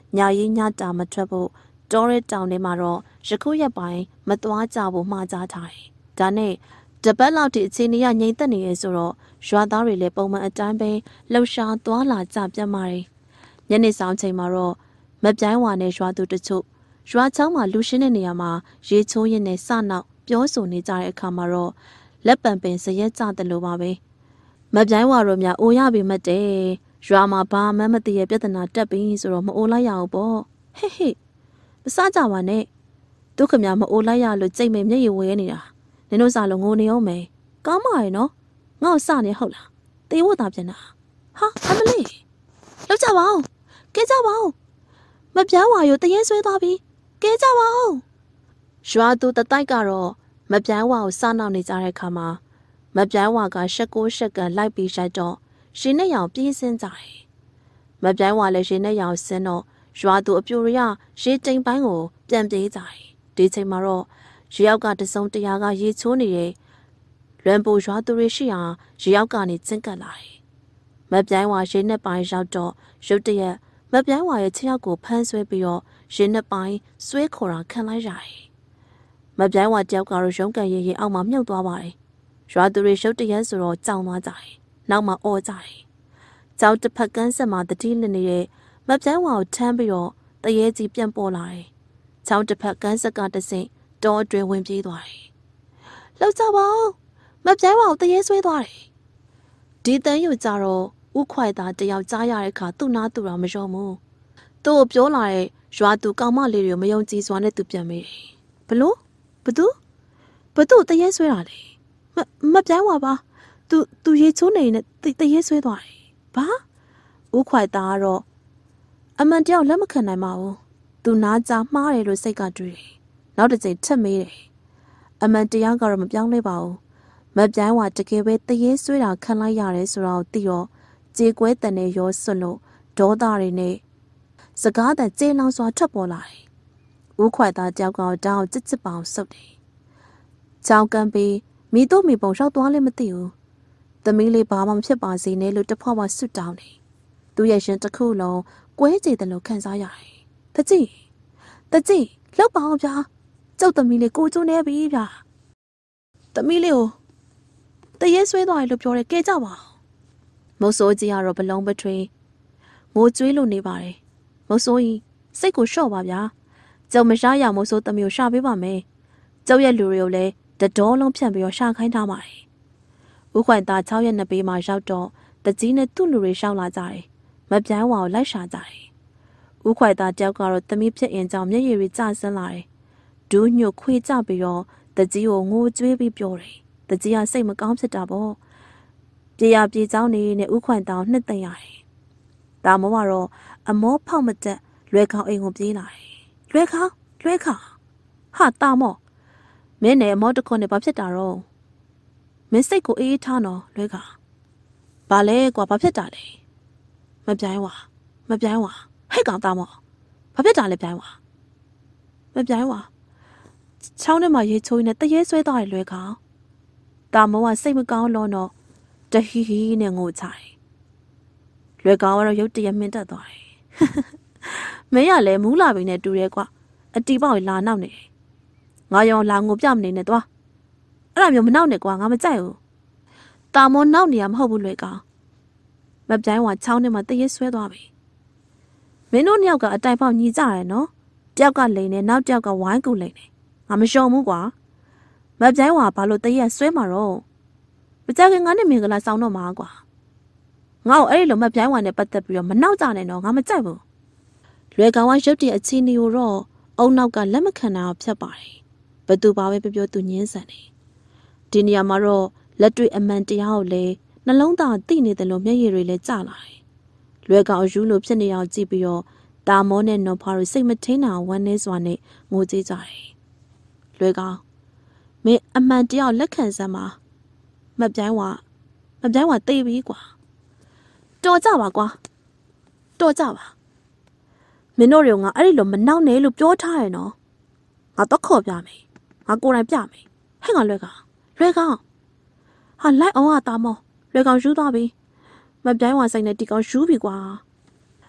ညာရင်းညတာမထွက်ဖို့တောရဲတောင်ထဲမှာတော့ရခုရက်ပိုင်းမသွားကြဖို့မှာကြားထားတယ်။ဒါနဲ့တပတ်လောက်ထိအခြေအနေကငြိမ်သက်နေရဆိုတော့ရွာသားတွေလည်းပုံမှန်အတိုင်းပဲလှုပ်ရှားသွားလာကြပြတ်ပါတယ်။ညနေဆောင်ချိန်မှာတော့မပြိုင်းဝါနဲ့ရွာသူတချို့ရွာချောင်းမှာလူရှင်းတဲ့နေရာမှာရေချိုးရင်းနဲ့စနောက်ပြောဆိုနေကြတဲ့အခါမှာတော့လက်ပံပင်စရက်ကြတယ်လို့ပါပဲ။မပြိုင်းဝါတို့များအိုရပြီမတဲ့ရွာမှာဘာမှမသိရပြဿနာတက်ပြီးဆိုတော့မအိုလိုက်ရအောင်ပေါ့။ဟဲ့ဟဲ့မစားကြပါနဲ့ဒုက္ခများမအိုလိုက်ရလို့ကြိတ်မဲ့မျက်ရည်ဝဲနေတာနင်တို့စားလို့ငိုနေအောင်မယ်ကောင်းပါရဲ့နော်ငါ့ကိုစနေဟုတ်လားတေးဝတ်တာပြန်တာဟာအမလေးလောက်ကြပါဦးကဲကြပါဦးမပြန်းဝါရိုတရေဆွဲသွားပြီကဲကြပါဦးရွာသူတတိုက်ကတော့မပြန်းဝါကိုစနောက်နေကြတဲ့အခါမှာမပြန်းဝါကရှက်ကိုရှက်ကန်လိုက်ပြီးရိုက်တော့ရှင်နဲ့ရောင်ပြေးစင်းကြတယ်မပြန်းဝါလည်းရှင်နဲ့ရောင်ဆင်းတော့ရွာသူအပြိုရရေတိမ်ပိုင်းကိုပြန်ပြေးကြတယ်ဒီချိန်မှာတော့ရေရောက်ကတစုံတရာကရေချိုးနေတဲ့လွန်ပူရွာသူတွေရှိအောင်ရေရောက်ကနေကျင့်ကပ်လာတယ်မပြိုင်းဝါရေနှစ်ပိုင်းရောက်တော့ရုတ်တရက်မပြိုင်းဝါရဲ့ခြေထောက်ကိုဖမ်းဆွဲပြီးတော့ရေနှစ်ပိုင်းဆွဲခေါ်တာခံလိုက်ရတယ်မပြိုင်းဝါတယောက်ကတော့ရုံးကန်ရေရေအောက်မှာမြုပ်သွားပါတယ်ရွာသူတွေရုတ်တရက်ဆိုတော့ကြောင်သွားကြတယ်နောက်မှအော်ကြတယ်ကြောက်တစ်ဖက်ကန်းဆက်မှာတတိလနေတဲ့မပြိုင်းဝါကိုထမ်းပြီးတော့တရေကြီးပြန်ပေါ်လာတယ်ချောင်းတစ်ဖက်ကန်းဆက်ကတဆင့်တောအတွင်းဝင်ပြေးသွားတယ်လောက်ကြပါဦးမပြိုင်းဝါကိုတရေဆွဲသွားတယ်ဒီတန်းယူကြတော့ဥခွိုက်သားတယောက်ကြားရတဲ့အခါသူ့နားသူတော်မယုံဘူးသူ့ကိုပြောလာတဲ့ရွာသူကောင်မလေးတွေကိုမယုံကြည်စွာနဲ့သူပြန်မေးတယ်ဘလို့ဘသူဘသူတရေဆွဲတာလေမမပြိုင်းဝါပါသူသူရေချိုးနေနဲ့တရေဆွဲသွားတယ်ဘာဥခွိုက်သားကတော့အမှန်တယောက်လက်မခံနိုင်ပါဘူးသူနားကြားမှားတယ်လို့စိတ်ကတွေးတယ်နောက်တစ်ချိန်ထပ်မေးတယ်အမှန်တရားကတော့မပြောင်းလဲပါဘူးမပြိုင်းဝါတကယ်ပဲတရေဆွဲတာခံလိုက်ရတယ်ဆိုတော့သိတော့ကြေကွဲတန်နဲ့ရောဆွလို့ဒေါသတွေနဲ့စကားတန်ကြေလောင်စွာထွက်ပေါ်လာတယ်။ဦးခွိုက်သားတယောက်ကတောင်းချစ်ချစ်ပေါင်ဆုပ်တယ်။ကြောင်ကမ်းပြီးမိတို့မိပုံရောက်သွားလည်းမသိဘူး။သမီးလေးဘာမှမဖြစ်ပါစေနဲ့လို့တဖွာဖွာဆွတ်တောင်းတယ်။သူရဲ့ရှင်တစ်ခုလုံးကွဲကြေတယ်လို့ခံစားရတယ်။တကြည်တကြည်လောက်ပါအောင်ဗျာ။ကျုပ်သမီးလေးကိုကျိုးနေပြီဗျာ။သမီးလေးကိုတရေဆွဲသွားတယ်လို့ပြောတယ်ကဲကြပါမုတ်ဆိုးကြီးကတော့ဘလုံးပထွေးငိုကြွေးလို့နေပါတယ်မုတ်ဆိုးကြီးစိတ်ကိုလျှော့ပါဗျာကျုံမရှားရမုတ်ဆိုးသမီးကိုရှာပေးပါမယ်ကျုပ်ရဲ့လူတွေကိုလည်းတတော်လုံးဖြန့်ပြီးတော့ရှာခိုင်းထားပါတယ်ဥခွိုင်သား၆ရက်နှစ်ပေးမှရောက်တော့တကြီးနဲ့သူ့လူတွေရှောက်လာကြတယ်မပြိုင်းဝါကိုလိုက်ရှာကြတယ်ဥခွိုင်သားတယောက်ကတော့သမီးဖြစ်အင်ကြောင့်မျက်ရည်တွေကျဆင်းလာတယ်ဒူးညွတ်ခွေးကြပြီးတော့တကြီးကိုငိုကြွေးပြီးပြောတယ်တကြီးကစိတ်မကောင်းဖြစ်တာပေါ့ပြေရပြေချောင်းနေနဲ့ဥခွိုင်တောင်နှစ်သိမ့်ရတယ်။ဒါမို့ကတော့အမောဖောက်မတက်လွယ်ခေါင်အိမ်ကိုပြေးလာတယ်။လွယ်ခေါင်လွယ်ခေါင်ဟာတာမော့မင်းနဲ့အမောတခွန်းနဲ့ဘာဖြစ်တာတော့မင်းစိတ်ကိုအေးအေးထားနော်လွယ်ခေါင်ဘာလဲကွာဘာဖြစ်တာလဲမပြိုင်းဝါမပြိုင်းဝါဟဲ့ကောင်တာမော့ဘာဖြစ်တာလဲပြိုင်းဝါမပြိုင်းဝါချောင်းထဲမှာရေချိုးနေတရေဆွဲသွားတယ်လွယ်ခေါင်တာမော့ကစိတ်မကောင်းလို့တော့တဟီဟီနဲ့ငိုချတယ်လွယ်ကောင်းကတော့ရုတ်တရက်မင်းတက်သွားတယ်မင်းကလည်းမူးလာပြီနဲ့တူတယ်ကွာအတီပေါက်လာနောက်နေတယ်ငါရောလာငိုပြမနေနဲ့သွားအဲ့ဒါမျိုးမနောက်နဲ့ကွာငါမကြိုက်ဘူးတာမောနောက်နေရမဟုတ်ဘူးလွယ်ကောင်းမပြိုင်းဝါချောင်းထဲမှာတရေဆွဲသွားပြီမင်းတို့နှစ်ယောက်ကအတိုင်ပေါက်ညီကြတယ်နော်တယောက်ကလိန်နေနောက်တယောက်ကဝိုင်းကူလိန်နေငါမရှုံဘူးကွာမပြိုင်းဝါဘာလို့တရေဆွဲမှာတော့မကြခင်ငါနဲ့မင်္ဂလာဆောင်တော့မှာကွာငါ့ကိုအဲ့ဒီလိုမပြိုင်းဝါနဲ့ပတ်သက်ပြီးတော့မနောက်ကြနဲ့တော့ငါမကြိုက်ဘူးလွယ်ကောင်ကရုပ်တရက်အချင်းနီကိုတော့အုံနောက်ကလက်မခံနိုင်အောင်ဖြတ်ပါတယ်ဘသူပါပဲပြောပြောသူညင်းဆန်တယ်ဒီနေရာမှာတော့လက်တွေ့အမှန်တရားကိုလည်းနှလုံးသားသိနေတယ်လို့မျက်ရည်တွေလည်းကျလာတယ်လွယ်ကောင်အယူလိုဖြစ်နေအောင်ကြည့်ပြီးတော့တာမောနဲ့နော်ဖားတို့စိတ်မထိန်အောင်ဝမ်းနေစွာနဲ့ငိုကြည့်ကြတယ်လွယ်ကောင်မင်းအမှန်တရားလက်ခံစမ်းပါမပြိုင်းဝါမပြိုင်းဝါတေးပြီကွာတော်ကြပါကွာတော်ကြပါမင်းတို့တွေကငါအဲ့ဒီလိုမနောက်နဲ့လို့ပြောထားရနော်ငါတော့ခေါ်ပြမယ်ငါကိုယ်တိုင်ပြမယ်ဟဲ့ငါလွယ်ကောင်လွယ်ကောင်ဟာလိုက်အောင်ဟာတာမောလွယ်ကောင်ယူသွားပြီမပြိုင်းဝါဆိုင်နဲ့တီကောင်ယူပြီကွာ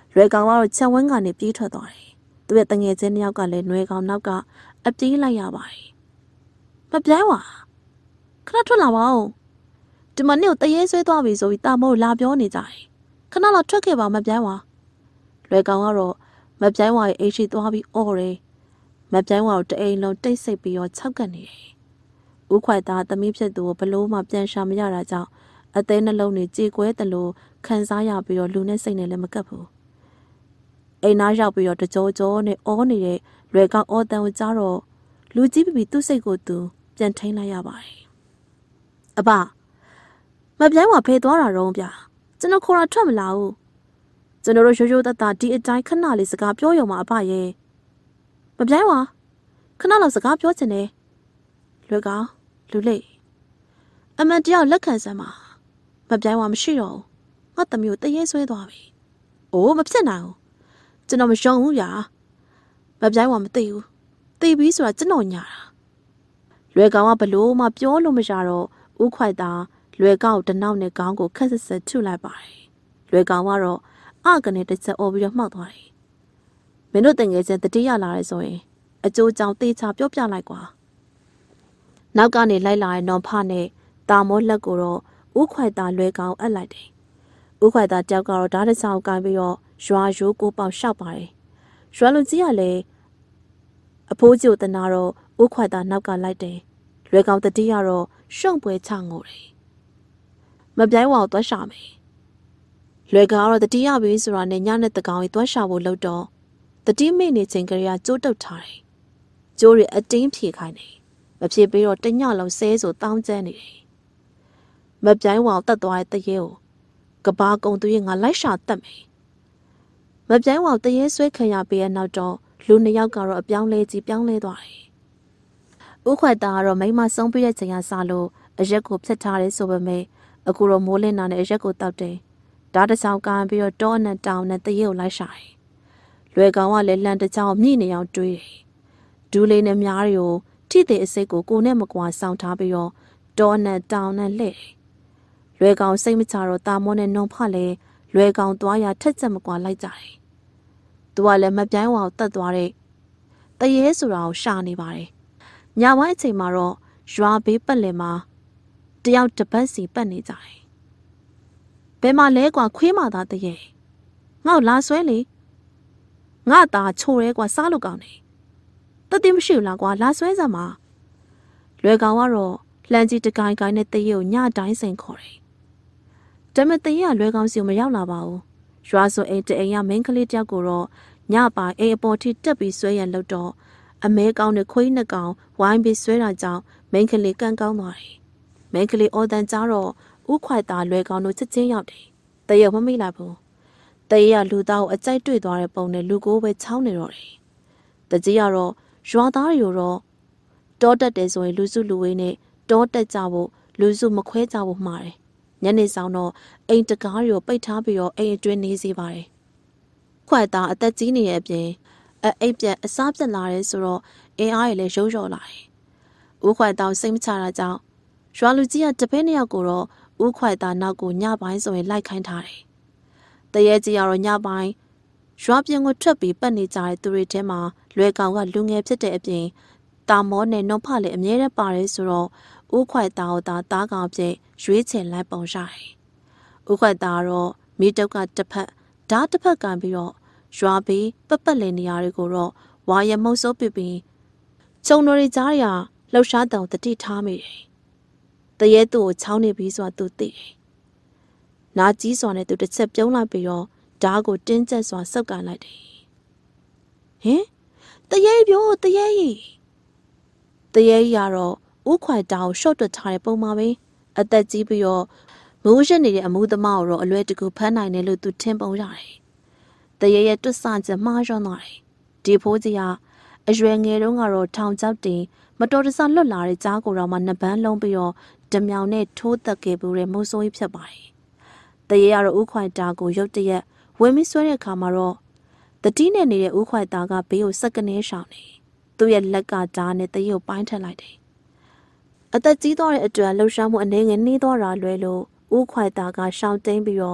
လွယ်ကောင်ကတော့ချက်ဝန်းကနေပြေးထွက်သွားတယ်သူရဲ့တငယ်ချင်းတစ်ယောက်ကလည်းနွယ်ကောင်နောက်ကအပြေးလိုက်ရပါတယ်မပြိုင်းဝါခဏထွက်လာပါဦးဒီမနေ့ကိုတရေဆွဲသွားပြီဆိုပြီးတာမို့လာပြောနေကြတယ်ခဏလောက်ထွက်ခဲ့ပါမပြိုင်းဝါလွယ်ကောင်ကတော့မပြိုင်းဝါရဲ့အိတ်ရှိသွားပြီးအော်တယ်မပြိုင်းဝါကိုတအိမ်လုံးတိတ်ဆိတ်ပြီးတော့ခြောက်ကပ်နေတယ်ဦးခွိုက်သားသမီးဖြစ်သူကိုဘလို့မှပြန်ရှာမရတာကြောင့်အသေးနှလုံးတွေကြေကွဲတယ်လို့ခံစားရပြီးတော့လူနဲ့စိတ်နဲ့လည်းမကပ်ဘူးအိမ်သားရောက်ပြီးတော့တကြောကြောနဲ့အော်နေတဲ့လွယ်ကောင်အော်တန်ကိုကြားတော့လူကြီးပြပြသူ့စိတ်ကိုသူပြန်ထိန်လိုက်ရပါတယ်အဘမပြိုင်းဝါဖေးသွားတာတော့ဗျာကျွန်တော်ခေါ်တာထွက်မလာဘူးကျွန်တော်တို့ရိုးရိုးသားသားဒီအတိုင်းခဏလေးစကားပြောရုံမှာအဘရဲ့မပြိုင်းဝါခဏလောက်စကားပြောချင်တယ်လွယ်ကောင်လူလေးအမန်တယောက်လက်ခံစမ်းပါမပြိုင်းဝါမရှိတော့ဘူးငါသမီးကိုတရေဆွဲသွားပြီအိုးမဖြစ်နိုင်ဘူးကျွန်တော်မယုံဘူးဗျာမပြိုင်းဝါမသိဘူးသိပြီဆိုတာကျွန်တော်ညာတာလွယ်ကောင်ကဘလို့မှပြောလို့မရတော့ဥခွိုက်တာလွယ်ကောင်တနောက်နဲ့ခေါင်းကိုခက်ဆက်ဆက်ထုလိုက်ပါတယ်လွယ်ကောင်ကတော့အကနေတစ်ချက်អော်ပြီးတော့မှောက်သွားတယ်မင်းတို့တငယ်ချင်းတတိယလာရဲဆိုရင်အကျိုးကြောင့်တေချာပြောပြလိုက်ကွာနောက်ကနေလိုက်လာတဲ့နော်ဖနဲ့တာမောလက်ကိုတော့ဥခွိုက်တာလွယ်ကောင်အပ်လိုက်တယ်ဥခွိုက်တာတယောက်ကတော့ဓာတ်တစ်ချောင်းကိုင်းပြီးတော့ရွာရိုးကိုပေါက်ရှောက်ပါတယ်ရွာလူကြီးကလည်းအဖိုးကြီးတနာတော့ဥခွိုက်တာနောက်ကလိုက်တယ်လွယ်ကောင်တတိယတော့ရှုံပွဲချငိုတယ်မပြိုင်းဝါကိုသွားရှာမယ်လွယ်ကောင်ကတော့တတိယပြီဆိုတာနဲ့ညနဲ့တကောင်ကြီးသွားရှာဖို့လုပ်တော့တတိမိနေချိန်ကလေးကကျိုးတုတ်ထားတယ်ကျိုးတွေအတင်းဖြေခိုင်းတယ်မဖြေပြီးတော့တညလုံးဆဲဆိုတောင်းကျန်းနေတယ်မပြိုင်းဝါကိုတတ်သွားတဲ့တရေကိုကဘာကုံသူရဲ့ငါလိုက်ရှာတတ်မယ်မပြိုင်းဝါကိုတရေဆွဲခံရပြီးတဲ့နောက်တော့လူနှစ်ယောက်ကတော့အပြောင်းလဲကြီးပြောင်းလဲသွားတယ်ဥခွက်သားကတော့မိမဆုံးပြည့်တဲ့ချိန်ကစားလို့အရက်ကိုဖြတ်ထားတယ်ဆိုပေမဲ့အခုတော့မိုးလင်းတာနဲ့အရက်ကိုတောက်တယ်ဓာတ်တစ်ချောင်းကန်ပြီးတော့တောနဲ့တောင်နဲ့တရေကိုလိုက်ရှာတယ်လွယ်ကောင်ကလည်းလန်တစ်ချောင်းမြင့်နေအောင်တွေးတယ်ဒူးလေးနဲ့မြားတွေကိုထိတဲ့အစိတ်ကိုကိုနဲ့မကွာဆောင်ထားပြီးတော့တောနဲ့တောင်နဲ့လှည့်တယ်လွယ်ကောင်စိတ်မချတော့တာမောနဲ့နုံဖလည်းလွယ်ကောင်သွားရထက်ချက်မကွာလိုက်ကြတယ်သူကလည်းမပြိုင်းဝါကိုတတ်သွားတဲ့တရေဆိုတာကိုရှာနေပါတယ်ညဝိုင်းအချိန်မှာတော့ရွာဘေးပတ်လည်မှာတယောက်တပတ်စီပတ်နေကြတယ်ဘယ်မှာလဲကွာခွေးမသားတရေငါ့လာဆွဲလေငါသားချိုရဲကွာစားလို့ကောင်းတယ်တတိမရှိဘူးလားကွာလာဆွဲစမ်းပါလွယ်ကောင်ကတော့လှမ်းကြီးတကိုင်းကိုင်းနဲ့တရေကိုညတိုင်းစိန်ခေါ်တယ်ဒါပေမဲ့တရေကလွယ်ကောင်စီကိုမရောက်လာပါဘူးရွာဆိုအိမ်တအိမ်ကမင်းကလေးတယောက်ကိုတော့ညပိုင်အိမ်အပေါ်ထိတက်ပြီးဆွဲရန်လို့တော့အမဲကောင်းနဲ့ခွေးနှစ်ကောင်ဝိုင်းပြီးဆွဲတာကြောင့်မင်းကလေးကန်းကောင်းသွားတယ်မင်းကလေးအော်တန်ကြတော့ဥခွိုက်သားလွယ်ကောင်တို့ချက်ချင်းရောက်တယ်တရေမမိလိုက်ဘူးတရေကလူသားကိုအကြိုက်တွေ့သွားတဲ့ပုံနဲ့လူကိုပဲချောင်းနေတော့တယ်တကြီးကတော့ရွာသားတွေကိုတော့တောတက်တယ်ဆိုရင်လူစုလူဝေးနဲ့တောတက်ကြဖို့လူစုမခွဲကြဖို့မှားတယ်ညနေဆောင်တော့အိမ်တကားတွေကိုပိတ်ထားပြီးတော့အိမ်အတွင်းနေစီပါတယ်ခွက်သားအသက်ကြီးနေတဲ့အပြင်အအိပ်ပြက်အစားပြက်လာတယ်ဆိုတော့အင်းအားရလည်းရုံးရော်လာတယ်ဦးခွက်သားစိတ်မချတာကြောင့်ရွာလူကြီးကတပည့်နှစ်ယောက်ကိုတော့ဦးခွက်သားနောက်ကိုညပိုင်းဆိုရင်လိုက်ခိုင်းထားတယ်တရေကြီးကတော့ညပိုင်းရွာပြင်ကိုထွက်ပြီးပတ်နေကြတဲ့သူတွေထဲမှာလွယ်ကောင်ကလူငယ်ဖြစ်တဲ့အပြင်တာမောနဲ့နှုတ်ဖလည်းအမြဲတမ်းပါတယ်ဆိုတော့ဥခွက်သားကိုသာတားကောင်အဖြစ်ရွေးချယ်လိုက်ပုံရတယ်။ဥခွက်သားတော့မိတုတ်ကတစ်ဖက်ဓာတ်တစ်ဖက်ကန်ပြီးတော့ရွာပြီးပပတ်လည်နေရာတွေကိုတော့ဝါရမုံစိုးပစ်ပြီးခြုံတော်တွေကြားရလှုပ်ရှားတောင်တတိထားမိတယ်။တရေသူ့ကိုချောင်းနေပြီးဆိုတာသူသိတယ်။နာကြီးစွာနဲ့သူတစ်ချက်ပြုံးလိုက်ပြီးတော့ဓာတ်ကိုတင်းကျပ်စွာဆုပ်ကန်လိုက်တယ်။ဟင်တရေပြောတရေတရေရတော့ဥခွိုက်တာကိုရှော့တွတ်ထားတဲ့ပုံမှာပဲအသက်ကြီးပြီးတော့မိုးရနေတဲ့အမှုသမားကိုတော့အလွယ်တကူဖမ်းနိုင်တယ်လို့သူထင်ပုံရတယ်။တရေရဲ့တွတ်ဆကြမှားရွံ့သွားတယ်။ဒီဖိုးကြီးကအရွယ်ငယ်တုန်းကတော့ထောင်ချောက်တင်မတော်တဆလွတ်လာတဲ့ကြားကိုတော့မှနှစ်ပန်းလုံးပြီးတော့ဓမြောင်နဲ့ထိုးတက်ခဲ့ပူတဲ့မိုးစိုးကြီးဖြစ်ပါတယ်။တရေကတော့ဥခွိုက်တာကိုရုတ်တရက်ဝင်းမဆွဲတဲ့အခါမှာတော့တတိနဲ့နေတဲ့ဥခွိုက်တာကဘေးကိုစက်ကနေရှောင်နေသူ့ရဲ့လက်ကဓာတ်နဲ့တရေကိုပိုင်းထက်လိုက်တယ်။အသက်ကြီးသွားတဲ့အတွက်လှုပ်ရှားမှုအနေငယ်နှီးသွားတာလွယ်လို့ဥခွိုက်တာကရှောင်တိန်ပြီးတော့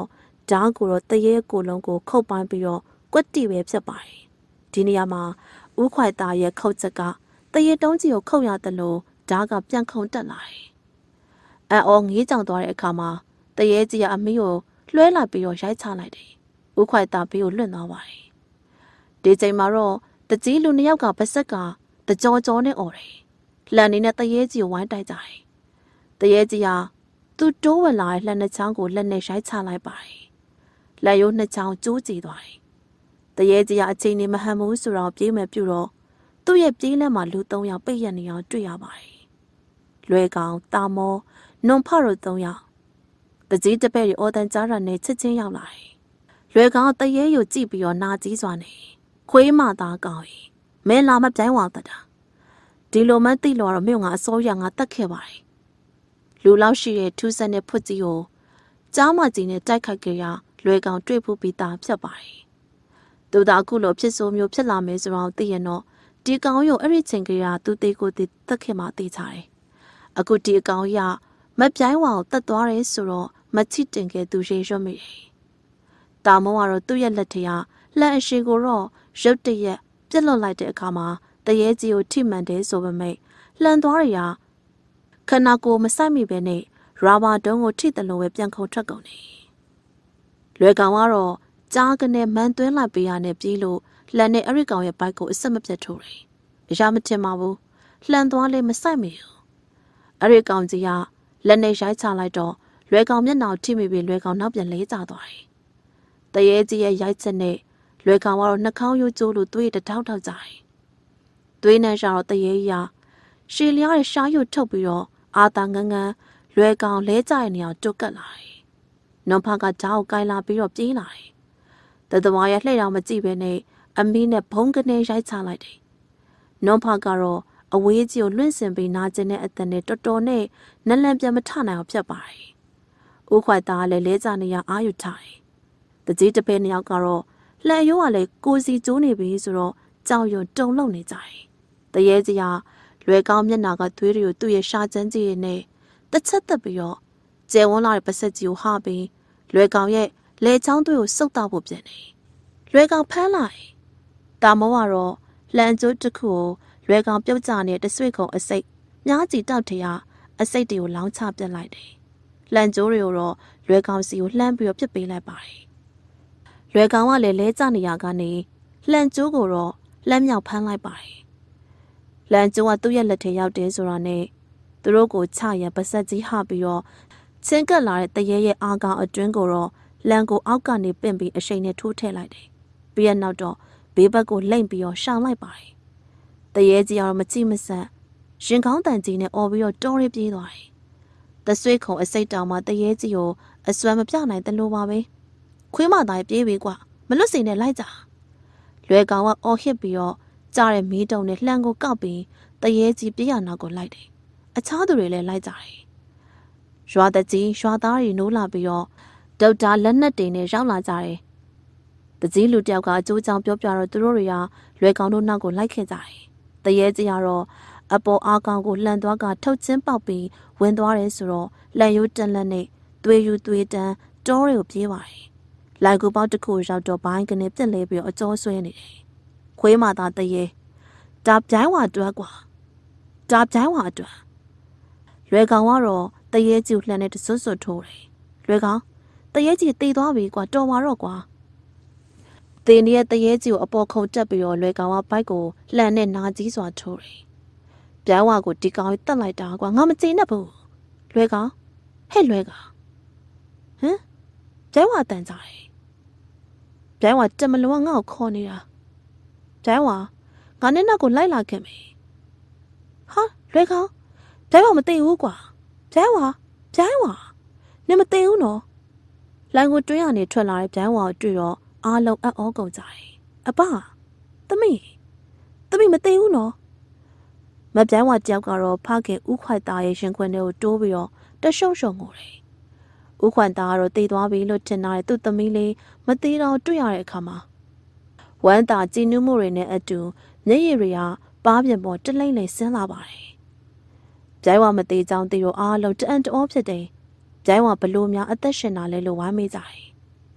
ဓာတ်ကိုတော့တရေကိုလုံးကိုခုတ်ပိုင်းပြီးတော့ကွက်တီပဲဖြစ်ပါတယ်ဒီနေရာမှာဦးခွိုက်သားရဲ့ခုတ်ချက်ကတရေတုံးကြီးကိုခုတ်ရတယ်လို့ဓာတ်ကပြန်ခုန်တက်လာတယ်အန်အောငေးကြောင်သွားတဲ့အခါမှာတရေကြီးကအမီးကိုလွှဲလိုက်ပြီးတော့ရိုက်ချလိုက်တယ်ဦးခွိုက်သားဘေးကိုလွင့်သွားပါတယ်ဒီချိန်မှာတော့တကြီးလူနှစ်ယောက်ကပါဆက်ကတကြောကြောနဲ့អော်တယ်လှန်နေတဲ့တရေကြီးကိုဝိုင်းတိုက်ကြတယ်တရေကြီးကသူ့တိုးဝင်လာတဲ့လှန်နှစ်ချောင်းကိုလက်နဲ့ရိုက်ချလိုက်ပါတယ်လက်ရိုးနှစ်ချောင်းကျိုးကြည့်သွားတယ်တရေကြီးကအချိန်နေမဟန်ဘူးဆိုတော့ပြေးမယ်ပြုတော့သူ့ရဲ့ပြေးလက်မှာလူသုံးယောက်ပိတ်ရနေအောင်တွေ့ရပါတယ်လွယ်ကောင်တာမောနွန်ဖတို့သုံးယောက်တကြီးတပည့်တွေအော်တန်ကြားရနဲ့ချစ်ချင်းရောက်လာတယ်လွယ်ကောင်တရေကိုကြည့်ပြီးတော့နာကြီးစွာနေခွေးမသားကောင်ကြီးမင်းလာမပြိုင်းဝါတတာဒီလိုမှသိလို့တော့မြို့ငါအစိုးရငါတတ်ခဲ့ပါတယ်လူလောက်ရှိတဲ့ထူးဆန်းတဲ့ဖွတ်ကြီးကိုကြားမကြီးနဲ့တိုက်ခိုက်ကြရလွယ်ကောင်တွေ့ဖို့ပြီးသားဖြစ်ပါတယ်သူသာအခုလိုဖြစ်ဆိုမျိုးဖြစ်လာမယ်ဆိုတော့သိရင်တော့ဒီကောင်ရုံအဲ့ဒီချိန်ကရသူသေးကိုသေးတက်ခဲ့မှသိချတယ်အခုဒီအကောင်ရမပြိုင်းဝါကိုတတ်သွားတယ်ဆိုတော့မချစ်တင်ခဲ့သူရေရွတ်မိတယ်တာမောကတော့သူ့ရဲ့လက်ထရလှန်အရှိကိုတော့ရုတ်တရက်ပြစ်လွတ်လိုက်တဲ့အခါမှာတရေကြီးကိုထိမှန်တယ်ဆိုပေမဲ့လှန်သွားရခနာကိုမဆိုင်မိပဲနဲ့ရာဘာတုံးကိုထိတယ်လို့ပဲပြန်ခုန်ထွက်ကုန်တယ်လွယ်ကောင်ကတော့ကြားကနေမန်သွင်းလိုက်ပေးရနဲ့ပြေးလို့လှန်နဲ့အရိကောင်ရဲ့ဘိုက်ကိုအဆက်မပြတ်ထိုးတယ်အရာမတင်ပါဘူးလှန်သွားလေမဆိုင်မိဘူးအရိကောင်ကြီးကလက်နဲ့ရိုက်ချလိုက်တော့လွယ်ကောင်မျက်နှာထိမိပြီးလွယ်ကောင်နောက်ပြန်လဲကျသွားတယ်တရေကြီးရဲ့ရိုက်ချက်နဲ့လွယ်ကောင်ကတော့နှာခေါင်းရိုးကျိုးလို့သွေးတထောက်ထောက်ကြတယ်သွေးနဲ့ရှာတော့တရေကြီးကရှည်လျားရဲ့ရှားရုပ်ထုတ်ပြီးတော့အာသာငန်းငန်းလွယ်ကောင်လဲကျတဲ့နေရာတုတ်ကတ်လာတယ်နွန်ဖကဂျားကိုကိုင်လာပြီးတော့ပြေးလာတယ်တသမားရဲ့လှည့်တော်မကြည့်ပဲနဲ့အမီးနဲ့ဘုံကနေရိုက်ချလိုက်တယ်နွန်ဖကတော့အဝေးကြီးကိုလွင့်စင်ပြီးနာကျင်တဲ့အတန်နဲ့တော်တော်နဲ့နလန်ပြန်မထနိုင်အောင်ဖြတ်ပါတယ်ဦးခွိုက်သားကလည်းလဲကျနေရအာယူထားတယ်တကြီးတပည့်နှစ်ယောက်ကတော့လှန်ရိုးကလည်းကိုစီကျိုးနေပြီဆိုတော့ကြောက်ရွံ့တုန်လှုပ်နေကြတယ်တရေကြီးကလွယ်ကောင်းမျက်နှာကသွေးတွေကိုသူ့ရဲ့ရှာချမ်းကြီးနဲ့တစ်ချက်သက်ပြီးတော့ကျဲဝန်းလာတဲ့ပစက်ကြီးကိုဟာပြီးလွယ်ကောင်ရဲ့လေချောင်းသွေးကိုစုပ်တော့ဖို့ပြန်နေလွယ်ကောင်ဖမ်းလိုက်တာမောကတော့လှန်ကျိုးတစ်ခုကိုလွယ်ကောင်ပြုတ်ကျနေတဲ့ဆွေခုံအစိတ်မြားကြီးတောက်ထရအစိတ်တွေကိုလောင်းချပြစ်လိုက်တယ်လှန်ကျိုးတွေကိုတော့လွယ်ကောင်စီကိုလှမ်းပြီးတော့ပြစ်ပေးလိုက်ပါတယ်လွယ်ကောင်ကလည်းလဲကျနေရကနေလှန်ကျိုးကိုတော့လက်မြောက်ဖမ်းလိုက်ပါတယ်လန်ကျိုးကသူ့ရဲ့လက်ထဲရောက်တယ်ဆိုတာနဲ့သူတို့ကိုချရပါဆက်ကြီးဟပြီးတော့ချင်းကပ်လာတဲ့တရေရဲ့အာကောင်အတွင်းကိုတော့လန်ကိုအောက်ကနေပင့်ပြီးအရှိန်နဲ့ထိုးထည့်လိုက်တယ်။ပြီးရနောက်တော့ဘေးဘက်ကိုလိမ့်ပြီးတော့ရှောင်လိုက်ပါတယ်။တရေကြီးကတော့မကြည့်မစက်ရင်ကောင်းတန်ကြီးနဲ့អော်ပြီးတော့တောရဲပြေးသွားတယ်။တဆွေးခုံအစိတ်တောင်မှတရေကြီးကိုအစွမ်းမပြနိုင်တယ်လို့ပါပဲ။ခွေးမသားပြေးပြီကွာမလွတ်စေနဲ့လိုက်ကြ။လွယ်ကောင်ကအော်ဟစ်ပြီးတော့ကြားတဲ့မီးတုံနဲ့လှန်ကိုကောက်ပြီးတရေကြီးပြေးရနောက်ကိုလိုက်တယ်။အခြားသူတွေလည်းလိုက်ကြတယ်။ရွာတကြီးရွာသားတွေနိုးလာပြီးတော့ဒေါက်တာလက်နက်တွေနဲ့ရောက်လာကြတယ်။တကြီးလူတယောက်ကအကျိုးကြောင့်ပြောပြတော့သူတို့တွေကလွယ်ကောင်တို့နောက်ကိုလိုက်ခဲ့ကြတယ်။တရေကြီးကတော့အပေါ်အားကောင်ကိုလှန်သွားကထုတ်ချင်းပေါက်ပြီးဝင်သွားတယ်ဆိုတော့လန်ရိုးတန်လက်နဲ့သွေးယူသွေးတန်းတောတွေကိုပြေးပါတယ်။လိုက်ကူပေါက်တစ်ခုရောက်တော့ဘိုင်းကနေပြက်လဲပြီးတော့အကျော်ဆွဲနေတယ်။ခွေးမသားတရေဒါပြိုင်းဝါတွက်ကွာဒါပြိုင်းဝါအတွက်လွယ်ကောင်ကတော့တရေကြီးလှန်နဲ့တဆွတ်ဆွတ်ထိုးတယ်လွယ်ကောင်တရေကြီးတေသွားပြီကွာတော်ပါတော့ကွာတင်းရဲ့တရေကြီးကိုအပေါ်ခုန်တက်ပြီးတော့လွယ်ကောင်ကဘိုက်ကိုလှန်နဲ့နာကြီးစွာထိုးတယ်ပြိုင်းဝါကိုဒီကောင်ကြီးတက်လိုက်တာကွာငါမကျေနပ်ဘူးလွယ်ကောင်ဟဲ့လွယ်ကောင်ဟမ်ပြိုင်းဝါတန်ကြတယ်ပြိုင်းဝါတမလုံးကငါ့ကိုခေါ်နေတာပြိုင်းဝါငါနဲ့နောက်ကိုလိုက်လာခဲ့မယ်ဟာလွယ်ကောင်ပြိုင်းဝါမသိဘူးကွာပြိုင်းဝါပြိုင်းဝါနင်မသိဘူးနော်လိုင်ကိုတွင်းရနေထွက်လာတဲ့ပြိုင်းဝါကိုတွေ့တော့အားလုံးအံ့ဩကုန်ကြတယ်အပသမီးသမီးမသိဘူးနော်မပြိုင်းဝါတယောက်ကတော့ဖခင်ဥခွိုက်သားရဲ့ရှင်ခွင်တွေကိုတိုးပြီးတော့တရှုံရှုံငိုတယ်ဥခွိုက်သားကတော့တည်သွားပြီလို့ထင်တဲ့သူ့သမီးလေးမသေးတော့တွေ့ရတဲ့အခါမှာဝမ်းသာကြည်နူးမှုတွေနဲ့အတူမျက်ရည်တွေကပါးပြင်ပေါ်တလိမ့်လိမ့်ဆင်းလာပါတယ်။ပြိုင်းဝါမသေးကြောင်းတီတို့အားလုံးတအံ့တောဖြစ်တယ်။ပြိုင်းဝါဘလို့များအသက်ရှင်တာလဲလို့ဝမ်းမေးကြတယ်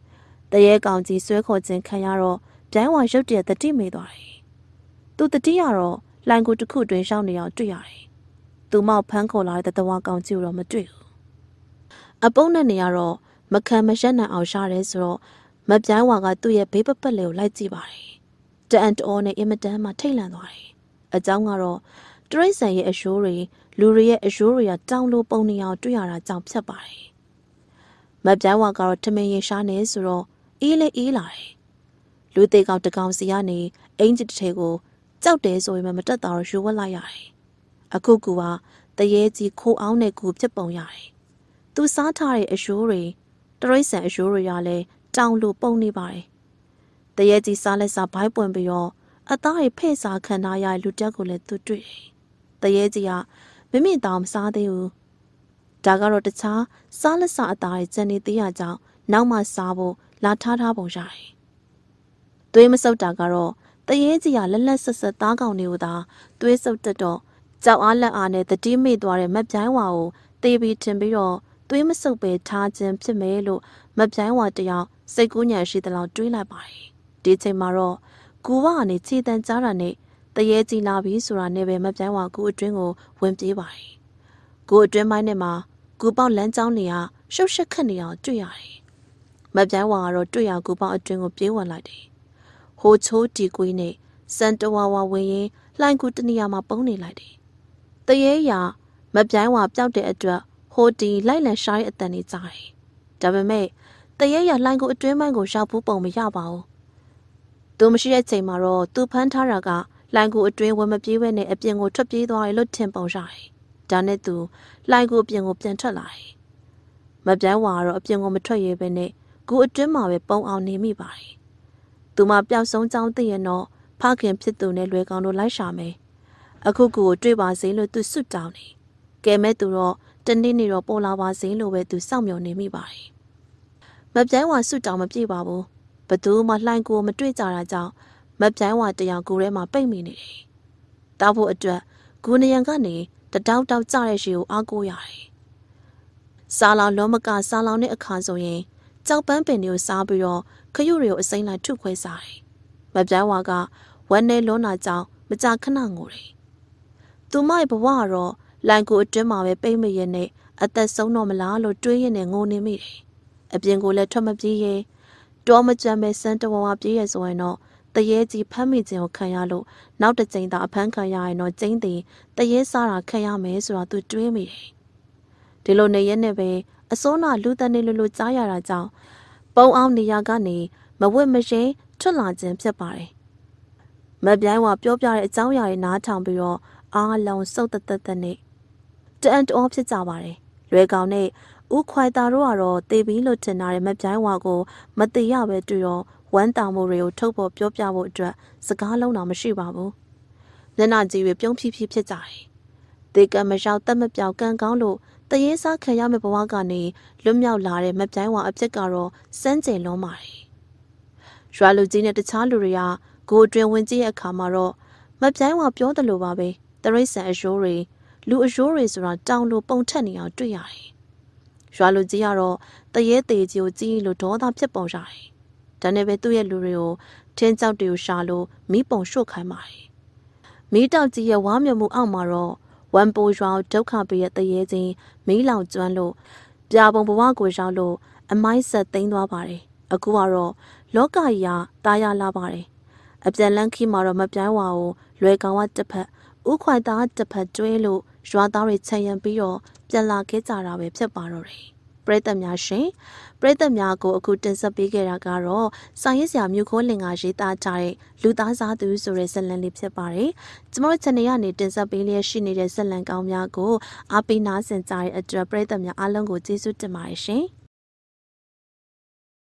တရေကောင်ကြီးဆွဲခေါ်ခြင်းခံရတော့ပြိုင်းဝါရုတ်တရက်တတိမေသွားတယ်။သူတတိရတော့လိုင်ကိုတစ်ခုတွင်ရှောင်းနေအောင်တွေ့ရတယ်။သူမောက်ဖမ်းခေါ်လာတဲ့တဝါကောင်ကြီးကိုတော့မတွေ့ဘူး။အပုံးနဲ့နေရတော့မခံမရက်နိုင်အောင်ရှားတယ်ဆိုတော့မပြိုင်းဝါကသူ့ရဲ့ဘေးပပတ်လေးကိုလိုက်ကြည့်ပါတယ်။တအန်တော်နဲ့အင်မတန်မှထိတ်လန့်သွားတယ်။အကြောင်းကတော့တရိတ်ဆန်ရဲ့အရှိုးတွေလူတွေရဲ့အရှိုးတွေကတောင်းလို့ပုံနေအောင်တွေ့ရတာကြောင့်ဖြစ်ပါတယ်။မပြိုင်းဝါကတော့ထမင်းရင်ရှားနေဆိုတော့အေးလေးအေးလာတယ်။လူသေးကောင်တကောင်စီကနေအင်ဂျစ်တစ်ထဲကိုကြောက်တယ်ဆိုရင်မတက်တာတော့ယူဝက်လိုက်ရတယ်။အခုကူကတရေကြီးခိုးအောင်နဲ့ကူဖြစ်ပုံရတယ်။သူစားထားတဲ့အရှိုးတွေတရိတ်ဆန်အရှိုးတွေကလည်းတောင်းလို့ပုံနေပါတယ်။တရေကြီးစားလက်စားဘိုင်းပွင့်ပြီးတော့အသားတွေဖဲ့စားခံထားရတဲ့လူတက်ကိုလည်းသူတွေ့တယ်။တရေကြီးကမမိတောင်မစားသေးဘူး။ဒါကတော့တခြားစားလက်စားအသားတွေကျန်နေသေးရကြောင်းနောက်မှစားဖို့လာထားထားပုံရတယ်။သွေးမဆုပ်တာကတော့တရေကြီးကလက်လက်ဆက်ဆက်သားကောင်တွေကိုသာသွေးဆုပ်တတ်တော့ကြောက်အားလက်အားနဲ့တတိမိသွားတဲ့မပြိုင်းဝါကိုတေးပြီးထင်ပြီးတော့သွေးမဆုပ်ပဲထားခြင်းဖြစ်မယ်လို့မပြိုင်းဝါတယောက်စိတ်ကူးညံရှိတဲ့လောက်တွေးလိုက်ပါတယ်။ဒီချိန်မှာတော့ကူဝကနေခြေတန်းကြားတာနဲ့တရေကြီးလာပြီဆိုတာနဲ့ပဲမပြိုင်းဝါကူအတွင်းကိုဝင်ပြေးပါတယ်။ကူအတွင်းပိုင်းနဲ့မှာကူပေါက်လမ်းကြောင်းတွေကရှုပ်ရှက်ခတ်နေအောင်တွေ့ရတယ်။မပြိုင်းဝါကတော့တွေ့ရကူပေါက်အတွင်းကိုပြေးဝင်လိုက်တယ်။ဟိုချိုးတီကွေးနဲ့စန်တဝါဝါဝင်ရင်လှိုင်ကူတနေရာမှာပုံနေလိုက်တယ်။တရေရမပြိုင်းဝါပျောက်တဲ့အတွက်ဟိုတီလိုက်လံရှားရဲ့အတန်နေကြတယ်။ဒါပေမဲ့တရေရလှိုင်ကူအတွင်းပိုင်းကိုရောက်ဖို့ပုံမရပါဘူး။သူမရှိတဲ့ချိန်မှာတော့သူဖမ်းထားတာကလှိုင်ကူအတွင်းဝင်မပြေးဘဲနဲ့အပြင်ကိုထွက်ပြေးသွားတယ်လို့ထင်ပုံရတယ်။ဒါနဲ့သူလှိုင်ကူအပြင်ကိုပြန်ထွက်လာတယ်။မပြိုင်းဝါကတော့အပြင်ကိုမထွက်ရဲဘဲနဲ့ကူအတွင်းမှာပဲပုံအောင်နေမိပါတယ်။သူမပျောက်ဆုံးကြောင်းသိရင်တော့ဖခင်ဖြစ်သူနဲ့လွယ်ကောင်တို့လိုက်ရှာမယ်။အခုကူကိုတွေ့ပါစေလို့သူစွတ်တောင်းတယ်။ကဲမဲ့သူတော့တနေ့နေ့တော့ပေါ်လာပါစေလို့ပဲသူစောင့်မျှော်နေမိပါတယ်။မပြိုင်းဝါစွတ်တောင်းမပြေပါဘူး။ဘသူမှလှိုင်ကူကိုမတွေ့ကြတာကြောင့်မပြိုင်းဝါတရားကူထဲမှာပိတ်မိနေတယ်။တောက်ဖို့အတွက်ဂူနယံကနေတတောက်တောက်ကြတဲ့ရှည်ကိုအားကိုးရတယ်။စားလောင်လုံးမကစားလောင်တဲ့အခါဆိုရင်ကြောက်ပန်းပင်တွေကိုစားပြီးတော့ခရုတွေကိုအစိမ့်လိုက်ထုခွဲစားတယ်။မပြိုင်းဝါကဝမ်းနဲ့လွန်းတာကြောင့်မကြာခဏငိုတယ်။သူမရဲ့ဘဝကတော့လိုင်ကိုအတွင်းမှာပဲပိတ်မိရနဲ့အသက်ဆုံးတော့မလားလို့တွေးရနေငိုနေမိတယ်။အပြင်ကိုလည်းထွက်မပြေးရဲတောမကြမ်းပဲစမ်းတဝဝပြေးရဆိုရင်တော့တရေကြီးဖမ်းမိခြင်းကိုခံရလို့နောက်တစ်ကြိမ်သာအဖမ်းခံရရင်တော့ကျင်းသည်တရေစားတာခံရမယ်ဆိုတော့သူတွေးမိတယ်။ဒီလိုနေရက်နဲ့ပဲအစိုးနာလူတန်းနေလိုလိုကြားရတာကြောင့်ပုံအောင်နေရကနေမဝတ်မရဲထွက်လာခြင်းဖြစ်ပါတယ်။မပြိုင်းဝါပြောပြတဲ့အကြောင်းအရာတွေနားထောင်ပြီးတော့အားလုံးစုပ်တသက်သက်နဲ့တအန်တောဖြစ်ကြပါတယ်။လွယ်ကောင်နဲ့ဦးခွိုင်တာတို့ကတော့တေးပြီးလို့ထင်ထားတဲ့မပြိုင်းဝါကိုမတေရပဲတွေ့တော့ဝမ်းတောင်မှုတွေကိုထုတ်ဖို့ပြောပြဖို့အတွက်စကားလုံးတော့မရှိပါဘူး။မျက်နှာကြီးတွေပြုံးဖြီးဖြီးဖြစ်ကြတယ်။ဒေကမရောက်တက်မပြောက်ကံကောင်းလို့တရေစားခံရမယ့်ဘဝကနေလွတ်မြောက်လာတဲ့မပြိုင်းဝါအဖြစ်ကတော့စမ်းကြယ်လုံးပါတယ်။ရွာလူကြီးနဲ့တခြားလူတွေကဂိုအတွင်ဝင်ကြည့်တဲ့အခါမှာတော့မပြိုင်းဝါပြောတယ်လို့ပါပဲတရိတ်ဆန်အရှိုးတွေလူအရှိုးတွေဆိုတာတောင်လို့ပုံထက်နေအောင်တွေ့ရတယ်။ရွာလူကြီးကတော့တရေသေးကြီးကိုကြီးလို့ဒေါသဖြစ်ပုံရတယ်။ဒါနဲ့ပဲသူ့ရဲ့လူတွေကိုထင်းကြောက်တွေကိုရှာလို့မီးပုံရှို့ခိုင်းပါတယ်။မီးတောက်ကြီးရဲ့ဝါမြမှုအောက်မှာတော့ဝမ်ပိုရွာဒုက္ခပေးတဲ့တရေချင်းမီးလောင်ကျွမ်းလို့ပြာပုံဘဝကိုရောက်လို့အမိုက်ဆက်သိမ်းသွားပါတယ်။အခုကတော့လောကကြီးကတာယာလာပါတယ်။အပြန်လန်းခီမှာတော့မပြိုင်းဝါကိုလွယ်ကောင်ကတစ်ဖက်ဥခွိုင်သားတစ်ဖက်ကျွဲလို့ရွာသားတွေခြံရံပြီးတော့ပြန်လာခဲ့ကြတာပဲဖြစ်ပါတော့တယ်။ပရိသတ်များရှင်ပရိသတ်များကိုအခုတင်ဆက်ပေးခဲ့တာကတော့စာရေးဆရာမြို့ခိုးလင်ကရေးသားထားတဲ့လူသားစားသူဆိုတဲ့ဇာတ်လမ်းလေးဖြစ်ပါတယ်။ကျွန်တော်တို့ channel ကနေတင်ဆက်ပေးလျက်ရှိနေတဲ့ဇာတ်လမ်းကောင်းများကိုအားပေးနားဆင်ကြတဲ့အတွက်ပရိသတ်များအားလုံးကိုကျေးဇူးတင်ပါတယ်ရှင်။